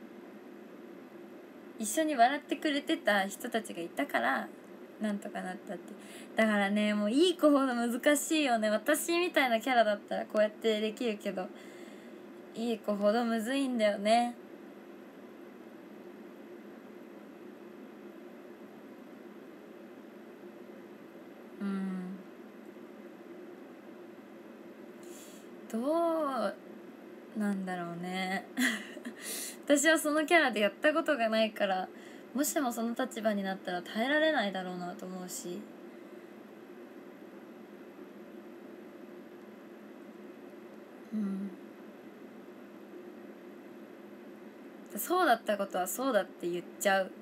一緒に笑ってくれてた人たちがいたからなんとかなったって。だからねもういい子ほど難しいよね。私みたいなキャラだったらこうやってできるけどいい子ほどむずいんだよね。うんどうなんだろうね私はそのキャラでやったことがないからもしもその立場になったら耐えられないだろうなと思うし、うんそうだったことはそうだって言っちゃう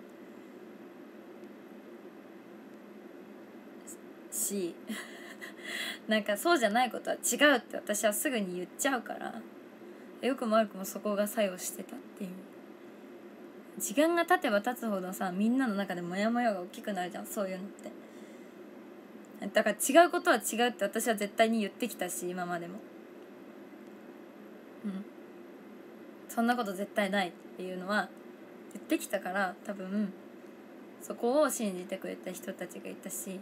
しなんかそうじゃないことは違うって私はすぐに言っちゃうから、よくも悪くもそこが作用してたっていう。時間が経てば経つほどさみんなの中でモヤモヤが大きくなるじゃん、そういうのって。だから違うことは違うって私は絶対に言ってきたし今までも、うんそんなこと絶対ないっていうのは言ってきたから、多分そこを信じてくれた人たちがいたし、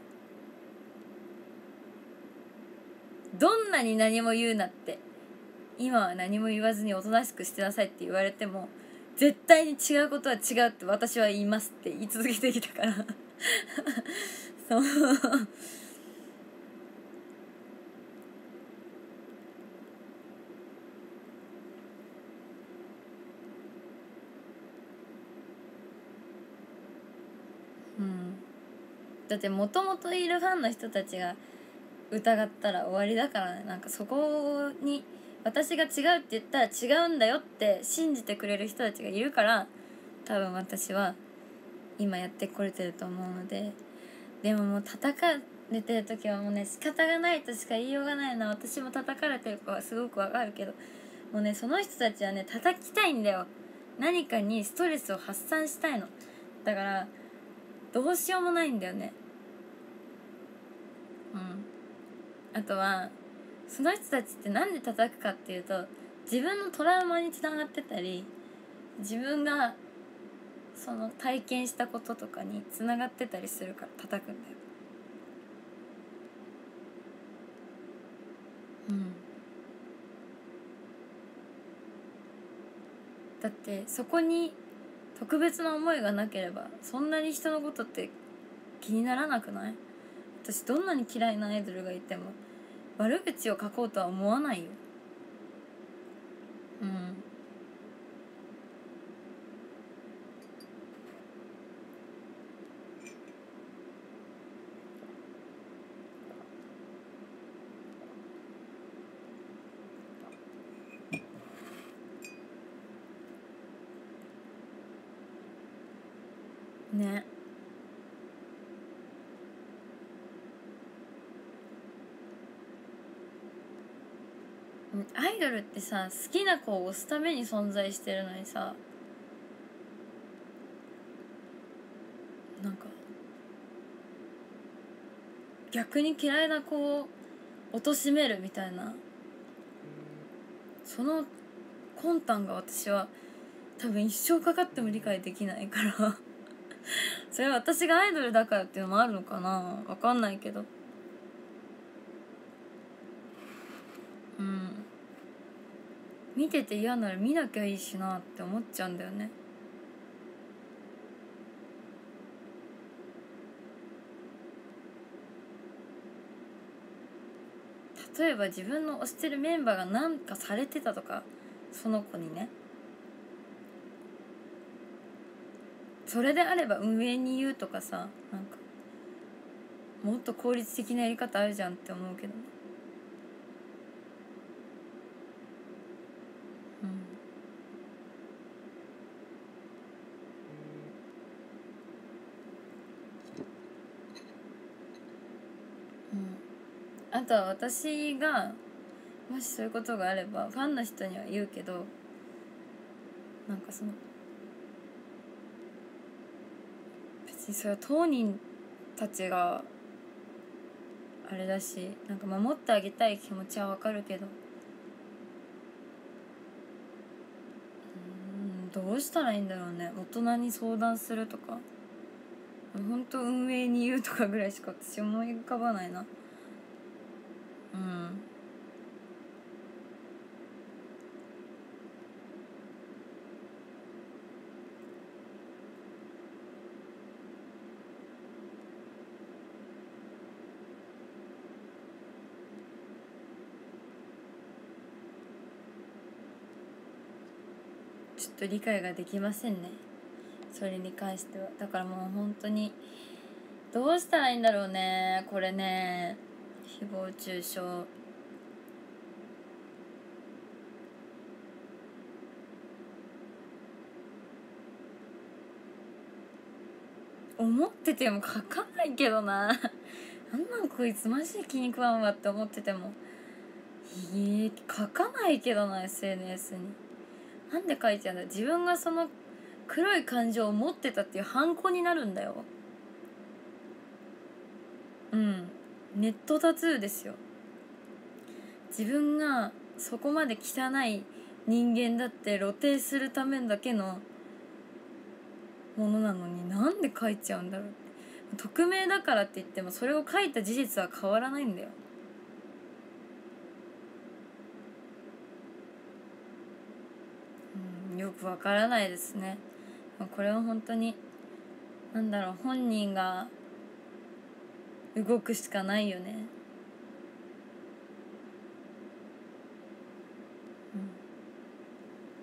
どんなに何も言うなって今は何も言わずにおとなしくしてなさいって言われても絶対に違うことは違うって私は言いますって言い続けてきたからそううんだってもともといるファンの人たちが疑ったら終わりだからね。なんかそこに私が違うって言ったら違うんだよって信じてくれる人たちがいるから、多分私は今やってこれてると思うので。でももう叩かれてる時はもうね、仕方がないとしか言いようがないな。私も叩かれてる子はすごくわかるけど、もうね、その人たちはね、叩きたいんだよ。何かにストレスを発散したいの。だからどうしようもないんだよね。うん。あとはその人たちってなんで叩くかっていうと、自分のトラウマにつながってたり、自分がその体験したこととかにつながってたりするから叩くんだよ。うん。だってそこに特別な思いがなければそんなに人のことって気にならなくない？私どんなに嫌いなアイドルがいても悪口を書こうとは思わないよ。うんね。アイドルってさ、好きな子を押すために存在してるのにさ、なんか逆に嫌いな子を貶めるみたいな、その魂胆が私は多分一生かかっても理解できないからそれは私がアイドルだからっていうのもあるのかな、わかんないけど。うん、見てて嫌なら見なきゃいいしなって思っちゃうんだよね。例えば自分の推してるメンバーが何かされてたとか、その子にね、それであれば運営に言うとかさ、なんかもっと効率的なやり方あるじゃんって思うけどね。うん、うん、あとは私がもしそういうことがあればファンの人には言うけど、なんかその別にそれは当人たちがあれだし、なんか守ってあげたい気持ちはわかるけど、うん、どうしたらいいんだろうね。大人に相談するとか、ほんと運営に言うとかぐらいしか私思い浮かばないな。うん。ちょっと理解ができませんね、それに関しては。だからもう本当にどうしたらいいんだろうね、これね。誹謗中傷、思ってても書かないけどなあんなんこいつマジで気に食わんわって思ってても、いえ書かないけどな エスエヌエス に。なんで書いちゃうんだ。自分がその黒い感情を持ってたっていう反抗になるんだよ。うん、ネットタトゥーですよ。自分がそこまで汚い人間だって露呈するためだけのものなのに、なんで書いちゃうんだろうって。匿名だからって言ってもそれを書いた事実は変わらないんだよ。うん、よくわからないですね。これは本当になんだろう、本人が動くしかないよね。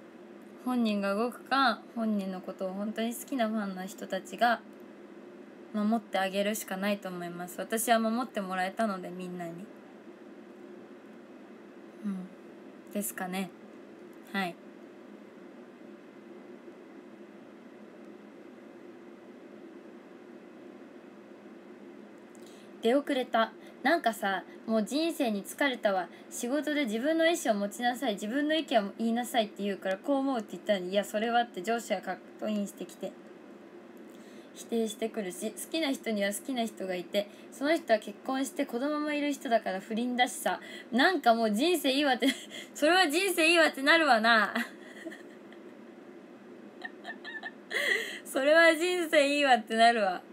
本人が動くか、本人のことを本当に好きなファンの人たちが守ってあげるしかないと思います。私は守ってもらえたので、みんなに。うんですかね。はい。出遅れた。なんかさ、もう人生に疲れたわ。仕事で自分の意思を持ちなさい、自分の意見を言いなさいって言うから、こう思うって言ったのに、いやそれはって上司がカットインしてきて否定してくるし、好きな人には好きな人がいて、その人は結婚して子供もいる人だから不倫だしさ、なんかもう人生いいわってそれは人生いいわってなるわなそれは人生いいわってなるわ。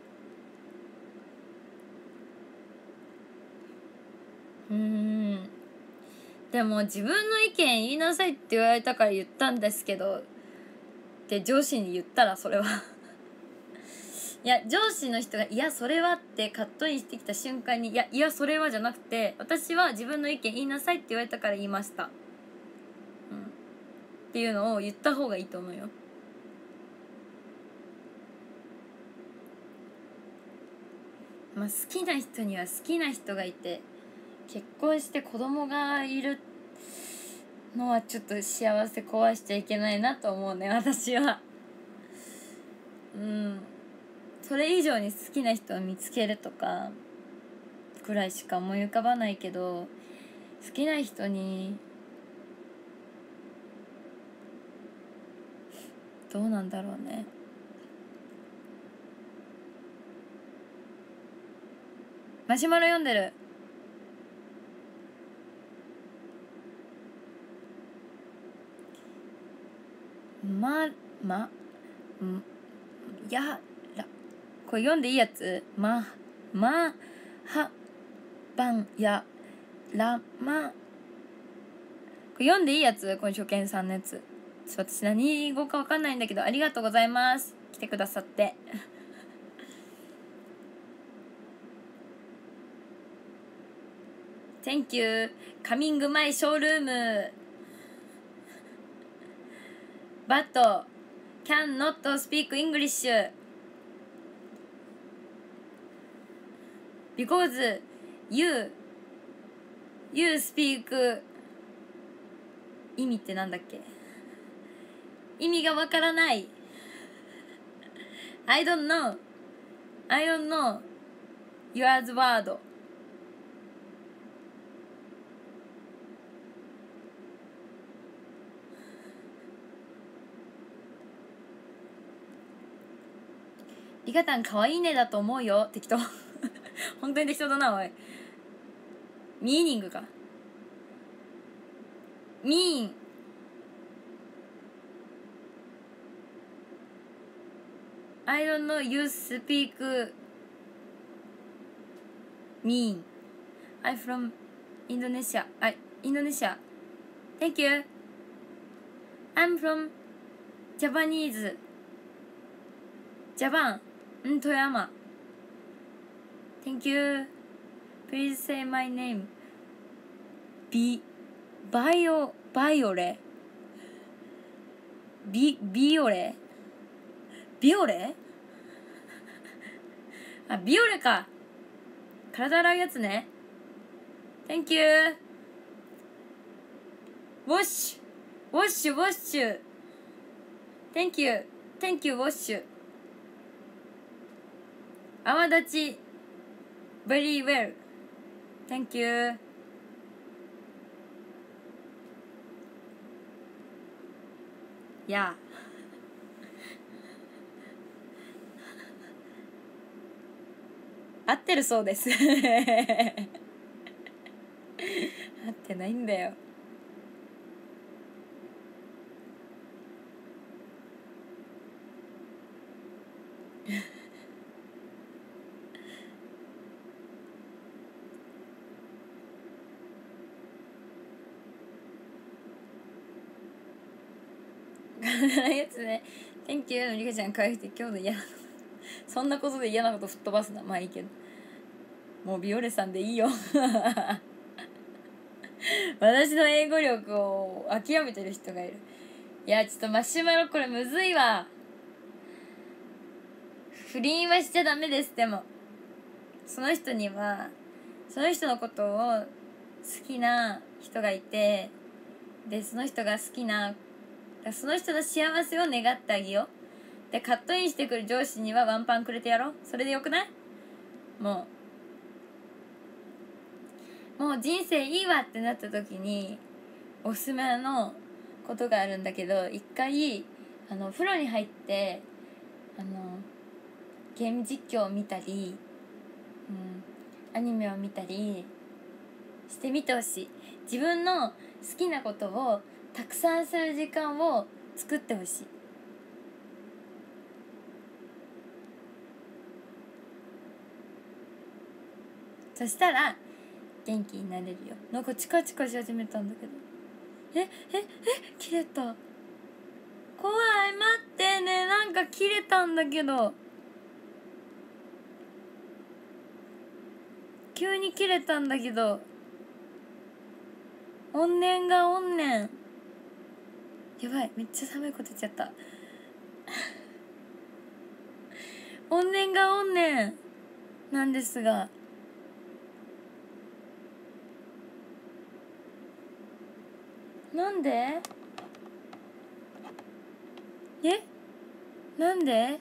うーんでも自分の意見言いなさいって言われたから言ったんですけどって上司に言ったら、それはいや上司の人がいやそれはってカットインしてきた瞬間に、いやいやそれはじゃなくて、私は自分の意見言いなさいって言われたから言いました、うん、っていうのを言った方がいいと思うよ。まあ好きな人には好きな人がいて結婚して子供がいるのはちょっと幸せ壊しちゃいけないなと思うね、私は。うんそれ以上に好きな人を見つけるとかくらいしか思い浮かばないけど、好きな人にどうなんだろうね。マシュマロ読んでる。ままんやらこれ読んでいいやつ。ままはばんやらまこれ読んでいいやつ。この初見さんのやつ。ちょっと私何語か分かんないんだけど、ありがとうございます、来てくださってThank you coming my showroom but cannot speak English because you you speak 意味ってなんだっけ。意味がわからない。 I don't know I don't know your word。 リカタンかわいいねだと思うよ。適当本当に適当だなおい。ミーニングか。ミーンI don't know you speak mean. I'm from Indonesia. I Indonesia. Thank you. I'm from Japanese. Japan. ん富山。Thank you. Please say my name. ビバイオバイオレビビオレビオレあビオレか。体洗うやつね。Thank you. ウォッシュウォッシュウォッシュ Thank you Thank you ウォッシュ。泡立ち Very well. Thank you. いや合ってるそうです合ってないんだよやつね。Thank you のりかちゃん返して今日で嫌なそんなことで嫌なこと吹っ飛ばすな。まあいいけど、もうビオレさんでいいよ私の英語力を諦めてる人がいる。いやちょっとマシュマロこれむずいわ。 不倫はしちゃダメです。でもその人にはその人のことを好きな人がいて、でその人が好きなその人の幸せを願ってあげよう。でカットインしてくる上司にはワンパンくれてやろう。それでよくない？もうもう人生いいわってなった時におすすめのことがあるんだけど、一回あの風呂に入ってあのゲーム実況を見たり、うん、アニメを見たりしてみてほしい。自分の好きなことをたくさんする時間を作ってほしい。そしたら元気になれるよ。なんかチカチカし始めたんだけど、えええ切れた。怖い、待ってね、なんか切れたんだけど、急に切れたんだけど、怨念が怨念。やばい、めっちゃ寒いこと言っちゃった怨念が怨念なんですが、なんでえなんで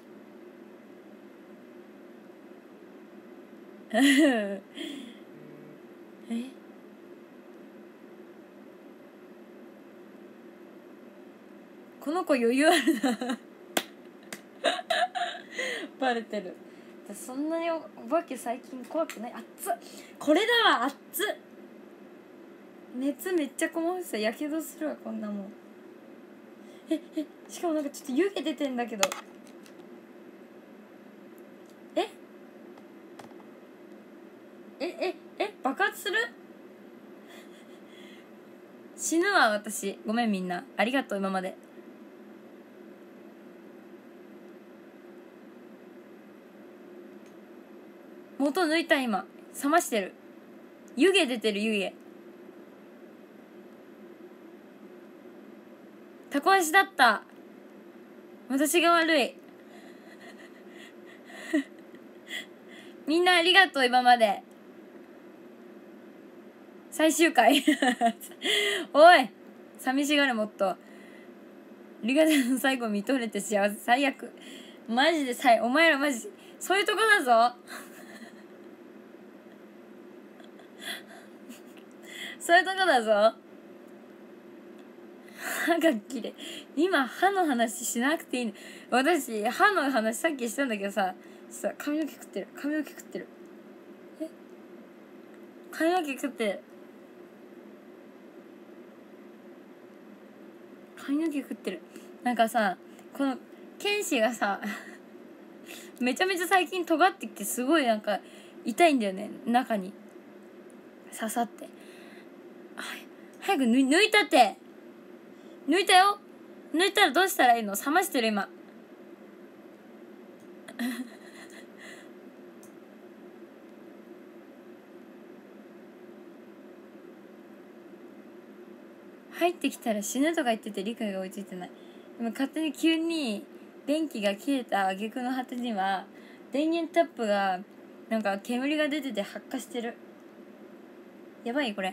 えこの子余裕あるなバレてる。そんなにお化け最近怖くない。熱っ、これだわ、熱っ、熱めっちゃこもってた。やけどするわこんなもん。ええしかもなんかちょっと湯気出てんだけど、ええええ爆発する死ぬわ私。ごめんみんな、ありがとう今まで。元抜いた。今冷ましてる。湯気出てる。湯気タコ足だった。私が悪いみんなありがとう今まで。最終回おい寂しがる。もっとリガデの最後見とれて幸せ。最悪マジで。さいお前らマジそういうとこだぞそういうとこだぞ。歯がきれい。今歯の話しなくていいの。私歯の話さっきしたんだけどさ、さ髪の毛食ってる。髪の毛食ってる。え髪の毛食ってる。髪の毛食ってる。なんかさ、この剣士がさめちゃめちゃ最近尖ってきて、すごいなんか痛いんだよね、中に刺さって。早く抜いたって。抜いたよ。抜いたらどうしたらいいの。冷ましてる今入ってきたら死ぬとか言ってて理解が追いついてない。でも勝手に急に電気が消えた挙句の果てには電源タップがなんか煙が出てて発火してる。やばいこれ。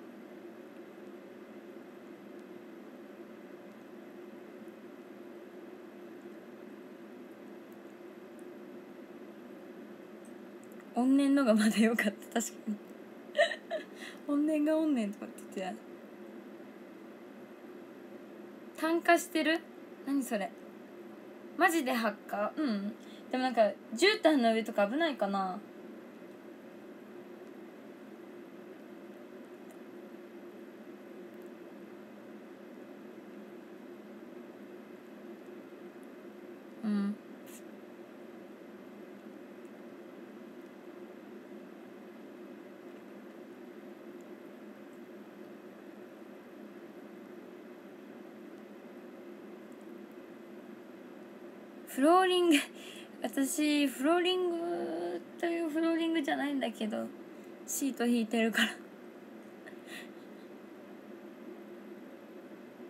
怨念のがまだ良かった。確かに怨念が怨念とかって言ってた。炭化してる。何それ。マジで発火。うん。でもなんか絨毯の上とか危ないかな。うん。フローリング私フローリングというフローリングじゃないんだけどシート引いてる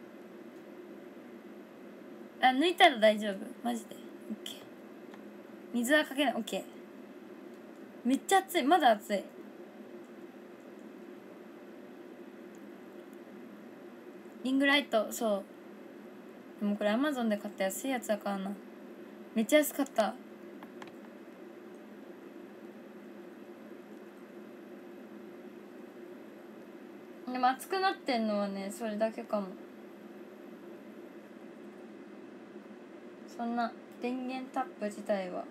からあ抜いたら大丈夫マジで。 OK。 水はかけない。 OK。 めっちゃ熱い。まだ熱い。リングライト、そうでもこれアマゾンで買った安いやつだからな。めっちゃ安かった。でも熱くなってんのはねそれだけかも。そんな電源タップ自体は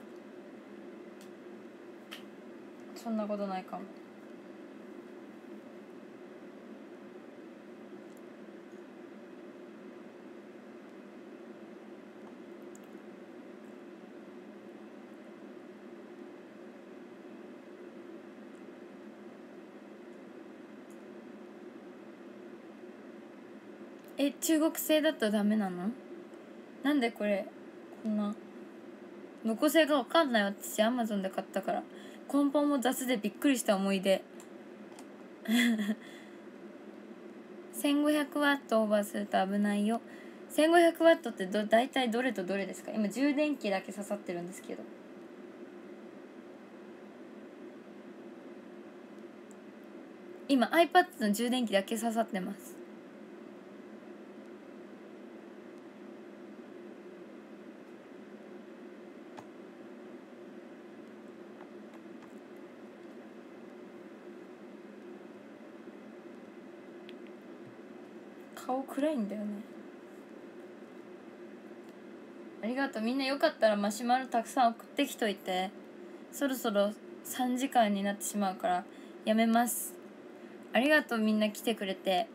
そんなことないかも。え、中国製だとダメなの？なんでこれこんな無個性が分かんない。私アマゾンで買ったから。根本も雑でびっくりした思い出せんごひゃくワットオーバーすると危ないよ。せんごひゃくワットってど大体どれとどれですか？今充電器だけ刺さってるんですけど。今 iPad の充電器だけ刺さってます。顔暗いんだよね。ありがとう。みんなよかったらマシュマロたくさん送ってきといて。そろそろさんじかんになってしまうからやめます。ありがとうみんな来てくれて。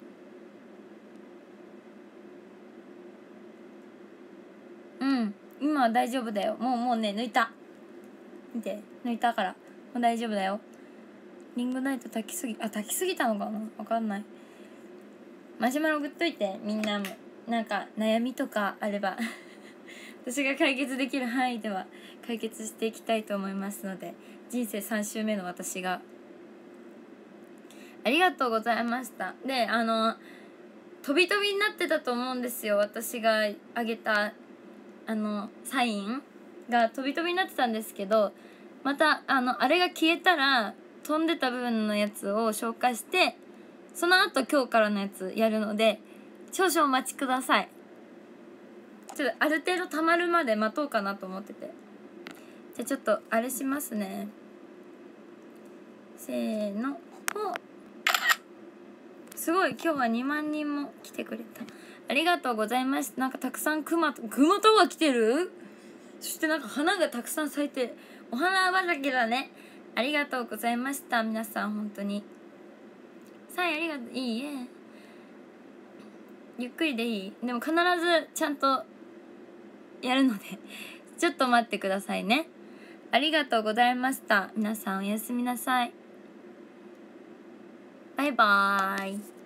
うん今は大丈夫だよ。もうもうね抜いた。見て抜いたからもう大丈夫だよ。リングナイト炊きすぎあ炊きすぎたのかなわかんない。マシュマロ送っといて。みんなもなんか悩みとかあれば私が解決できる範囲では解決していきたいと思いますので。人生さん週目の私がありがとうございました。であの飛び飛びになってたと思うんですよ。私があげたあのサインが飛び飛びになってたんですけど、またあのあれが消えたら飛んでた部分のやつを消化してその後今日からのやつやるので少々お待ちください。ちょっとある程度溜まるまで待とうかなと思ってて。じゃあちょっとあれしますね。せーの。おすごい今日はにまんにんも来てくれた。ありがとうございました。なんかたくさんクマとクマとが来てる。そしてなんか花がたくさん咲いてお花畑だね。ありがとうございました皆さん。本当にさあありがとう。いいえゆっくりでいい。でも必ずちゃんとやるのでちょっと待ってくださいね。ありがとうございました皆さん。おやすみなさい。バイバーイ。